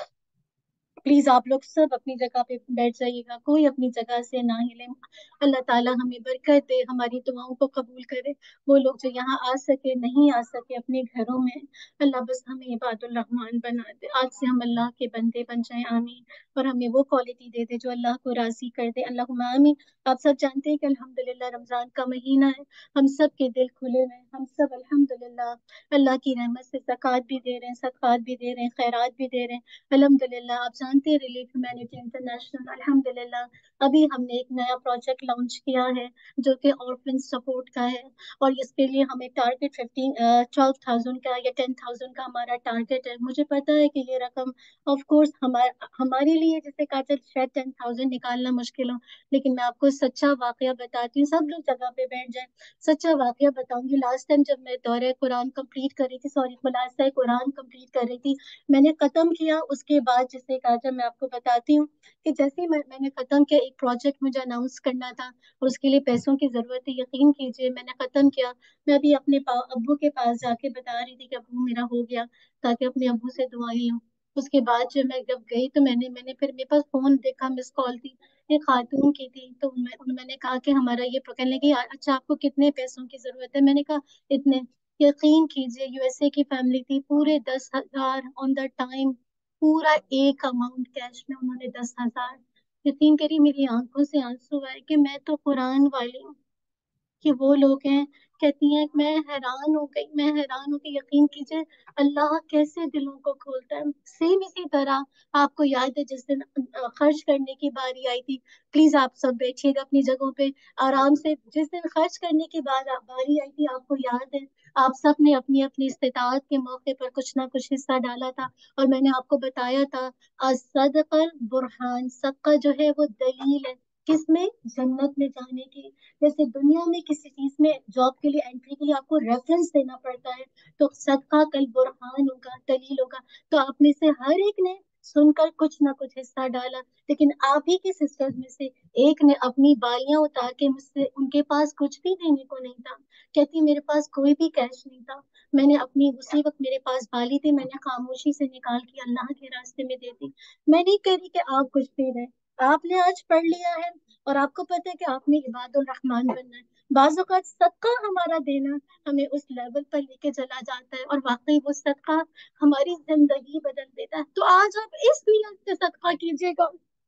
پلیز آپ لوگ سب اپنی جگہ پہ بیٹھ جائیے گا، کوئی اپنی جگہ سے نہ ہلے۔ اللہ تعالیٰ ہمیں برکت دے، ہماری دعاؤں کو قبول کرے۔ وہ لوگ جو یہاں آ سکے نہیں آ سکے اپنے گھروں میں، اللہ بس ہمیں عباد الرحمان بنا دے، آج سے ہم اللہ کے بندے بن جائیں، آمین۔ اور ہمیں وہ کوالٹی دے دے جو اللہ کو راضی کر دے، اللہم آمین۔ آپ سب جانتے ہیں کہ الحمدللہ رمضان کا مہینہ ہے، ہم سب کے دل کھلے ہوئے ہیں، ہم سب الحمدللہ اللہ کی رحمت سے زکوٰۃ بھی دے رہے ہیں، صدقات بھی دے رہے ہیں، خیرات بھی دے رہے ہیں الحمدللہ۔ آپ جانتے ہیں ریلیف ہیومینٹی انٹرنیشنل الحمدللہ ابھی ہم نے ایک نیا پروجیکٹ لانچ کیا ہے جو کہ orphan سپورٹ کا ہے، اور اس کے لیے ہمیں ٹارگیٹ ففٹین ٹویلو تھاؤزینڈ کا یا ٹین تھاؤزینڈ کا ہمارا ٹارگیٹ ہے۔ مجھے پتا ہے کہ یہ رقم آف کورس ہمارے لیے جیسے کہا جائے شاید ٹین تھاؤزینڈ نکالنا مشکل ہو، لیکن میں آپ کو سچا واقعہ بتاتی ہوں، سب لوگ جگہ پہ بیٹھ جائیں، سچا واقعہ بتاؤں گی۔ لاسٹ ٹائم جب میں دورہ قرآن کمپلیٹ کر رہی تھی، سوری خلاصہ قرآن کمپلیٹ کر رہی تھی، میں نے ختم کیا، اس کے بعد جسے کہا جائے میں آپ کو بتاتی ہوں کہ جیسے ہی میں میں نے ختم کیا، ایک پروجیکٹ مجھے اناؤنس کرنا تھا اور اس کے لیے پیسوں کی ضرورت ہے، یقین کیجیے میں نے ختم کیا، میں ابھی اپنے ابو کے پاس جا کے بتا رہی تھی کہ ابو میرا ہو گیا، تاکہ اپنے ابو سے دعائیں لوں۔ اس کے بعد جب میں جب گئی تو میں نے میں نے پھر میرے پاس فون دیکھا، مس کال تھی، ایک خاتون کی تھی، تو میں میں نے کہا کہ ہمارا یہ کہنے لگی اچھا آپ کو کتنے پیسوں کی ضرورت ہے؟ میں نے کہا اتنے۔ یقین کیجیے یو ایس اے کی فیملی تھی، پورے دس ہزار آن دا ٹائم، پورا ایک اماؤنٹ کیش میں انہوں نے دس ہزار۔ یقین کری میری آنکھوں سے آنسو آئے کہ میں تو قرآن والی ہوں کہ وہ لوگ ہیں، کہتی ہیں میں حیران ہو گئی، میں حیران ہو گئی۔ یقین کیجیے اللہ کیسے دلوں کو کھولتا ہے۔ سیم اسی طرح آپ کو یاد ہے جس دن خرچ کرنے کی باری آئی تھی، پلیز آپ سب بیٹھیے گا اپنی جگہوں پہ آرام سے، جس دن خرچ کرنے کی بار باری آئی تھی آپ کو یاد ہے آپ سب نے اپنی اپنی استطاعت کے موقع پر کچھ نہ کچھ حصہ ڈالا تھا، اور میں نے آپ کو بتایا تھا الصدقہ برہان، صدقہ جو ہے وہ دلیل ہے کس میں؟ جنت میں جانے کی۔ جیسے دنیا میں کسی چیز میں جاب کے لیے انٹری کے لیے آپ کو ریفرنس دینا پڑتا ہے، تو صدقہ کل برہان ہوگا، دلیل ہوگا۔ تو آپ میں سے ہر ایک نے سن کر کچھ نہ کچھ حصہ ڈالا، لیکن آپ ہی کے سسٹرز میں سے ایک نے اپنی بالیاں اتار کے مجھ سے، ان کے پاس کچھ بھی دینے کو نہیں تھا، کہتی میرے پاس کوئی بھی کیش نہیں تھا، میں نے اپنی اسی وقت میرے پاس بالی تھی، میں نے خاموشی سے نکال کے اللہ کے راستے میں دے دی۔ میں نہیں کہہ رہی کہ آپ کچھ دے رہے، آپ نے آج پڑھ لیا ہے اور آپ کو پتہ ہے کہ آپ نے عباد الرحمان بننا ہے۔ بعض اوقات صدقہ ہمارا دینا ہمیں اس لیول پر لے کے چلا جاتا ہے، اور واقعی وہ صدقہ ہماری زندگی بدل دیتا ہے۔ تو آج آپ اس نیت سے صدقہ کیجیے گا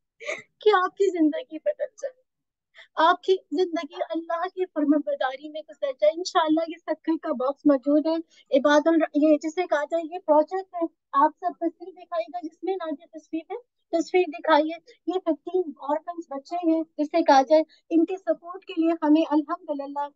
کہ آپ کی زندگی بدل جائے، آپ کی زندگی اللہ کی فرمانبرداری میں گزر جائے۔ انشاءاللہ یہ صدقے کا باکس موجود ہے، عباد ال یہ جسے کہا جائے یہ پروجیکٹ ہے، آپ سب تصویر دکھائیے گا جس میں نازیہ تصویر ہے، تصویر دکھائیے، یہ ففٹین آرفنس بچے ہیں جسے کہا جائے ان کے سپورٹ کے لیے ہمیں الحمدللہ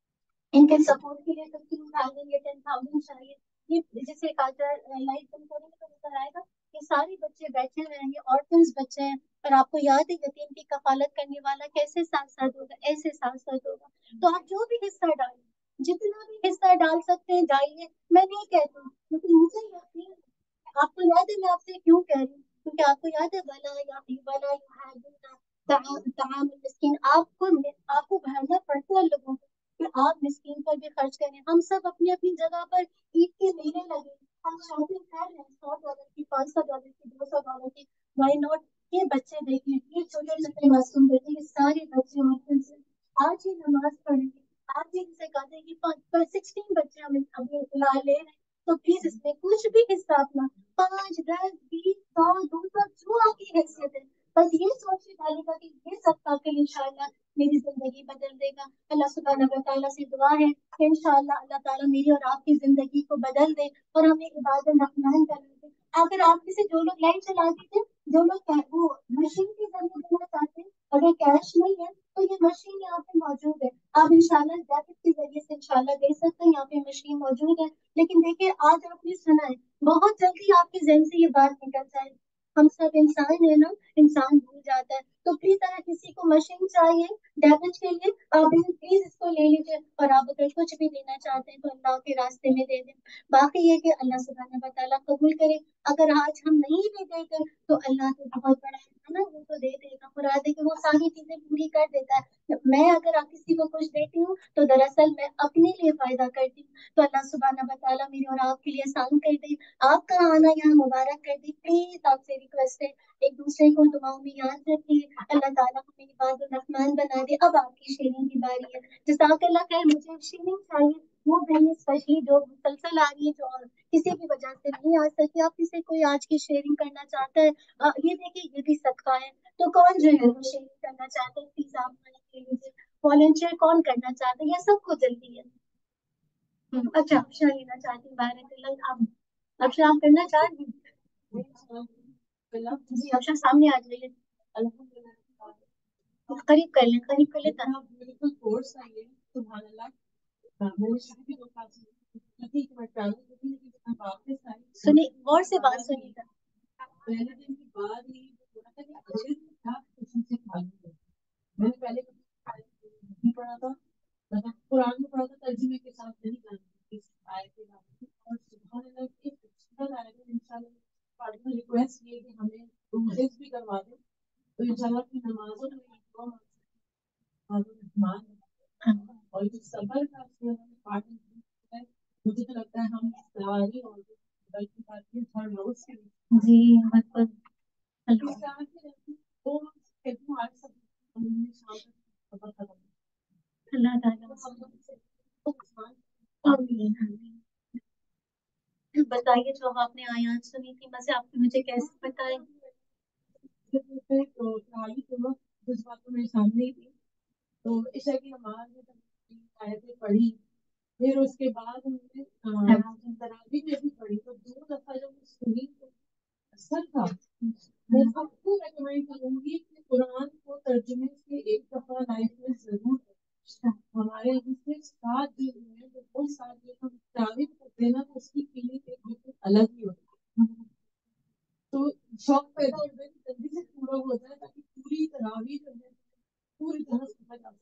ان کے سپورٹ کے لیے ففٹین تھاؤزینڈ یا ٹین تھاؤزینڈ چاہیے۔ یہ جسے کہا جائے لائف بند کرنے میں تو نظر آئے گا، یہ سارے بچے بیٹھے ہوئے ہیں، یہ آرفنس بچے ہیں، اور آپ کو یاد ہے یتیم کی کفالت کرنے والا کیسے ساتھ ساتھ ہوگا، ایسے ساتھ ساتھ ہوگا۔ تو آپ جو بھی حصہ ڈالیں، جتنا بھی حصہ ڈال سکتے ہیں ڈالیے، میں نہیں کہتی ہوں، لیکن مجھے یقین ہے، آپ کو یاد ہے میں آپ سے کیوں کہہ رہی ہوں، کیونکہ آپ کو یاد ہے ولا یا ولا یحاذون طعام المسکین، آپ کو آپ کو بھرنا پڑتا ہے لوگوں کو کہ آپ مسکین پر بھی خرچ کریں۔ ہم سب اپنی اپنی جگہ پر عید کے میلے لگے، ہم شاپنگ کر رہے ہیں، سو ڈالر کی، پانچ سو ڈالر کی، دو سو ڈالر کی، وائی ناٹ؟ یہ بچے دیکھیں، یہ چھوٹے چھوٹے معصوم بچے، یہ سارے بچے ممکن سے آج ہی نماز پڑھیں گے، آج ہی سے کہتے ہیں کہ سکسٹین بچے ہم ابھی لا لے رہے ہیں، تو پلیز اس میں کچھ بھی حصہ اپنا پانچ دس بیس سو دو سو جو آپ کی حیثیت ہے، بس یہ سوچ ڈالے گا کہ یہ سب کا انشاءاللہ میری زندگی بدل دے گا۔ اللہ سبحانہ و تعالیٰ سے دعا ہے کہ انشاءاللہ اللہ تعالیٰ میری اور آپ کی زندگی کو بدل دے اور ہمیں عباد الرحمن بنا دے۔ اگر آپ کسی جو لوگ لائٹ چلا دیتے، جو لوگ وہ مشین کے ذریعے دینا چاہتے ہیں، اگر کیش نہیں ہے تو یہ مشین یہاں پہ موجود ہے، آپ انشاءاللہ ڈیبٹ کے ذریعے سے انشاءاللہ دے سکتے ہیں، یہاں پہ مشین موجود ہے۔ لیکن دیکھیے آج آپ نے سنا ہے، بہت جلدی آپ کے ذہن سے یہ بات نکل جائے، हम सब इंसान है ना, इंसान भूल जाता है। तो प्लीज अगर किसी को मशीन चाहिए डैमेज के लिए, आप प्लीज इसको ले लीजिए, और आप अगर कुछ भी देना चाहते हैं तो अल्लाह के रास्ते में दे दें। बाकी ये कि अल्लाह सुब्हानहू व तआला कबूल करे। अगर आज हम नहीं भी देते तो अल्लाह तो बहुत बड़ा है ना, वो तो दे देगा, मुराद है कि वो सारी चीजें पूरी कर देता है। मैं अगर आप किसी को कुछ देती हूँ तो दरअसल मैं अपने लिए फायदा करती हूँ। तो अल्लाह सुब्हानहू व तआला मेरे और आपके लिए आसान कर दे, आपका आना यहाँ मुबारक कर दे। प्लीज आपसे रिक्वेस्ट है, एक दूसरे को दुआओं में याद रखिए। अल्लाह ताला हमें इबादुर रहमान बना दे। अब आपकी शेयरिंग की बारी है। जज़ाकल्लाह खैर। मुझे शेयरिंग चाहिए, वो बहनें स्पेशली जो मुसलसल आ रही है, जो किसी भी वजह से नहीं आ सकी। आप किसी कोई आज की शेयरिंग करना चाहता है, अ, ये देखिए ये भी सदका है। तो कौन जो है वो शेयरिंग करना चाहता है, प्लीज आप माइक ले लीजिए। वॉलंटियर कौन करना चाहता है, या सबको जल्दी है? हम्म, अच्छा, अक्षरा लेना चाहती हूँ, बारह आप अक्षरा आप करना चाह रही हैं? जी अक्षरा सामने आ जाइए। करीब कर ले, करीब कर ले तना। बिल्कुल कोर्स आई है, सुभान अल्लाह। मैंने शुरू की दो क्लासेस की थी, मैं ट्रैवल कर रही थी, मैं वापस आई। सुनिए, गौर से बात सुनिएगा। पहले दिन के बाद ही थोड़ा सा कि अजय था किसी से खाली है। मैंने पहले कभी खाली नहीं पढ़ा था, मतलब कुरान में पढ़ा था, तर्जुमे के साथ नहीं जानती थी आयत के बारे में। और सुभान अल्लाह की खूबसूरत आयत है। इंशाल्लाह पार्टी रिक्वेस्ट ये कि हमें मुझे भी करवा दें, तो इंशाल्लाह की नमाजों में दुआ मांग और जो सबर का पार्ट है, मुझे तो लगता है हम सारी और बल्कि बाकी हर रोज के जी बिल्कुल वो कहती हूँ आज सब शाम तक सबर खत्म। अल्लाह ताला आमीन आमीन। बताइए, जो आपने आयत सुनी थी मजे आपने मुझे कैसे बताए? तो खाली तो कुछ बातें मेरे सामने ही थी। तो ईशा की नमाज में जब आयतें पढ़ी, फिर उसके बाद हमने तरावी में भी पढ़ी, तो दो दफा जब मैं सुनी तो असर था। मैं सबको रेकमेंड करूंगी कि कुरान को तर्जुमे से एक दफा लाइफ में जरूर पढ़ें। हमारे यहाँ से सात दिन में जो वो सात दिन हम तरावी पढ़ते हैं ना, तो उसकी फीलिंग एक बिल्कुल अलग ही होती है। तो शौक पैदा होता है कि जल्दी से पूरा हो जाए, ताकि पूरी तरावी जो है पूरी तरह समझ आ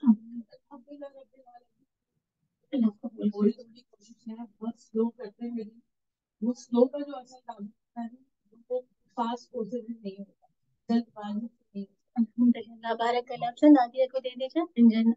सके। थोड़ी थोड़ी कोशिश है, बहुत स्लो करते हैं, लेकिन वो स्लो का जो असर लागू है वो फास्ट कोर्सेज में नहीं होता, जल्दबाजी से नहीं होता। अल्हम्दुलिल्लाह, बारक अल्लाह। अच्छा नादिया को दे दीजिए इंजन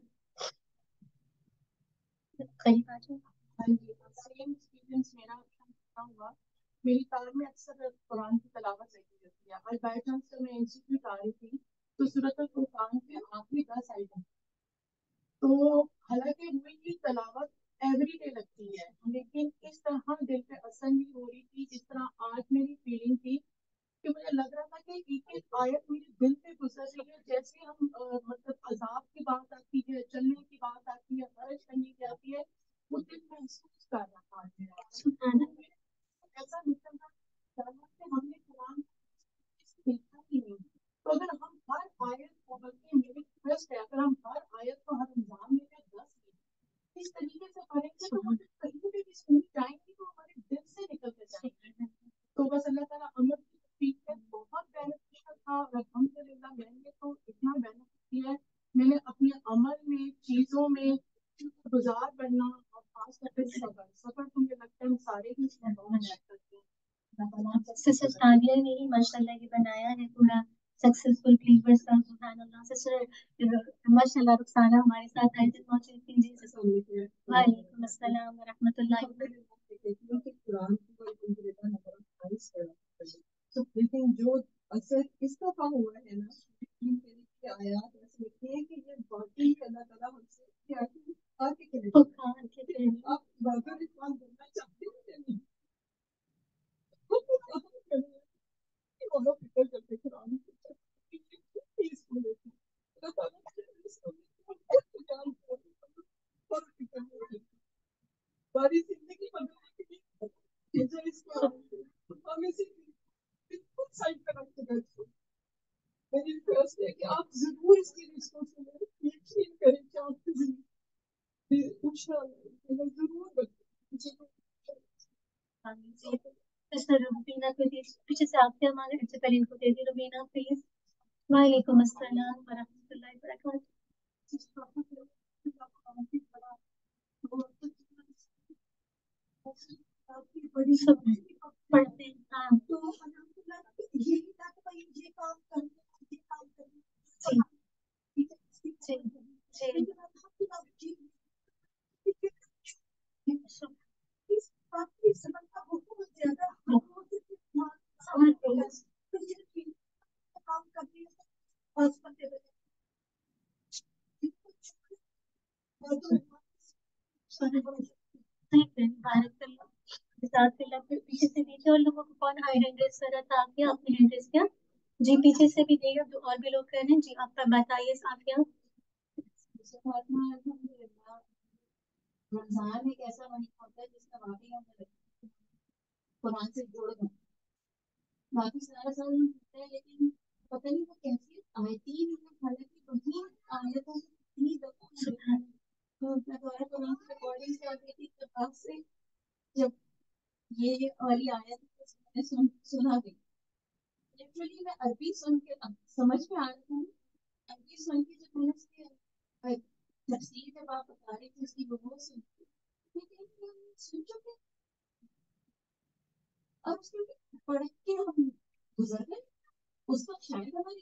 करीब आ जाओ। हाँ जी, सेम एक्सपीरियंस मेरा अच्छा हुआ। मेरी कार में अक्सर कुरान की तलावत लगी रहती है, और बाई चांस जब मैं इंस्टीट्यूट आ रही थी तो सूरत कुरान के आखिरी दस आइटम, तो हालांकि मेरी तलावत एवरी डे लगती है, लेकिन इस तरह दिल पे असर नहीं हो रही थी जिस तरह आज मेरी फीलिंग थी, कि मुझे लग रहा था कि एक एक आयत मेरे दिल पे गुजर रही है। जैसे हम अ, मतलब अजाब की बात आती है, चलने की बात आती है, खर्च करने की आती है, वो दिल महसूस कर रहा है। ऐसा लगता था कि हमने कुरान देखा ही नहीं। तो अगर हम हर आयत को, बल्कि मेरी रिक्वेस्ट है, अगर हम हर आयत को हर रमजान में दस मिनट इस तरीके से पढ़ेंगे तो हम कहीं भी सुन जाएंगे तो हमारे दिल से निकल के जाएंगे। तो बस अल्लाह ताला अमल की तौफीक है। बहुत बेनिफिशियल था, और अल्हम्दुलिल्लाह मैंने तो इतना बेनिफिट किया है। मैंने अपने अमल में, चीजों में गुजार बनना, और खास करके सबर सबर तो मुझे लगता है हम सारे ही इसमें बहुत मेहनत करते हैं। सिस्टर तानिया ने ही माशाल्लाह ये बनाया है पूरा सक्सेसफुल क्लीवर्स का। सुभान अल्लाह। सिस्टर माशाल्लाह रुखसाना हमारे साथ आए थे, पहुंचे थे जी। वालेकुम अस्सलाम व रहमतुल्लाहि व बरकातहू। तो लेकिन जो असर इस दफा हुआ है ना, कि आयात ऐसे लिखी है कि ये वाकई अल्लाह ताला हमसे क्या आके कहे आप वाकई इस्तेमाल करना चाहते हो या नहीं। दोनों फिक्र करते कुरान हमारी जिंदगी बदलने के लिए जो इसको हमें से बिल्कुल साइड पर रख के बैठो। मेरी रिक्वेस्ट है कि आप जरूर इसकी रिस्को सुने, यकीन करें कि आपकी जिंदगी इंशाल्लाह जरूर बदले। मिस्टर रुबीना को दे, पीछे से आपके हमारे अच्छे पहले इनको दे दी रुबीना प्लीज। वालेकुम अस्सलाम वरहमतुल्लाहि वबरकातुहू। बड़ी सब पढ़ते हैं हाँ। जी जी जी ठीक है भारत साथ में लग पीछे से दीजिए और लोगों को कौन हाई हैंड रेस कर रहा था आप क्या आपने हैंड रेस किया जी पीछे से भी दिए जो और भी लोग कर रहे हैं जी आपका बताइए साफिया रमजान एक ऐसा महीना होता है जिसका वाकई हम कुरान से जोड़ गए बाकी सारा साल हम पढ़ते हैं लेकिन पता नहीं वो कैसी आयती ही नहीं है हालांकि वही आयतों से इतनी दफा तो मैं दोबारा कुरान की रिकॉर्डिंग से आ गई थी तब से जब ये वाली आयत मैंने सुन सुना भी लिटरली मैं अरबी सुन के अब समझ में आ रहा था अरबी सुन के जब मैंने उसके तफसीर जब आप बता रही थी उसकी वो सुन के सुन चुके और उसके पढ़ के हम गुजर गए उस वक्त शायद हमारी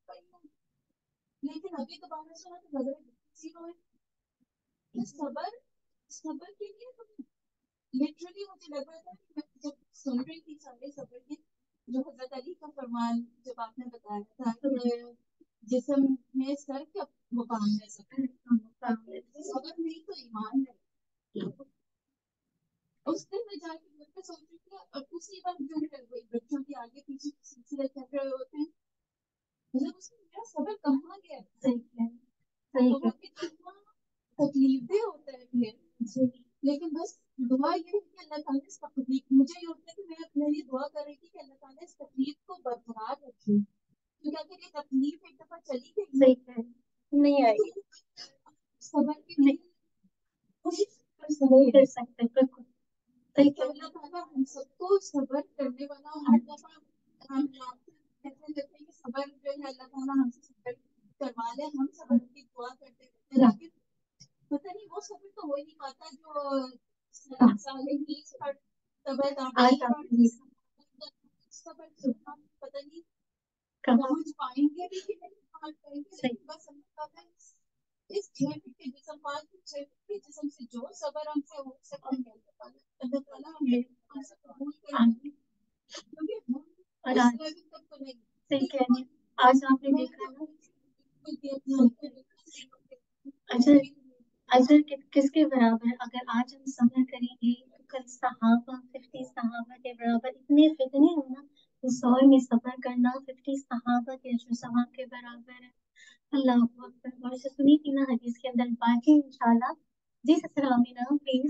लेकिन अभी दोबारा सुना तो लग रहा है सी हो है सबर सबर के लिए लिटरली मुझे लग रहा था कि मैं जब सुन रही थी सारे सबर के जो हजरत अली का फरमान जब आपने बताया था कि जिस्म में सर का मुकाम है सबर सबर नहीं तो ईमान है उस दिन मैं जाके घर पे सोच रही थी और उसी वक्त जो बच्चों के आगे पीछे सिलसिले चल रहे होते हैं मतलब उसमें मेरा सबर कहाँ गया सही है सही है तकलीफें होता है फिर लेकिन बस दुआ ये है कि अल्लाह ताला इस तकलीफ मुझे ये होता है कि मैं अपने लिए दुआ कर रही थी कि अल्लाह ताला इस तकलीफ को बरकरार रखे क्योंकि अगर ये तकलीफ एक दफा चली गई सही है नहीं आएगी सबर की नहीं कोशिश कर सकते कर सकते बिल्कुल सही है अल्लाह ताला हम सबको सबर करने वाला हर दफा हम कहते रहते हैं कि सबर जो है अल्लाह ताला हमसे सबर करवा ले हम सबर की दुआ करते रहते हैं लेकिन पता नहीं वो सबर तो हो ही नहीं पाता जो साले ही पर सबर ताबी सबर हम पता नहीं पहुंच पाएंगे भी कि नहीं पहुंच पाएंगे बस अल्लाह ताला इस छह फीट के जिस्म पांच फीट छह फीट के जिस्म से जो सबर हमसे हो सकता है अल्लाह ताला हमें हमसे कबूल करे क्योंकि हम इस लेवल तक तो नहीं सही कह रही हैं आज आपने देखा ना अजर अजर कि, किसके बराबर है अगर आज हम सब्र करेंगे तो कल सहाबा फिफ्टी सहाबा के बराबर इतने फितने हो ना इस दौर में सब्र करना फिफ्टी सहाबा के जो सवाब के बराबर है अल्लाह अकबर और इसे सुनी थी ना हदीस के अंदर बाकी इंशाल्लाह जी सलामीना प्लीज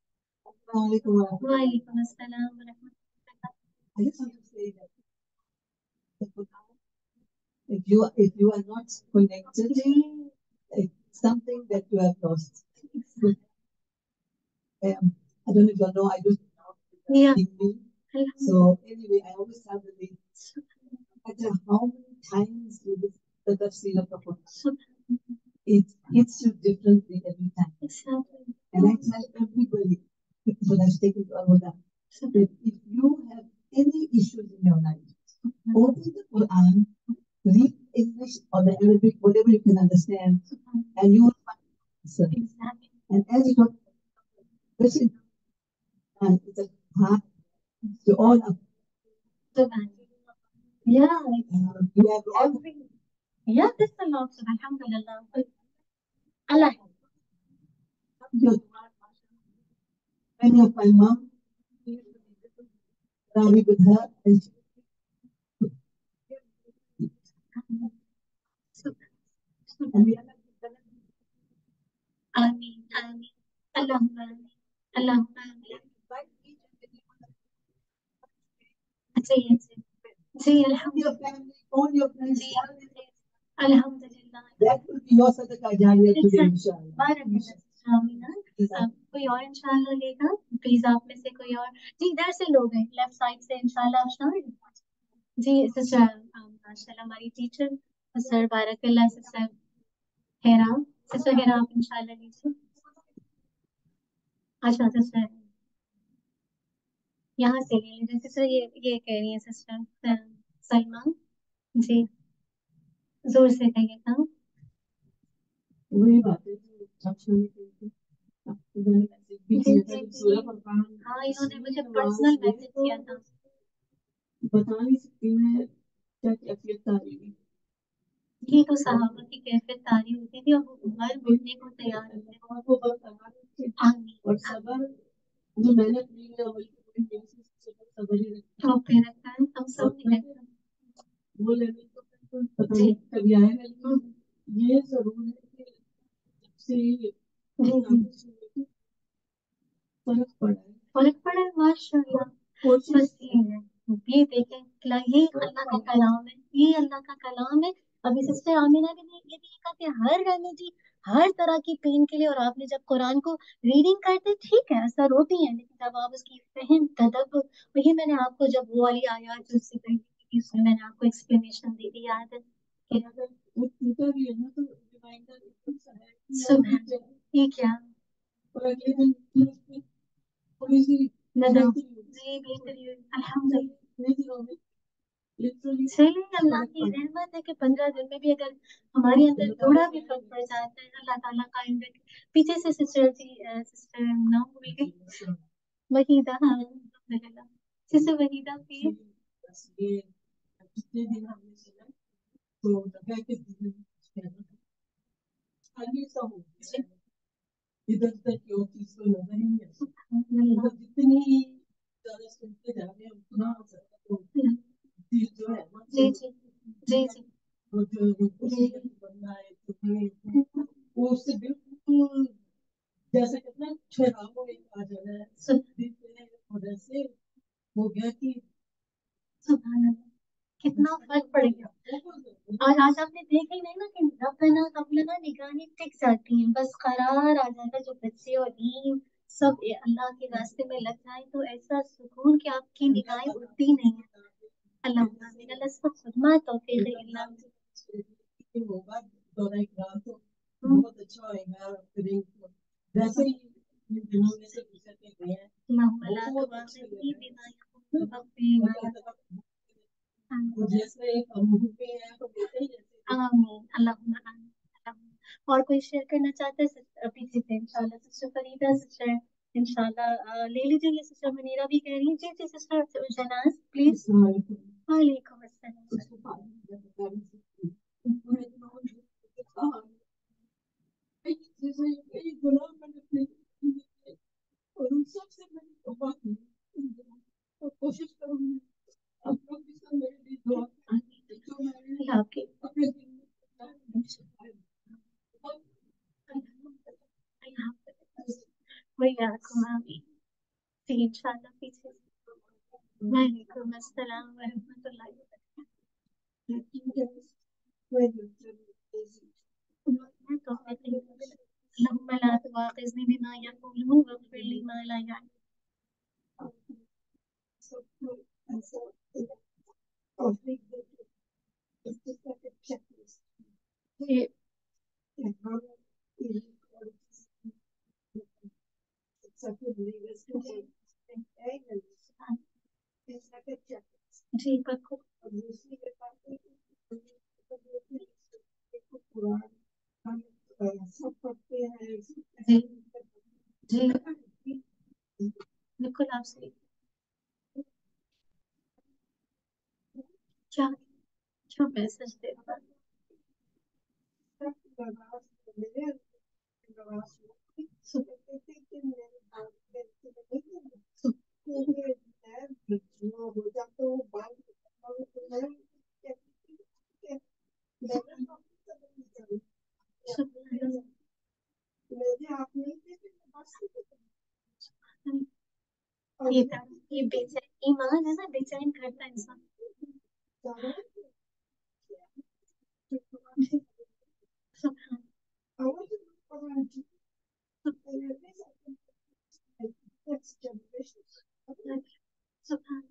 वालेकुम अस्सलाम वरहमतुल्लाह if you if you are not connected it's something that you have lost um, I don't know if you know I do yeah so anyway I always have the link no matter how many times you listen to the tafsir of the Quran it hits you differently every time exactly. And I tell everybody when I've taken to Al-Huda that if you have any issues in your life open the Quran read English or the Arabic, whatever you can understand, and you will find the answer. Exactly. And as you got question, and it's a heart, you all up. Yeah, uh, you have every. Yeah, that's a lot. So Alhamdulillah. Allah. Many of my mom, Ravi with her, and Ameen, Ameen. Allahumma Ameen. Allahumma Ameen. जी जी जी अल्हम्दुलिल्लाह जी अल्हम्दुलिल्लाह that will be your sadaqah jariyah today inshallah. Barakallah. Ameen. कोई और इंशाल्लाह लेगा? Please आप में से कोई और। जी इधर से लोग हैं, लेफ्ट साइड से इंशाल्लाह आफ्तार। जी सिस्टर माशाल्लाह हमारी टीचर सिस्टर बारकल्ला, सिस्टर हेरा, सिस्टर हेरा आप इंशाल्लाह लीजिए। अच्छा सिस्टर यहाँ से ले लीजिए सिस्टर, ये ये कह रही है सिस्टर सलमा। जी जोर से कहिएगा। वही बात है जो अच्छा नहीं कहती। आपको मैंने मैसेज भी जी किया था जी कि जी सूरह फुरकान हाँ इन्होंने मुझे इसलिए पर्सनल आवाज मैसेज तो किया था। बता नहीं सकती मैं क्या कैफियत आ रही है। ये तो सहाबा की कैफियत तारी होती थी और वो हर मिलने को तैयार होते थे। और वो बरकरार रखे आमीन और सबर जो मैंने अपनी अमल की पूरी मेरे से सबर सबर ही रखा तो पे रखा है हम और सब ने मैं रखा। वो लेवल तो बिल्कुल पता जी नहीं कभी आएगा लेकिन हम्म, ये जरूर है कि जब से ये जी जी नाम सुनने की फर्क पड़ा है। फर्क पड़ा है माशाल्लाह। कोशिश बस ये है, ये देखें ला- ये अल्लाह का कलाम है, ये अल्लाह का कलाम है। अभी सिस्टर आमिना ने भी ये भी कहा कि हर रेमेडी हर तरह की पेन के लिए, और आपने जब कुरान को रीडिंग करते ठीक है असर होती है, लेकिन जब आप उसकी फहम तदब्बर, वही मैंने आपको जब वो वाली आयत जो उससे पहले की उसमें मैंने आपको एक्सप्लेनेशन दी थी याद है कि अगर वो टूटा भी है ना तो रिमाइंडर एकदम सा है कि यार सुबह ये क्या है। ये क्या और अगले दिन फिर उसकी थोड़ी सी नदम बेहतरी हुई जी बेहतरी अल्हम्दुलिल्लाह। इतने दिनों में लिटरली चलिए अल्लाह फर्क की पड़ा। रहमत है कि पंद्रह दिन में भी अगर हमारे अंदर थोड़ा भी फर्क पड़ जाता है, अल्लाह ताला का अंदर। पीछे से सिस्टर जी सिस्टर नाम भूल गई, वहीदा, हाँ अल्हम्दुलिल्लाह सिस्टर वहीदा भी। बस ये कितने दिन हमने सुना तो लगा कि दिन खाली सा हो गया है। इधर उधर की और चीज तो नजर ही नहीं आती। अल्हम्दुलिल्लाह तो जितनी ज्यादा सुनते जा रहे हैं उतना ज्यादा तो दिल जो है ना जी जी जी जी वो जो खुशी का बनना है तो ये वो उससे बिल्कुल जैसे कितना ठहराव में आ जाना है सुब- दिल में वजह से हो गया कि सुभान अल्लाह कितना फर्क पड़ गया। और आज आपने देखा ही नहीं ना कि रब्बना रब्बना निगाहें टिक जाती हैं, बस करार आ जाता है जो बच्चे और नीम सब ए- अल्लाह के रास्ते में लग जाए तो ऐसा सुकून कि आपकी निगाहें उठती नहीं है। अल्लाह आमीन अल्लाह सब फरमा तौफीक दे अल्लाह। होगा दौरा इकराम तो हम्म, बहुत अच्छा होएगा करेंगे वैसे ही इन दिनों में से गुजर के गए हैं अल्लाहुम्मा ला बहुत अच्छे तुआखिज़नी लगे बिमा यक़ूलु रब्बी मा अल्लाह ला- तला जैसे हम भी हैं तो वैसे ही जैसे आमीन अल्लाहुम्मा आमीन अल्लाहुम्मा। और कोई शेयर करना चाहता है सिस्टर? अभी जी जी इंशाल्लाह सिस्टर फरीदा सिस्टर इंशाल्लाह अ, ले लीजिए। ये सिस्टर मनीरा भी कह रही है। जी जी सिस्टर जनाज प्लीज। अस्सलाम वालेकुम वालेकुम अस्सलाम। उसको पानी बता नहीं सकती पूरे दिनों में कहा जैसे ये गुलाम मैंने अपने और उन सब से मैंने तौबा की और कोशिश करूंगी आप लोग भी सब मेरे लिए दुआ करें जो मैंने अल्लाह आपके अपने दिल में वही आपको आमीन। जी इंशाल्लाह पीछे वालेकुम अस्सलाम वरहमतुल्लाहि वबरकातुहू। मैं तो कहती हूँ अल्लाहुम्मा ला तुआखिज़नी बिमा यक़ूलून वग़फ़िर ली मा ला यअलमून। ये जी पक्को जी जी बिल्कुल आप सही। क्या क्या मैसेज दे रहा है? ये था ये बेचैन ईमान है ना, बेचैन करता है इंसान। सुभान سبحان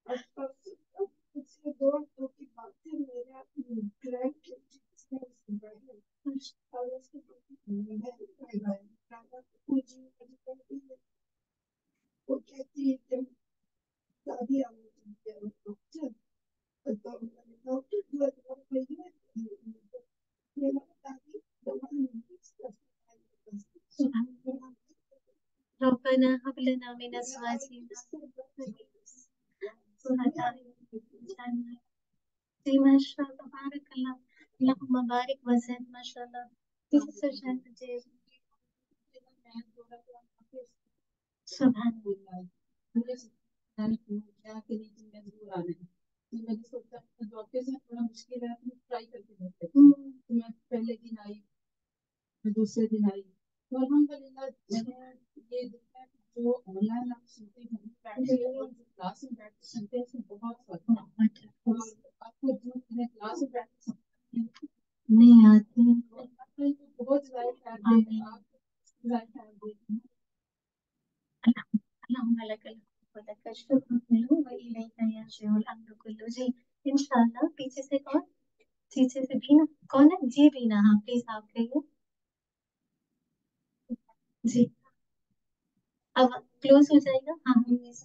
ربنا هب لنا من ازواجنا جی ماشاء اللہ بارک اللہ اللہم بارک وزد ماشاء اللہ جی سبحان سبحان دوسرے دن آئی تو الحمد للہ یہ جو آن لائن آپ سنتے ہیں کلاس میں بیٹھ کے سنتے ہیں اس میں بہت فرق ہے اور آپ کو جو کلاس میں بیٹھ کے سنتے نہیں آتی بہت ظاہر اللہم لک الحمد ولک الشکر وإلیک یرجع الامر کلہ جی انشاءاللہ پیچھے سے کون پیچھے سے بھی نا کون ہے جی بھی نا ہاں پلیز آپ کہیے جی اب کلوز ہو جائے گا ہاں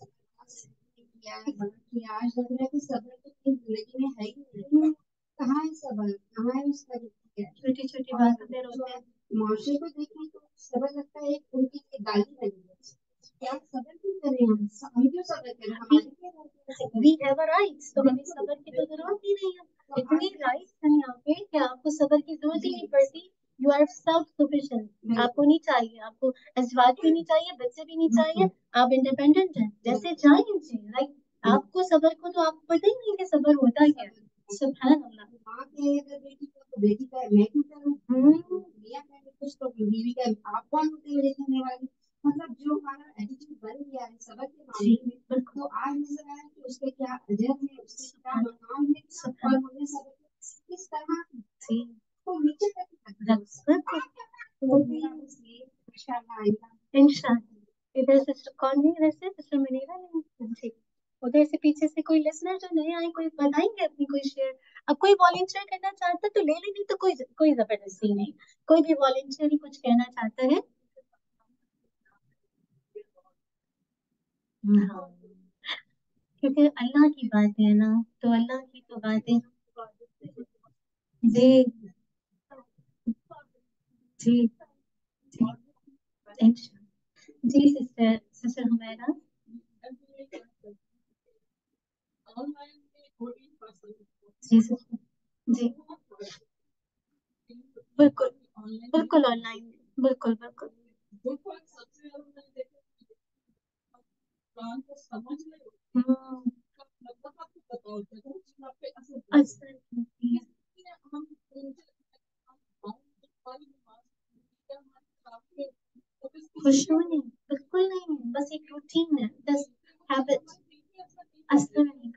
آج لگ رہا ہے کہ صبر تو زندگی میں ہے ہی نہیں کہاں ہے صبر کہاں ہے اس کا چھوٹی چھوٹی باتوں پہ روتے ہیں معاشرے کو دیکھیں تو صبر لگتا ہے ایک ان کی گالی بنی ہے کیا صبر کیوں کریں ہم ہم کیوں صبر کریں ہمارے وی ہیو اے رائٹس تو ہمیں صبر کی تو ضرورت ہی نہیں ہے اتنی رائٹس ہیں یہاں پہ کہ آپ کو صبر کی ضرورت ہی نہیں پڑتی یو آر سیلف سفیشینٹ آپ کو نہیں چاہیے آپ کو ازواج بھی نہیں چاہیے بچے بھی نہیں چاہیے آپ انڈیپینڈنٹ ہیں جیسے چاہیں لائک آپ کو صبر کو تو آپ کو پتہ ہی نہیں کہ صبر ہوتا کیا ہے سبحان اللہ ماں کے اگر بیٹی کو بیٹی کا میں کیوں کروں میاں کہ کچھ تو بیوی کا آپ کون ہوتے ہیں دیکھنے والی مطلب جو ہمارا ایٹیٹیوڈ بن گیا ہے صبر کے معاملے میں تو آج نظر آیا کہ اس کے کیا اجر ہے اس کے کیا مقام ہے اور ہمیں صبر کس طرح کو نیچے تک انشاءاللہ ادھر سے کون نہیں ادھر سے سسٹر منیرا نہیں جی ادھر سے پیچھے سے کوئی لسنر جو نئے آئے کوئی بتائیں گے اپنی کوئی شیئر اب کوئی والنٹیئر کرنا چاہتا تو لے لیں نہیں تو کوئی کوئی زبردستی نہیں کوئی بھی والنٹیئر ہی کچھ کہنا چاہتا ہے ہاں کیونکہ اللہ کی بات ہے نا تو اللہ کی تو باتیں جی جی جی جی sister sister Humaira ji sister جی بالکل بالکل آن لائن بالکل بالکل خوشبو نہیں بالکل نہیں بس ایک روٹین ہے بس ہیبٹ اثر نہیں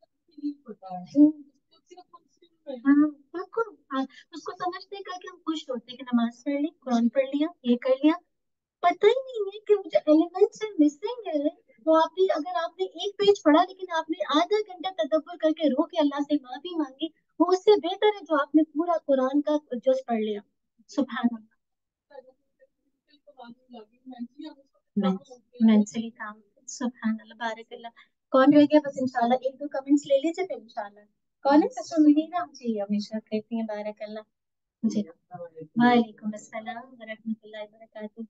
ہاں بالکل اس کو سمجھتے کر کے ہم خوش ہوتے کہ نماز پڑھ لی قرآن پڑھ لیا یہ کر لیا پتہ ہی نہیں ہے کہ مجھے ایلیمنٹس مسنگ ہے تو آپ نے اگر آپ نے ایک پیج پڑھا لیکن آپ نے آدھا گھنٹہ تدبر کر کے رو کے اللہ سے معافی مانگی وہ اس سے بہتر ہے جو آپ نے پورا قرآن کا جز پڑھ لیا سبحان اللہ مینٹلی کام سبحان اللہ بارک اللہ کون رہ گیا بس انشاءاللہ ایک دو کمنٹس لے لیجیے پھر انشاءاللہ کون ہے سسٹر منیرا جی ہمیشہ کہتی ہیں بارک اللہ جی وعلیکم السلام ورحمۃ اللہ وبرکاتہ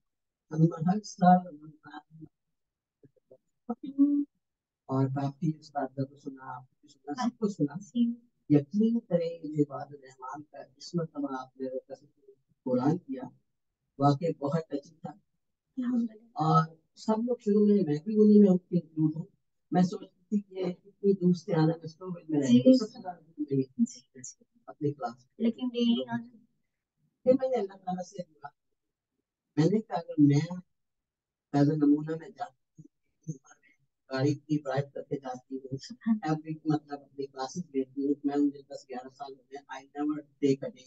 اور کافی اس بات کو سنا سب کو سنا یقین کریں یہ بات رحمان کا اس مرتبہ آپ نے قرآن کیا واقعی بہت اچھی تھا اور سب لوگ شروع میں میں بھی انہیں میں انکلوڈ ہوں میں سوچتی تھی کہ اتنی دور سے آنا میں اپنی کلاس لیکن ڈیلی آنا پھر میں نے اللہ تعالیٰ سے دعا میں نے کہا اگر میں ایز اے نمونہ میں جاتی ہوں گاڑی کی ڈرائیو کر کے جاتی ہوں ایوری مطلب اپنی کلاسز لیتی ہوں میں مجھے دس گیارہ سال ہو گئے I never take a day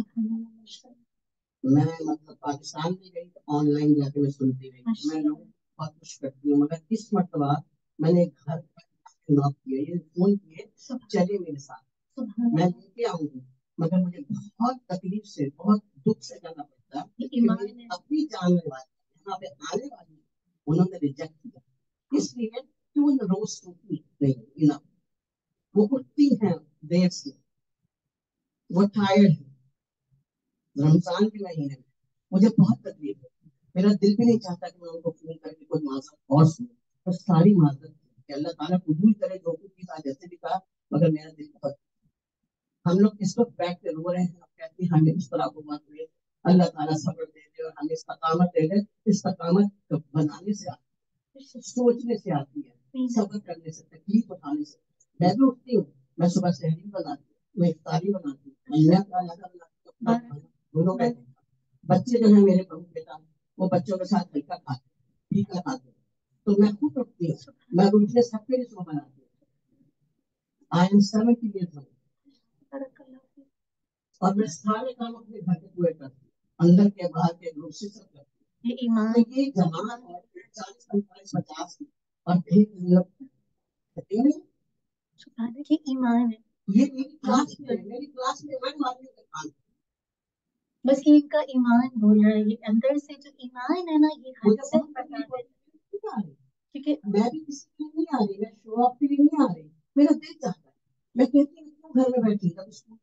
میں مطلب پاکستان میں گئی تو آن لائن جا کے میں سنتی رہی میں لوگ बहुत कुछ करती हूँ, मगर इस मरतबा मैंने घर नॉक किया, ये फोन किए, सब चले मेरे साथ, मैं लेके आऊंगी, मगर मुझे बहुत तकलीफ से, बहुत दुख से करना पड़ता है कि मेरी अपनी जानने वाली यहाँ पे आने वाली उन्होंने रिजेक्ट किया, इसलिए क्यों रोज टूटती नहीं ना, वो उठती हैं देर से, वो टायर्ड है, रमजान के महीने में मुझे बहुत तकलीफ है, मेरा दिल भी नहीं चाहता कि मैं उनको फोन करके कोई माजरत और सुनूं, पर सारी माजरत कि अल्लाह ताला कबूल करे जो कुछ भी कहा, जैसे भी कहा, मगर मेरा दिल बहुत, हम लोग इस वक्त बैठ के रो रहे हैं, आप कहते हैं हमें इस तरह को मत दे, अल्लाह ताला सब्र दे दे और हमें इस्तकामत दे दे, इस्तकामत बनाने से आती है, सोचने से आती है, सब्र करने से, तकलीफ उठाने से। मैं भी उठती हूँ, मैं सुबह सहरी बनाती हूँ, मैं इफ्तारी बनाती हूँ, मैं खाना बनाती हूँ, दोनों में बच्चे जो है मेरे बहू बेटा, वो बच्चों के साथ हल्का खाते, फीका खाते, तो मैं खुद उठती हूँ, मैं उनके सबके लिए सुबह बनाती हूँ। I am seventy years old और मैं सारे काम अपने घर के पूरे करती हूँ, अंदर के बाहर के ग्रुप से सब करती हूँ। ये ईमान, तो ये जमात है चालीस पैंतालीस पचास की, और फिर हम लोग कहते हैं कि ईमान है, ये मेरी क्लास में है, मेरी क्लास में वन मारने का काम, बस ये इनका ईमान बोल रहा है, ये अंदर से जो ईमान है ना, ये हद से बता है, क्योंकि मैं भी किसी के लिए नहीं आ रही, मैं शो ऑफ के लिए नहीं आ रही, मेरा दिल चाहता है, मैं कहती हूँ घर में बैठी जब स्कूल,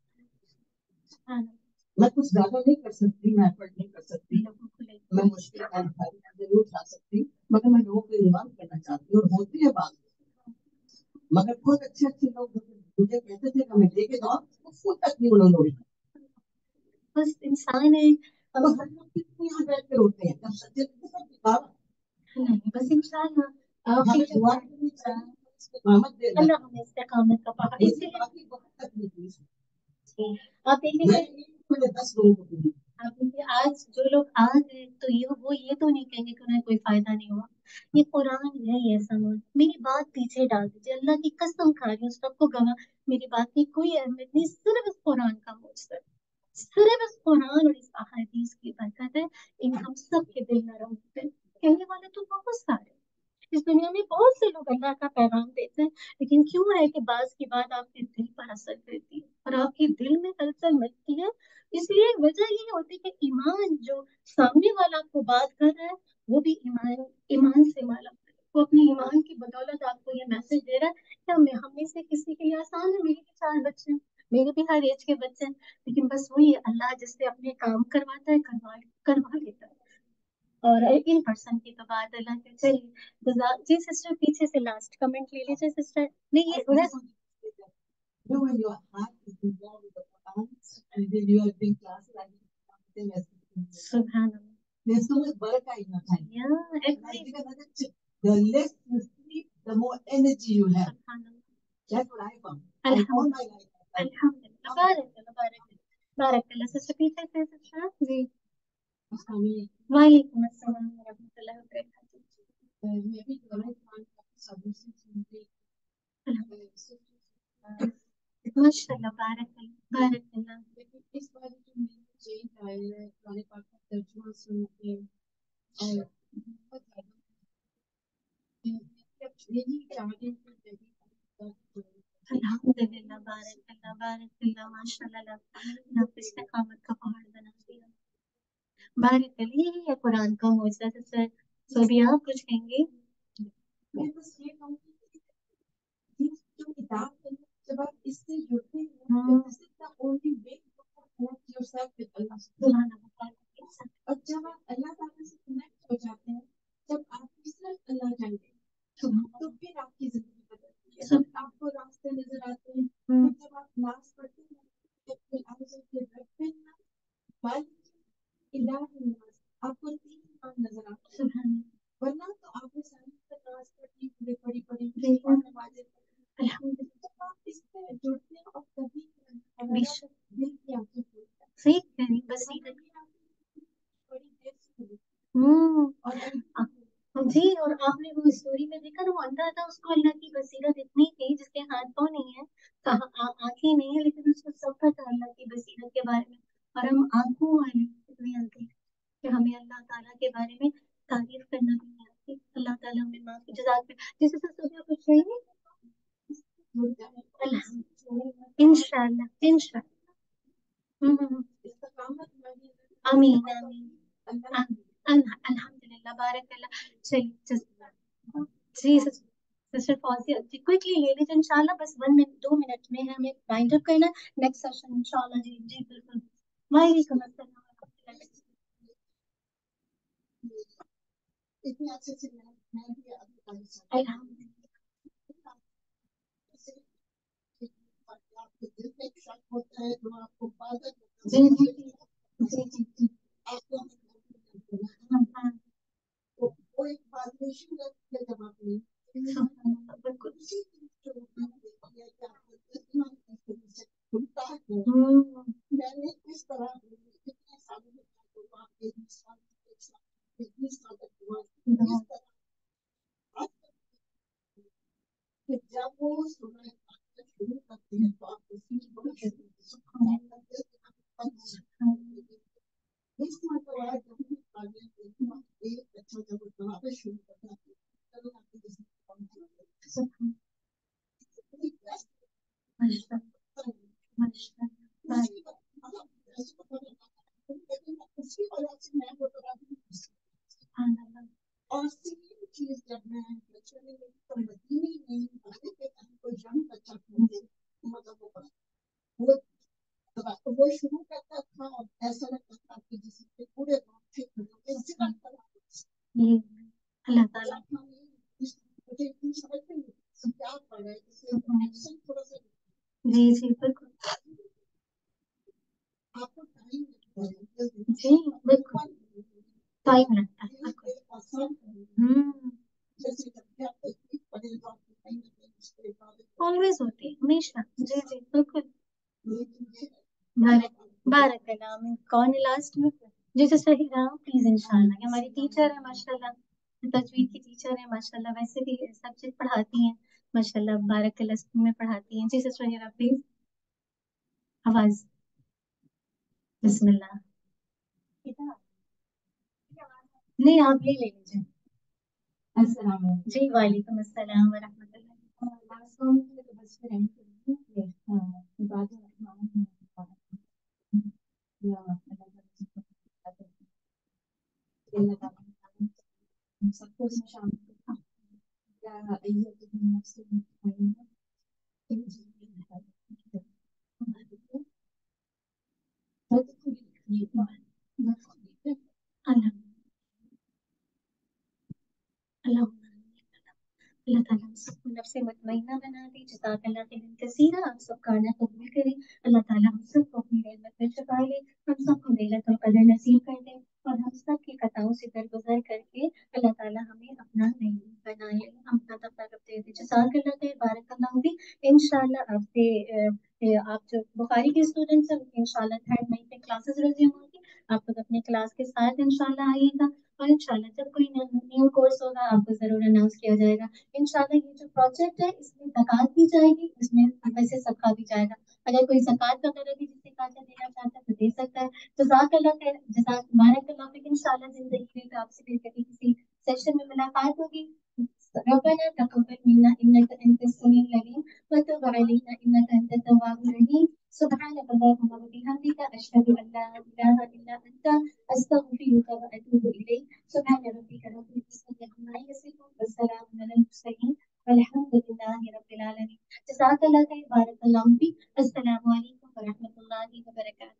मैं कुछ ज्यादा नहीं कर सकती, मैं एफर्ट नहीं कर सकती, मैं मुश्किल का नहीं उठा सकती, मगर मैं लोगों को इन्वॉल्व करना चाहती हूँ, और होती है बात, मगर बहुत अच्छे अच्छे लोग मुझे कहते थे कि हमें लेके जाओ, फूल तक नहीं उन्होंने उठा, बस इंसान है, अब हम लोग कितनी यहाँ बैठ कर रोते हैं, जब सच्चे सब दिखावा नहीं, बस इंशाल्लाह आप हमें दुआ करनी चाहिए, इस्तिकामत दे अल्लाह हमें इस्तिकामत का पहाड़, इसीलिए काफी बहुत तकलीफ हुई, आप देखिए मैंने दस लोगों को दी, आप देखिए आज जो लोग आ गए, तो ये वो ये तो नहीं कहेंगे कि उन्हें कोई फायदा नहीं हुआ, ये कुरान है, ये समझ, मेरी बात पीछे डाल दीजिए, अल्लाह की कसम खा रही हूँ, सबको गवा, मेरी बात की कोई अहमियत नहीं, सिर्फ इस कुरान का मुझसे, सिर्फ इस कुरान और इस अहादीस की बरकत है, इन हम सब के दिल नरम होते हैं, कहने वाले तो बहुत सारे इस दुनिया में, बहुत से लोग अल्लाह का पैगाम देते हैं, लेकिन क्यों है कि बाज की बात आपके दिल पर असर करती है और आपके दिल में हलचल मचती है, इसलिए वजह ये होती है कि ईमान जो सामने वाला आपको बात कर रहा है, वो भी ईमान ईमान से माला है, वो अपने ईमान की बदौलत आपको ये मैसेज दे रहा है कि हमें हम में से किसी के लिए आसान है, मेरे भी चार बच्चे हैं, मेरे भी हर एज के बच्चे हैं, लेकिन बस वही अल्लाह जिससे अपने काम करवाता है, करवा करवा लेता है, और इन पर्सन की तो बात अलग है। चलिए गुजार जी, सिस्टर पीछे से लास्ट कमेंट ले लीजिए सिस्टर, नहीं ये उधर No, when your heart is involved with the Quran, and then you are doing classes, and then Subhanallah. There's so much barakah in your time. Yeah, exactly. Like, the less you sleep, the more energy you have. Subhanallah. That's what I found. Alhamdulillah. Alhamdulillah. Barakallah, barakallah. Barakallah. Sister पीछे से sister जी, वालेकुम अस्सलाम वरहमतुल्लाहि वबरकातुहू। मैं भी कुरान का सबसे सुनती माशाल्लाह, बारकल्लाह बारकल्लाह, लेकिन इस बार जो मेरे चेंज आए हैं कुरान पाक का तर्जुमा सुन के, और बहुत ज्यादा यही चाह रही हूँ कि अल्हम्दुलिल्लाह, बारकल्लाह बारकल्लाह, माशाल्लाह, रब इस्तिकामत का पहाड़ बना दिया, बारकल्लाह, यही है कुरान का मौजज़ा। सर सभी आप कुछ कहेंगे? मैं बस ये कहूँगी कि जो किताब है, जब आप इससे जुड़ते हैं, this is the only way to connect yourself with अल्लाह सुब्हानहू व तआला, और जब आप अल्लाह ताला से कनेक्ट हो जाते हैं, जब आप सिर्फ अल्लाह जानेंगे, तो फिर आपकी जिंदगी बदलती है, सब आपको रास्ते नजर आते हैं, और जब आप नमाज पढ़ते हैं, जब फिर आप उसके रखते हैं, मान लीजिए इलाही नमाज, आपको तीन काम नजर आते हैं, वरना तो आपने सारी नमाज पढ़ी, पूरी पढ़ी पढ़ी और नमाजें पढ़ी, अल्हम्दुलिल्लाह, जब आप इससे जुड़ते हैं और कभी बेशक दिल की आंखें खोलते हैं, सही कह रही बसीरत बड़ी देर से खुली। हम्म और जी, और आपने वो स्टोरी में देखा ना, वो अंधा था, उसको अल्लाह की बसीरत इतनी थी, जिसके हाथ पाँव नहीं है, कहा आ- आंखें नहीं है, लेकिन उसको सब पता अल्लाह की बसीरत के बारे में, और हम आंखों वाले इतने अंधे कि हमें अल्लाह ताला के बारे में तारीफ करना भी नहीं आती। اللہ تعالیٰ ہمیں معاف جزاک جیسے سر سب کچھ چاہیے انشاءاللہ انشاءاللہ آمین آمین الحمد للہ بارک اللہ چلیے جی سسٹر فوزیہ جی کوئکلی لے لیجیے انشاءاللہ بس ون منٹ دو منٹ میں ہے ہمیں وائنڈ اپ کرنا نیکسٹ سیشن انشاءاللہ جی جی بالکل وعلیکم السلام اتنے اچھے سے میں بھی الحمد ہوتا ہے جو آپ کو جی جی جی جی جی آپ کو وہ ایک فارمیشن ہے جب آپ نے بالکل میں نے اس طرح کتنے سالوں میں جب وہ شروع کرتے ہیں تو آپ اس مرتبہ ایک اچھا جب شروع کرتا اور سیم چیز جب میں کوئی جنگ بچہ مطلب وہ وہ شروع کرتا تھا اور ایسا لگتا تھا کہ جسے پورے اللہ تعالیٰ جی جی بالکل آپ کو جی بالکل ٹائم لگتا ہے آلویز ہوتی ہے ہمیشہ جی جی بالکل بارک بارک اللہ میں کون ہے لاسٹ میں جی سے صحیح رہا پلیز انشاءاللہ یہ ہماری ٹیچر ہے ماشاءاللہ تجوید کی ٹیچر ہے ماشاءاللہ ویسے بھی سبجیکٹ پڑھاتی ہیں ماشاءاللہ بارک اللہ اسکول میں پڑھاتی ہیں جی سے صحیح رہا پلیز آواز بسم اللہ نہیں آپ لے لے لیجیے السلام علیکم جی وعلیکم السلام ورحمۃ اللہ سب کو اللہ اللہ تعالیٰ ہم سب کو نفس مطمئنہ بنا دے جزاک اللہ خیر کثیرہ آپ سب کا نہ قبول کرے اللہ تعالیٰ ہم سب کو اپنی رحمت میں چھپا لے ہم سب کو ليلة القدر نصیب کر دے اور ہم سب کی خطاؤں سے درگزر کر کے اللہ تعالیٰ ہمیں اپنا نہیں بنائے اپنا طرف دے دے جزاک اللہ خیر بارک اللہ بھی انشاءاللہ آپ سے آپ جو بخاری کے اسٹوڈنٹس ہیں انشاءاللہ تھرڈ مئی پہ کلاسز ریزیوم ہوں گی آپ لوگ اپنے کلاس کے ساتھ انشاءاللہ آئیے گا اور انشاءاللہ جب کوئی نیو کورس ہوگا آپ کو ضرور اناؤنس کیا جائے گا انشاءاللہ یہ جو پروجیکٹ ہے اس میں زکوٰۃ دی جائے گی اس میں پیسے صدقہ بھی جائے گا اگر کوئی زکوٰۃ وغیرہ بھی جس سے کاجا دینا چاہتا ہے تو دے سکتا ہے جزاک اللہ خیر جزاک بارک اللہ فیک انشاءاللہ زندگی میں تو آپ سے پھر کبھی کسی سیشن میں ملاقات ہوگی ربنا تقبل منا انك انت السميع العليم وتب علينا انك انت التواب الرحيم سبحانك اللهم وبحمدك اشهد ان لا اله الا انت استغفرك واتوب اليك سبحان ربك رب العزه عما يصفون والسلام على المرسلين والحمد لله رب العالمين جزاك الله خير بارك الله فيك السلام عليكم ورحمه الله وبركاته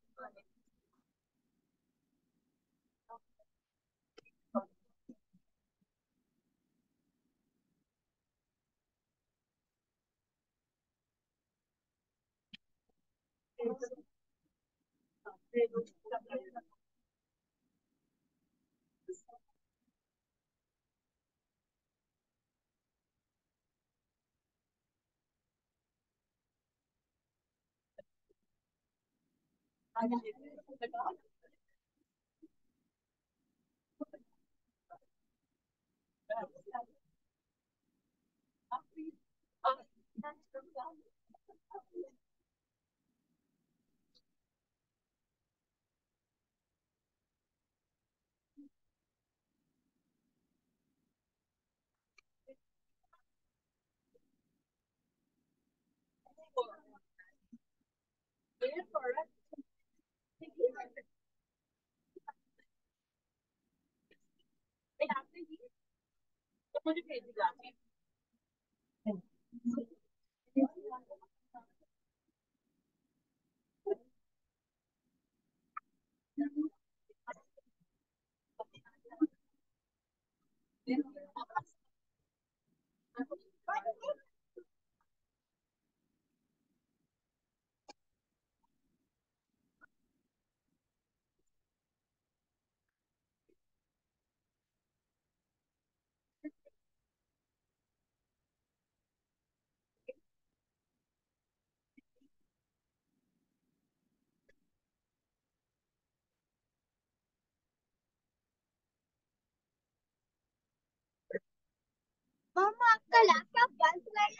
मम्मा आपका लैपटॉप बंद कर।